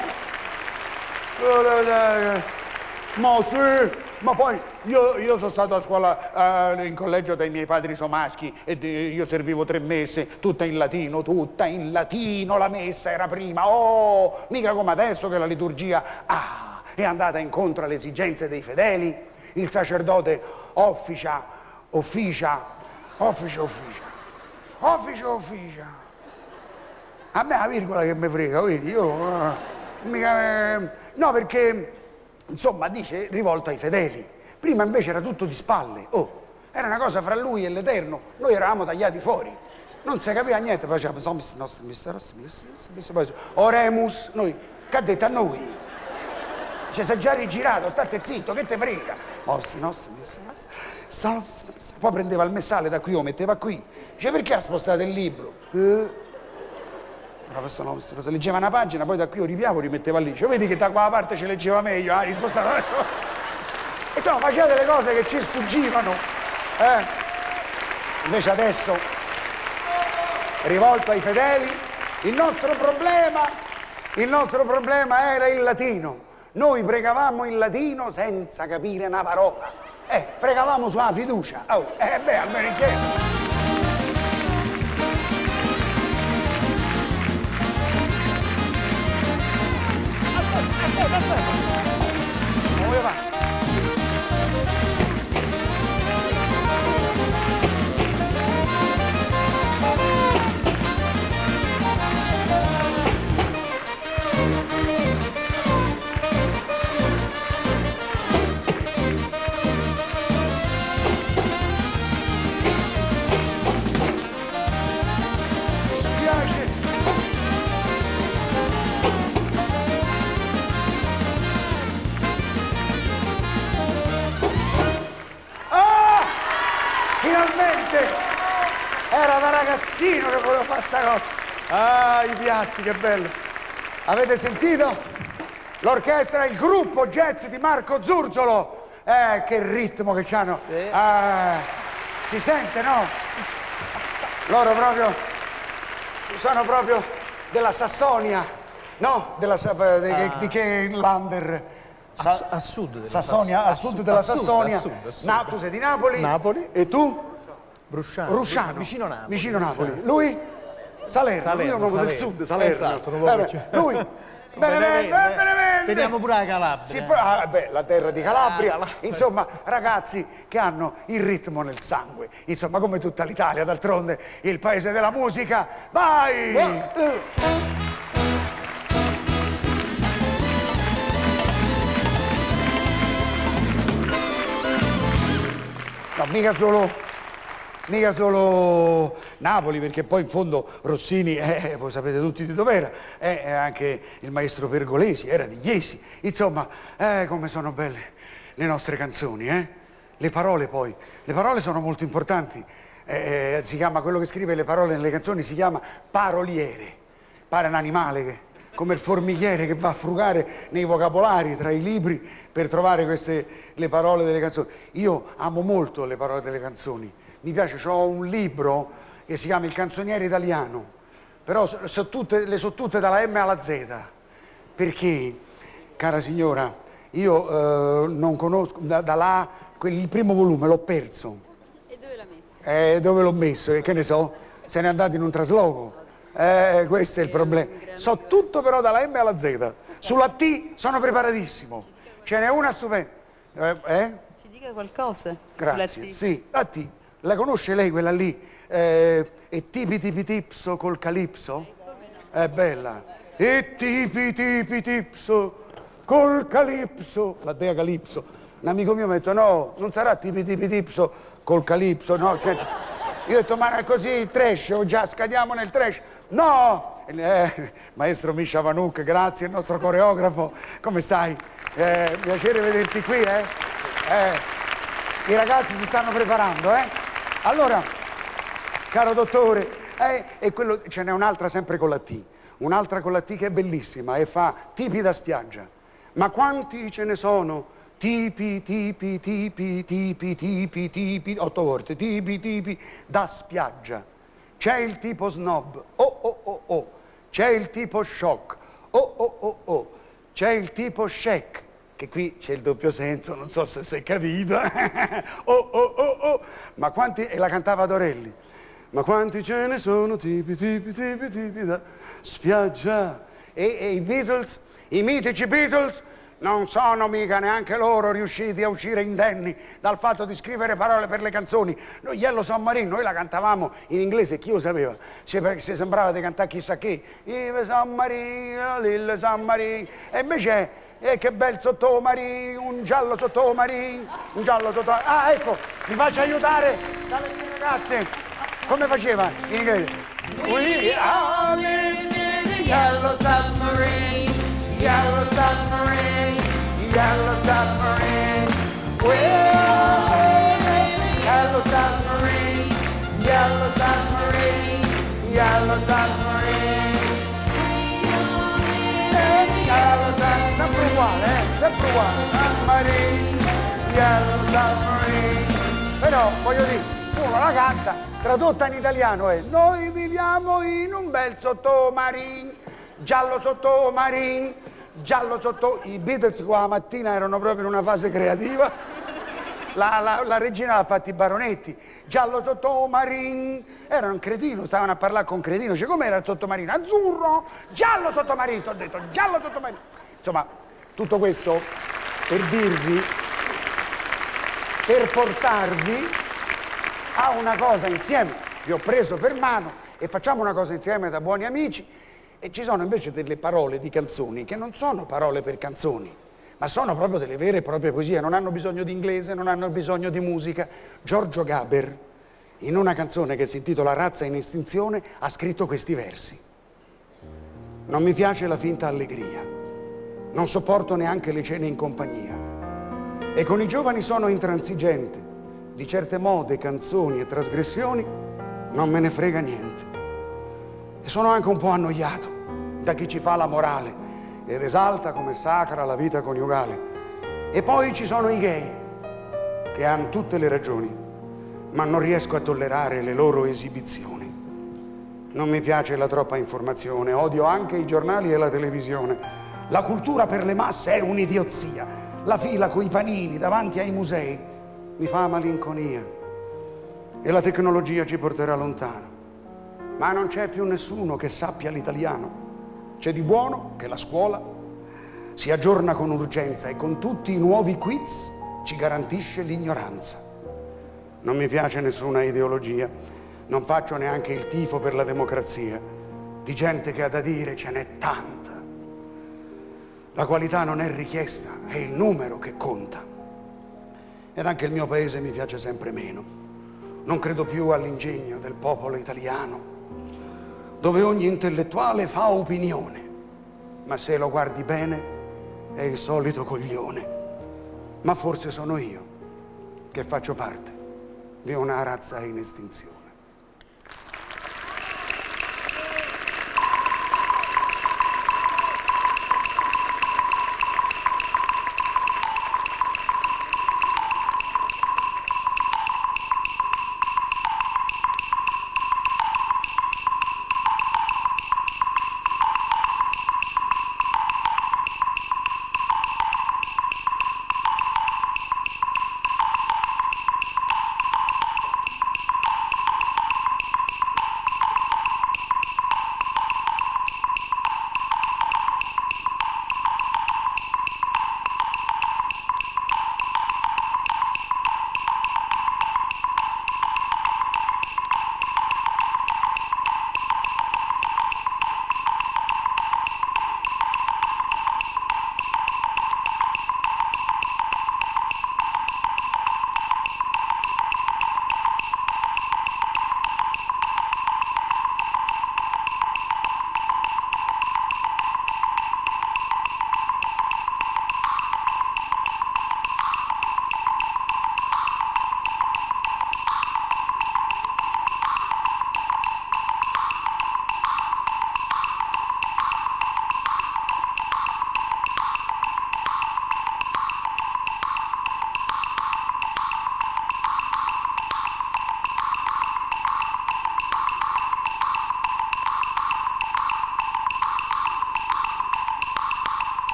ma sì, ma poi io, io sono stato a scuola eh, in collegio dai miei padri somaschi e io servivo tre messe, tutta in latino, tutta in latino, la messa era prima, oh, mica come adesso che la liturgia ah, è andata incontro alle esigenze dei fedeli, il sacerdote officia, officia, officia, officia, officia, officia. A me la virgola che mi frega, vedi, io uh, mica, eh, no perché insomma dice rivolto ai fedeli. Prima invece era tutto di spalle, oh, era una cosa fra lui e l'Eterno, noi eravamo tagliati fuori, non si capiva niente, facciamo oremus, noi, che ha detto a noi? Ci sei già rigirato, state zitto, che te frega? Poi prendeva il messale da qui, lo metteva qui, dice perché ha spostato il libro? Eh. Se leggeva una pagina, poi da qui io ripiavo, rimetteva lì. Cioè, vedi che da quella parte ci leggeva meglio, ah, rispostava. Insomma, faceva delle cose che ci sfuggivano. Eh? Invece adesso, rivolto ai fedeli, il nostro problema, il nostro problema era il latino. Noi pregavamo in latino senza capire una parola. Eh, pregavamo sulla fiducia. Oh, eh beh, almeno in chiesa. Aspetta, aspetta. Non voglio fare. Era da ragazzino che volevo fare sta cosa. Ah, i piatti, che bello. Avete sentito? L'orchestra, il gruppo jazz di Marco Zurzolo. Eh, che ritmo che c'hanno. Sì. Ah, si sente, no? Loro proprio sono proprio della Sassonia, no? Della, di, ah. di che lander? Sa a sud della Sassonia, a sud della Sassonia. Na tu sei di Napoli? Napoli. E tu? Brusciano, Rusciano, vicino Napoli. Vicino Napoli. Lui? Salerno, Salerno, lui è proprio del Salerno. sud, Salerno. Esatto, non lo eh, lui, Benevento, Benevento. Teniamo pure la Calabria. Sì, ah, beh, la terra di Calabria. Ah, insomma, ragazzi che hanno il ritmo nel sangue. Insomma, come tutta l'Italia, d'altronde, il paese della musica. Vai! Oh. No, mica solo... Mica solo Napoli, perché poi in fondo Rossini, eh, voi sapete tutti di dov'era, eh, è anche il maestro Pergolesi, era di Iesi. Insomma, eh, come sono belle le nostre canzoni, eh? Le parole poi, le parole sono molto importanti. Eh, si chiama, quello che scrive le parole nelle canzoni si chiama paroliere. Pare un animale che, come il formichiere che va a frugare nei vocabolari tra i libri per trovare queste, le parole delle canzoni. Io amo molto le parole delle canzoni. Mi piace, ho un libro che si chiama Il canzoniere italiano, però so, so tutte, le so tutte dalla M alla Z, perché, cara signora, io eh, non conosco, da, da là, quel, il primo volume l'ho perso. E dove l'ha messo? Eh, dove l'ho messo? E che ne so, se n'è andato in un trasloco. Eh, questo è il problema. So tutto però dalla M alla Z. Sulla T sono preparatissimo. Ce n'è una stupenda. Eh? eh? Ci dica qualcosa? Grazie, sì, la T. La conosce lei quella lì? Eh, e tipi tipi tipso col calipso? È bella. E tipi tipi tipso col calipso. La dea calipso. Un amico mio mi ha detto no, non sarà tipi tipi tipso col calipso, no. Cioè, io ho detto ma è così trash, o già scadiamo nel trash. No! Eh, maestro Misha Vanuk, grazie, il nostro coreografo. Come stai? Eh, piacere vederti qui, eh? eh? I ragazzi si stanno preparando, eh? Allora, caro dottore, eh, e quello, ce n'è un'altra sempre con la T, un'altra con la T che è bellissima e fa tipi da spiaggia. Ma quanti ce ne sono? Tipi, tipi, tipi, tipi, tipi, tipi, otto volte, tipi, tipi, da spiaggia. C'è il tipo snob, oh oh oh oh, c'è il tipo shock, oh oh oh oh, c'è il tipo shake, che qui c'è il doppio senso, non so se si è capito, oh oh oh oh, ma quanti, e la cantava Dorelli, ma quanti ce ne sono, tipi, tipi, tipi, tipi, da spiaggia. E, e i Beatles, i mitici Beatles, non sono mica neanche loro riusciti a uscire indenni dal fatto di scrivere parole per le canzoni. Noi Yellow Submarine, noi la cantavamo in inglese, chi lo sapeva? Cioè, perché si sembrava di cantare chissà che. Yellow Submarine, Little Submarine. E invece, eh, che bel sottomarino, un giallo sottomarino, un giallo sottomarino. Ah, ecco, mi faccio aiutare dalle mie ragazze. Come faceva in inglese? We are living in a yellow submarine. Yellow submarine, yellow submarine. We're living in a yellow submarine, yellow submarine, yellow submarine. Yellow submarine, sempre uguale, eh? Sempre uguale. Submarine, yellow submarine. Però, voglio dire, uno la canta, tradotta in italiano è: noi viviamo in un bel sottomarino, giallo sottomarino. Giallo sotto... I Beatles qua mattina erano proprio in una fase creativa. La, la, la regina l'ha fatti i Baronetti. Giallo sottomarino. Era un cretino, stavano a parlare con cretino. Cioè, com'era il sottomarino? Azzurro, giallo sottomarino, ti ho detto, giallo sottomarino. Insomma, tutto questo per dirvi, per portarvi a una cosa insieme. Vi ho preso per mano e facciamo una cosa insieme da buoni amici. E ci sono invece delle parole di canzoni che non sono parole per canzoni, ma sono proprio delle vere e proprie poesie, non hanno bisogno di inglese, non hanno bisogno di musica. Giorgio Gaber, in una canzone che si intitola Razza in estinzione, ha scritto questi versi. Non mi piace la finta allegria, non sopporto neanche le cene in compagnia, e con i giovani sono intransigente, di certe mode, canzoni e trasgressioni non me ne frega niente. E sono anche un po' annoiato da chi ci fa la morale ed esalta come sacra la vita coniugale. E poi ci sono i gay, che hanno tutte le ragioni, ma non riesco a tollerare le loro esibizioni. Non mi piace la troppa informazione, odio anche i giornali e la televisione. La cultura per le masse è un'idiozia. La fila coi panini davanti ai musei mi fa malinconia. E la tecnologia ci porterà lontano. Ma non c'è più nessuno che sappia l'italiano. C'è di buono che la scuola si aggiorna con urgenza e con tutti i nuovi quiz ci garantisce l'ignoranza. Non mi piace nessuna ideologia, non faccio neanche il tifo per la democrazia. Di gente che ha da dire ce n'è tanta. La qualità non è richiesta, è il numero che conta. Ed anche il mio paese mi piace sempre meno. Non credo più all'ingegno del popolo italiano, dove ogni intellettuale fa opinione, ma se lo guardi bene è il solito coglione. Ma forse sono io che faccio parte di una razza in estinzione.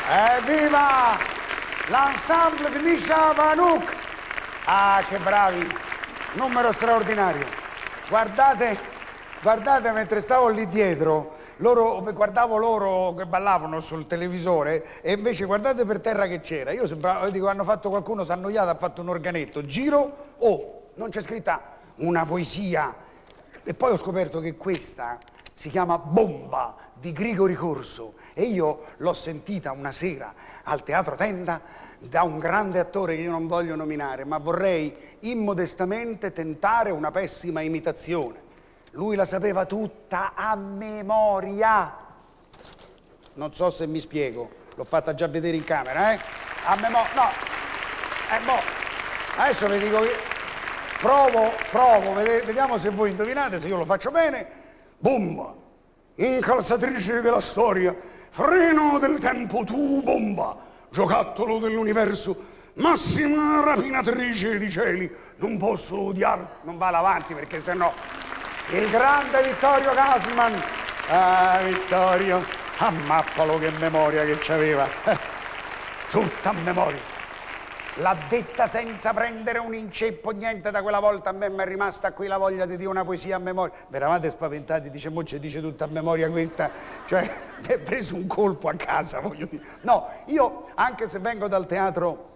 Evviva! L'ensemble di Misha Vanuk! Ah, che bravi! Numero straordinario. Guardate, guardate mentre stavo lì dietro, loro, guardavo loro che ballavano sul televisore e invece guardate per terra che c'era. Io sembrava, dico, hanno fatto qualcuno, si è annoiato, ha fatto un organetto. Giro, oh, non c'è scritta una poesia. E poi ho scoperto che questa si chiama Bomba di Grigori Corso e io l'ho sentita una sera al Teatro Tenda da un grande attore che io non voglio nominare, ma vorrei immodestamente tentare una pessima imitazione. Lui la sapeva tutta a memoria. Non so se mi spiego, l'ho fatta già vedere in camera, eh? A memoria, no. Eh, boh. Adesso vi dico che provo, provo, vediamo se voi indovinate, se io lo faccio bene. Bomba, incalzatrice della storia, freno del tempo, tu bomba, giocattolo dell'universo, massima rapinatrice di cieli, non posso odiarti. Non va avanti perché sennò il grande Vittorio Gassman. Ah, Vittorio, ammappalo che memoria che c'aveva, tutta a memoria. L'ha detta senza prendere un inceppo, niente. Da quella volta a me mi è rimasta qui la voglia di dire una poesia a memoria. Vi eravate spaventati, dice, mo ci dice tutta a memoria questa, cioè mi è preso un colpo a casa, voglio dire. No, io, anche se vengo dal teatro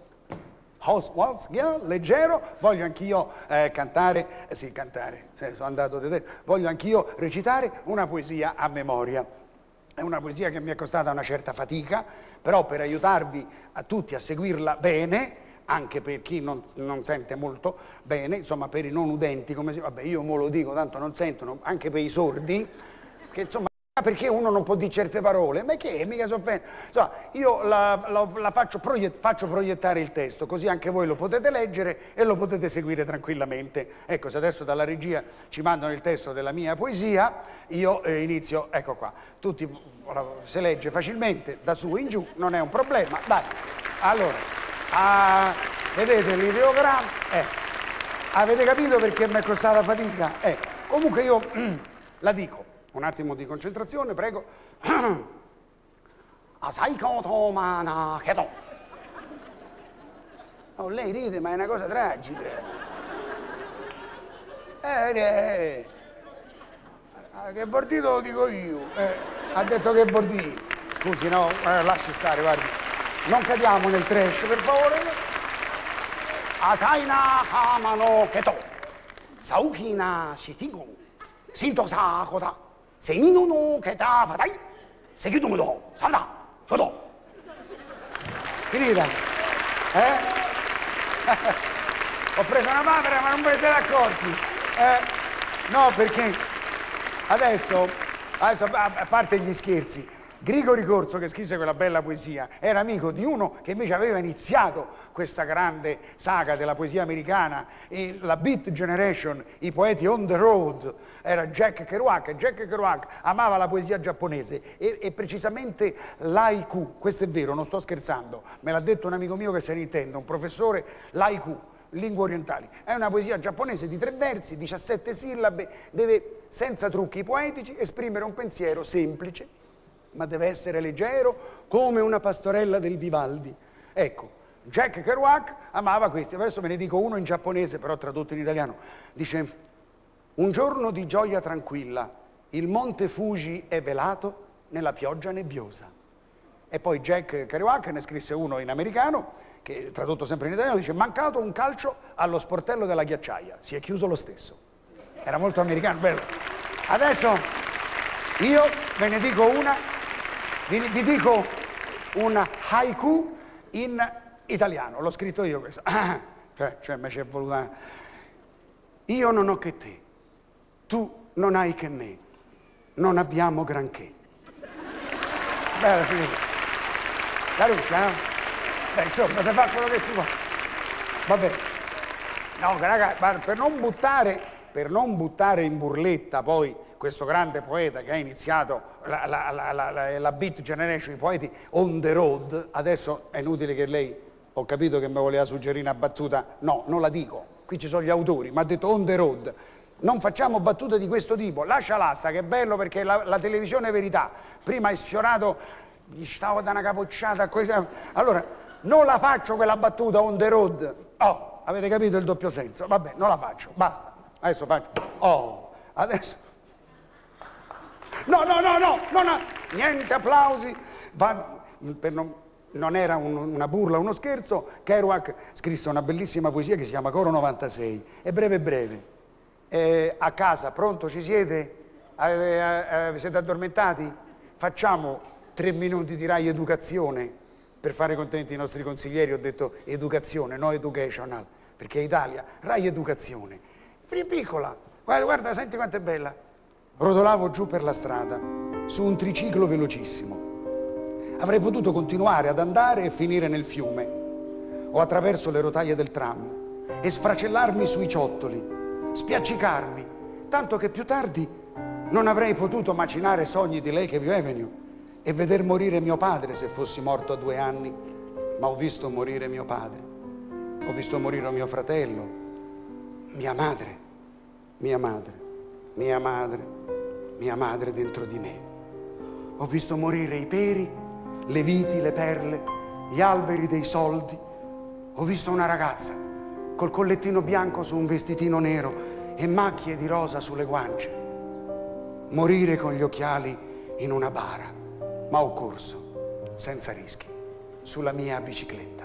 leggero, voglio anch'io eh, cantare, eh, sì, cantare, sì, sono andato di te, voglio anch'io recitare una poesia a memoria. È una poesia che mi è costata una certa fatica, però per aiutarvi a tutti a seguirla bene, anche per chi non, non sente molto bene, insomma per i non udenti, come si, vabbè io mo lo dico, tanto non sentono, anche per i sordi, che insomma, perché uno non può dire certe parole, ma che mica si offende. Insomma, io la, la, la faccio, proiett, faccio proiettare il testo, così anche voi lo potete leggere e lo potete seguire tranquillamente. Ecco, se adesso dalla regia ci mandano il testo della mia poesia, io eh, inizio, ecco qua, tutti, si legge facilmente, da su in giù, non è un problema, dai. Allora, ah, vedete l'ideogramma? Eh, avete capito perché mi è costata fatica? Eh, comunque io mm, la dico. Un attimo di concentrazione, prego. Oh, lei ride, ma è una cosa tragica. Eh, eh. Ah, che bordito lo dico io. Eh, ha detto che bordito. Scusi, no, eh, lasci stare, guardi. Non cadiamo nel trash, per favore. Asaina hamano keto. Saukina shitingo. Sinto sa kota. Seinono che ta fatai, seguitumelo, salta, vado. Finita? Eh? Ho preso una papera ma non ve ne siete accorti. Eh? No, perché adesso, adesso, a parte gli scherzi, Grigori Corso, che scrisse quella bella poesia, era amico di uno che invece aveva iniziato questa grande saga della poesia americana, e la Beat Generation, i poeti on the road, era Jack Kerouac. Jack Kerouac amava la poesia giapponese e, e precisamente l'haiku. Questo è vero, non sto scherzando, me l'ha detto un amico mio che se ne intende, un professore. L'haiku, lingue orientali, è una poesia giapponese di tre versi, diciassette sillabe, deve senza trucchi poetici esprimere un pensiero semplice, ma deve essere leggero come una pastorella del Vivaldi. Ecco, Jack Kerouac amava questi. Adesso ve ne dico uno in giapponese, però tradotto in italiano. Dice: un giorno di gioia tranquilla, il monte Fuji è velato nella pioggia nebbiosa. E poi Jack Kerouac ne scrisse uno in americano, che tradotto sempre in italiano, dice: mancato un calcio allo sportello della ghiacciaia, si è chiuso lo stesso. Era molto americano, bello. Adesso io ve ne dico una. Vi, vi dico un haiku in italiano, l'ho scritto io questo. Cioè, cioè mi c'è voluta. Io non ho che te, tu non hai che me, non abbiamo granché. Bella, finita. Caruccia, no? Beh, insomma, si fa quello che si può. Vabbè. No, raga, per non buttare, per non buttare in burletta poi questo grande poeta che ha iniziato la, la, la, la, la Beat Generation, i poeti on the road, adesso è inutile che lei, ho capito che mi voleva suggerire una battuta, no, non la dico, qui ci sono gli autori, mi ha detto on the road, non facciamo battute di questo tipo, lascia l'asta che è bello perché la, la televisione è verità, prima hai sfiorato gli stavo da una capocciata, questa... Allora, non la faccio quella battuta on the road. Oh, avete capito il doppio senso? Vabbè, non la faccio, basta. Adesso faccio, oh, adesso... No, no, no, no, no, no, niente applausi. Va... Per non... non era un, una burla, uno scherzo. Kerouac scrisse una bellissima poesia che si chiama Coro novantasei. È breve breve. Eh, a casa, pronto, ci siete? Eh, eh, siete addormentati? Facciamo tre minuti di Rai Educazione per fare contenti i nostri consiglieri. Ho detto educazione, no educational, perché è Italia. Rai Educazione. Piccola, guarda, guarda, senti quanto è bella. Rotolavo giù per la strada, su un triciclo velocissimo. Avrei potuto continuare ad andare e finire nel fiume o attraverso le rotaie del tram e sfracellarmi sui ciottoli, spiaccicarmi, tanto che più tardi non avrei potuto macinare sogni di Lake Avenue e veder morire mio padre se fossi morto a due anni. Ma ho visto morire mio padre, ho visto morire mio fratello, mia madre, mia madre, mia madre, mia madre dentro di me. Ho visto morire i peri, le viti, le perle, gli alberi dei soldi. Ho visto una ragazza col collettino bianco su un vestitino nero e macchie di rosa sulle guance. Morire con gli occhiali in una bara, ma ho corso, senza rischi, sulla mia bicicletta.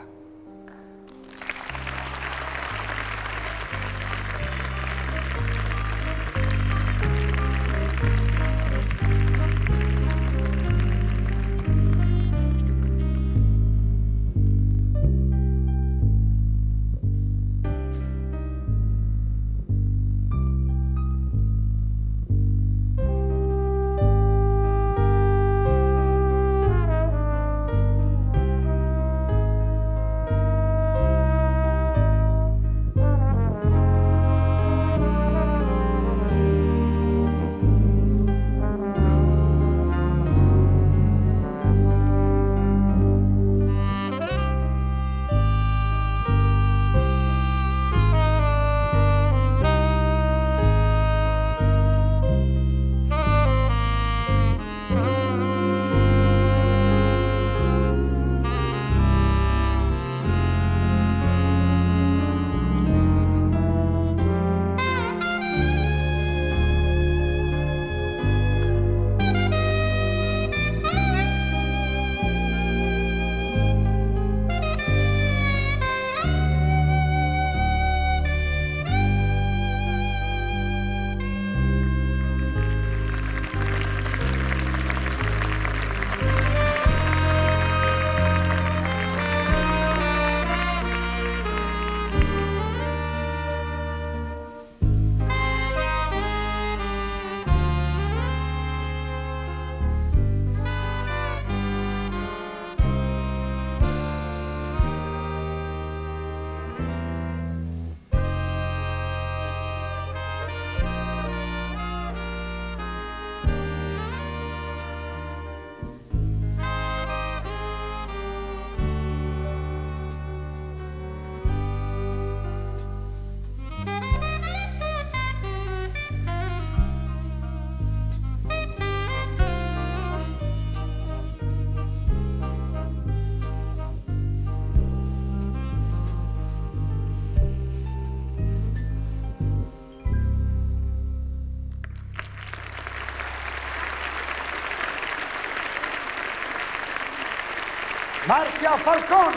Marzia Falcon,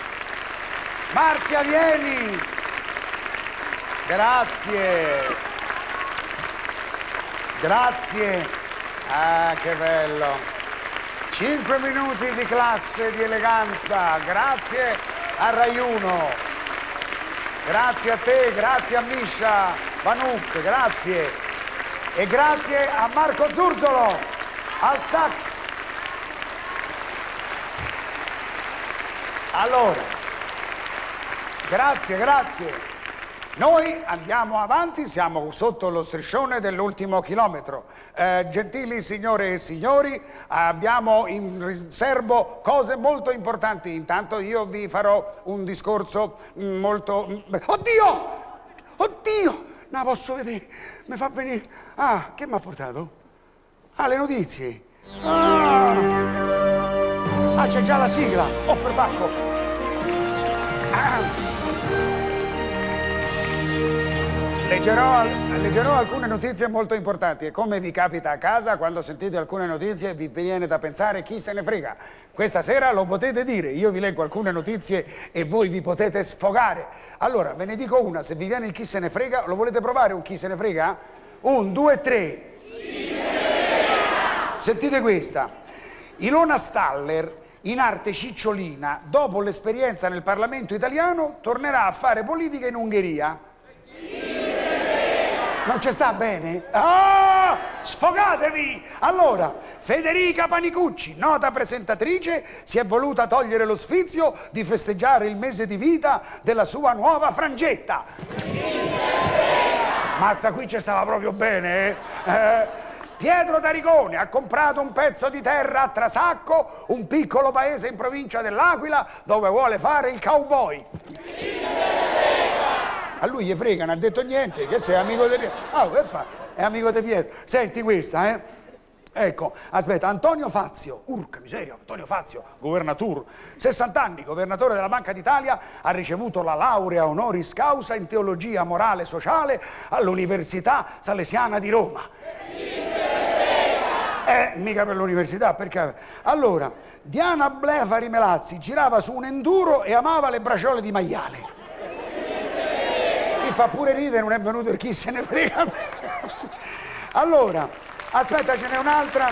Marzia vieni, grazie, grazie, ah che bello, cinque minuti di classe, di eleganza, grazie a Rai uno, grazie a te, grazie a Misha Vanuk, grazie, e grazie a Marco Zurzolo al sax. Allora, grazie, grazie. Noi andiamo avanti, siamo sotto lo striscione dell'ultimo chilometro. Eh, gentili signore e signori, abbiamo in riservo cose molto importanti. Intanto io vi farò un discorso molto... Oddio! Oddio! Non posso vedere, mi fa venire... Ah, che mi ha portato? Ah, le notizie. Ah! Ah, c'è già la sigla! Oh, perbacco! Ah. Leggerò, leggerò alcune notizie molto importanti e come vi capita a casa, quando sentite alcune notizie vi viene da pensare chi se ne frega. Questa sera lo potete dire, io vi leggo alcune notizie e voi vi potete sfogare. Allora, ve ne dico una, se vi viene il chi se ne frega, lo volete provare un chi se ne frega? Un, due, tre. Chi se ne frega? Sentite questa. Ilona Staller, in arte cicciolina, dopo l'esperienza nel Parlamento italiano, tornerà a fare politica in Ungheria. Non ci sta bene? Ah! Sfogatevi! Allora, Federica Panicucci, nota presentatrice, si è voluta togliere lo sfizio di festeggiare il mese di vita della sua nuova frangetta. Mazza, qui ci stava proprio bene, eh? eh Pietro Taricone ha comprato un pezzo di terra a Trasacco, un piccolo paese in provincia dell'Aquila, dove vuole fare il cowboy. A lui gli frega, non ha detto niente, che sei amico di Pietro. Ah, oh, è amico di Pietro. Senti questa, eh? Ecco, aspetta, Antonio Fazio, urca miseria, Antonio Fazio, governatur, sessanta anni, governatore della Banca d'Italia, ha ricevuto la laurea honoris causa in teologia morale e sociale all'Università Salesiana di Roma. Eh, mica per l'università, perché... Allora, Diana Blefari Melazzi girava su un enduro e amava le braciole di maiale. Fa pure ridere, non è venuto il chi se ne frega. Allora, aspetta, ce n'è un'altra.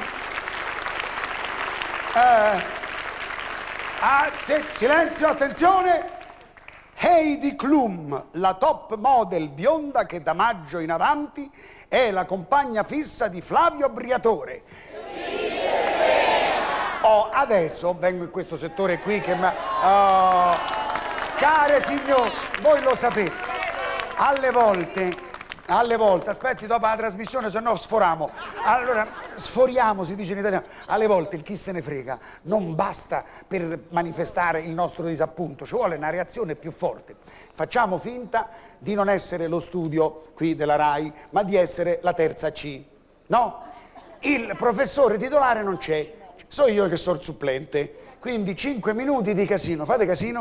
Eh, ah, sì, silenzio, attenzione. Heidi Klum, la top model bionda che da maggio in avanti è la compagna fissa di Flavio Briatore. Oh, adesso vengo in questo settore qui che... Oh, care signori, voi lo sapete. Alle volte, alle volte, aspetti dopo la trasmissione, se no sforiamo. Allora, sforiamo, si dice in italiano. Alle volte il chi se ne frega non basta per manifestare il nostro disappunto, ci vuole una reazione più forte. Facciamo finta di non essere lo studio qui della RAI, ma di essere la terza C, no? Il professore titolare non c'è, so io che sono il supplente, quindi cinque minuti di casino. Fate casino?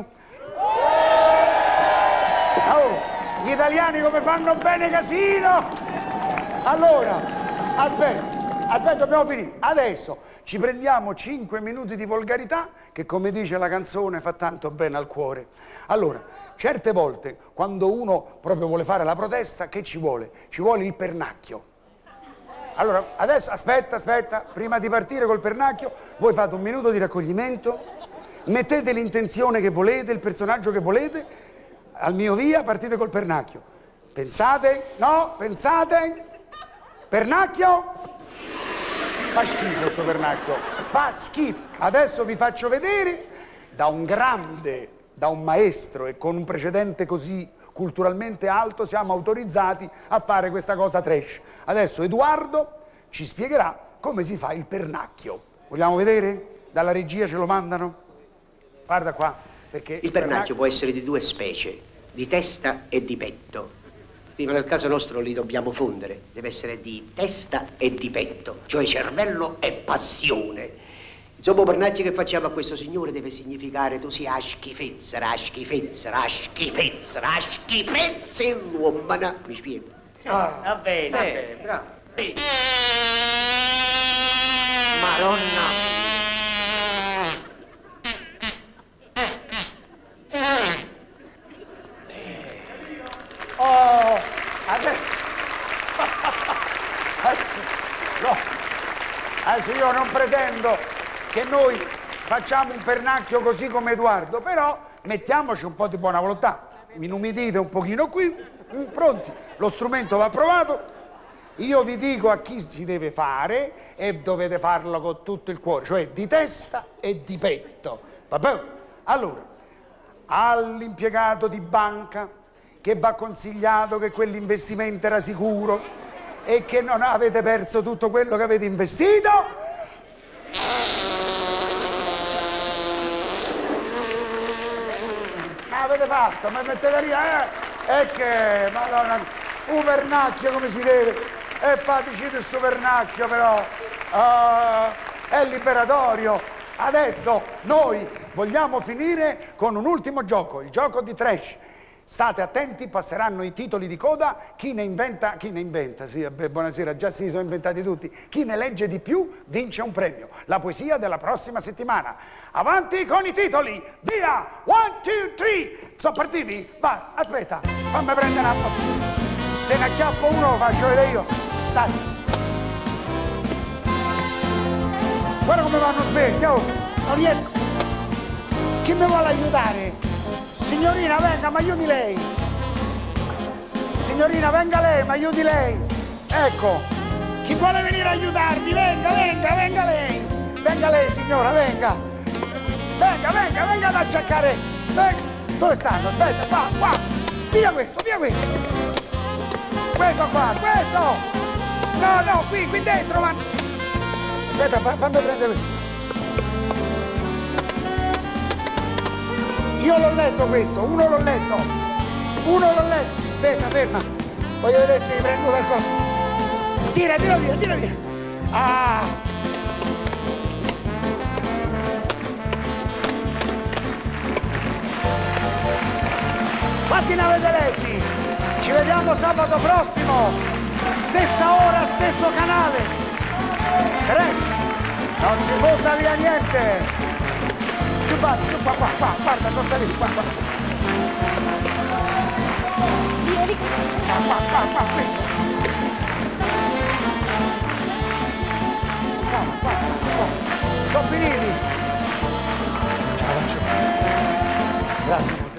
Oh! Gli italiani come fanno bene casino! Allora, aspetta, aspetta, dobbiamo finire. Adesso ci prendiamo cinque minuti di volgarità che, come dice la canzone, fa tanto bene al cuore. Allora, certe volte, quando uno proprio vuole fare la protesta, che ci vuole? Ci vuole il pernacchio. Allora, adesso, aspetta, aspetta, prima di partire col pernacchio, voi fate un minuto di raccoglimento, mettete l'intenzione che volete, il personaggio che volete, al mio via partite col pernacchio. Pensate? No? Pensate? Pernacchio? Fa schifo sto pernacchio. Fa schifo. Adesso vi faccio vedere da un grande, da un maestro e con un precedente così culturalmente alto siamo autorizzati a fare questa cosa trash. Adesso Edoardo ci spiegherà come si fa il pernacchio. Vogliamo vedere? Dalla regia ce lo mandano? Guarda qua. Perché il pernacchio può essere di due specie, di testa e di petto. Prima nel caso nostro li dobbiamo fondere, deve essere di testa e di petto, cioè cervello e passione. Insomma, il pernacchio che facciamo a questo signore deve significare tu sia schifezza, la schifezza, la schifezza, la schifezza e l'uomo. Mi spiego? Ah, va bene, va bene, bravo. Madonna. Oh, adesso, adesso, no, adesso io non pretendo che noi facciamo un pernacchio così come Edoardo, però mettiamoci un po' di buona volontà, mi inumidite un pochino qui, pronti, lo strumento va provato, io vi dico a chi si deve fare e dovete farlo con tutto il cuore, cioè di testa e di petto, va bene? Allora, all'impiegato di banca che va consigliato che quell'investimento era sicuro e che non avete perso tutto quello che avete investito. Ma avete fatto, ma mettete lì, eh? E che, madonna, un pernacchio come si deve, e fateci questo pernacchio però, uh, è liberatorio. adesso noi vogliamo finire con un ultimo gioco, il gioco di trash. State attenti, passeranno i titoli di coda, chi ne inventa, chi ne inventa, sì, vabbè, buonasera, già si sono inventati tutti, chi ne legge di più vince un premio, la poesia della prossima settimana. Avanti con i titoli, via, one, two, three, sono partiti? Va, aspetta, fammi prendere un po', se ne acchiappo uno lo faccio vedere io, stai. Guarda come vanno svegli, oh, non riesco, chi mi vuole aiutare? Signorina, venga, mi aiuti lei. Signorina, venga lei, mi aiuti lei. Ecco, chi vuole venire a aiutarmi, venga, venga, venga lei. Venga lei, signora, venga. Venga, venga, venga ad acciaccare. Venga. Dove stanno? Aspetta, qua, qua. Via questo, via questo. Questo qua, questo. No, no, qui, qui dentro, ma... Aspetta, fammi prendere questo. Io l'ho letto questo, uno l'ho letto, uno l'ho letto. Aspetta, ferma. Voglio vedere se mi prendo qualcosa. Tira, tira via, tira via. Ah! Quanti ne avete letti? Ci vediamo sabato prossimo. Stessa ora, stesso canale. Trash. Non si butta via niente. Più qua, più qua, qua, qua, guarda, sono saliti, qua, qua. Qua, qua, qua, qua, questo. Qua, qua, qua. Sono finiti. Ciao, ciao. Grazie.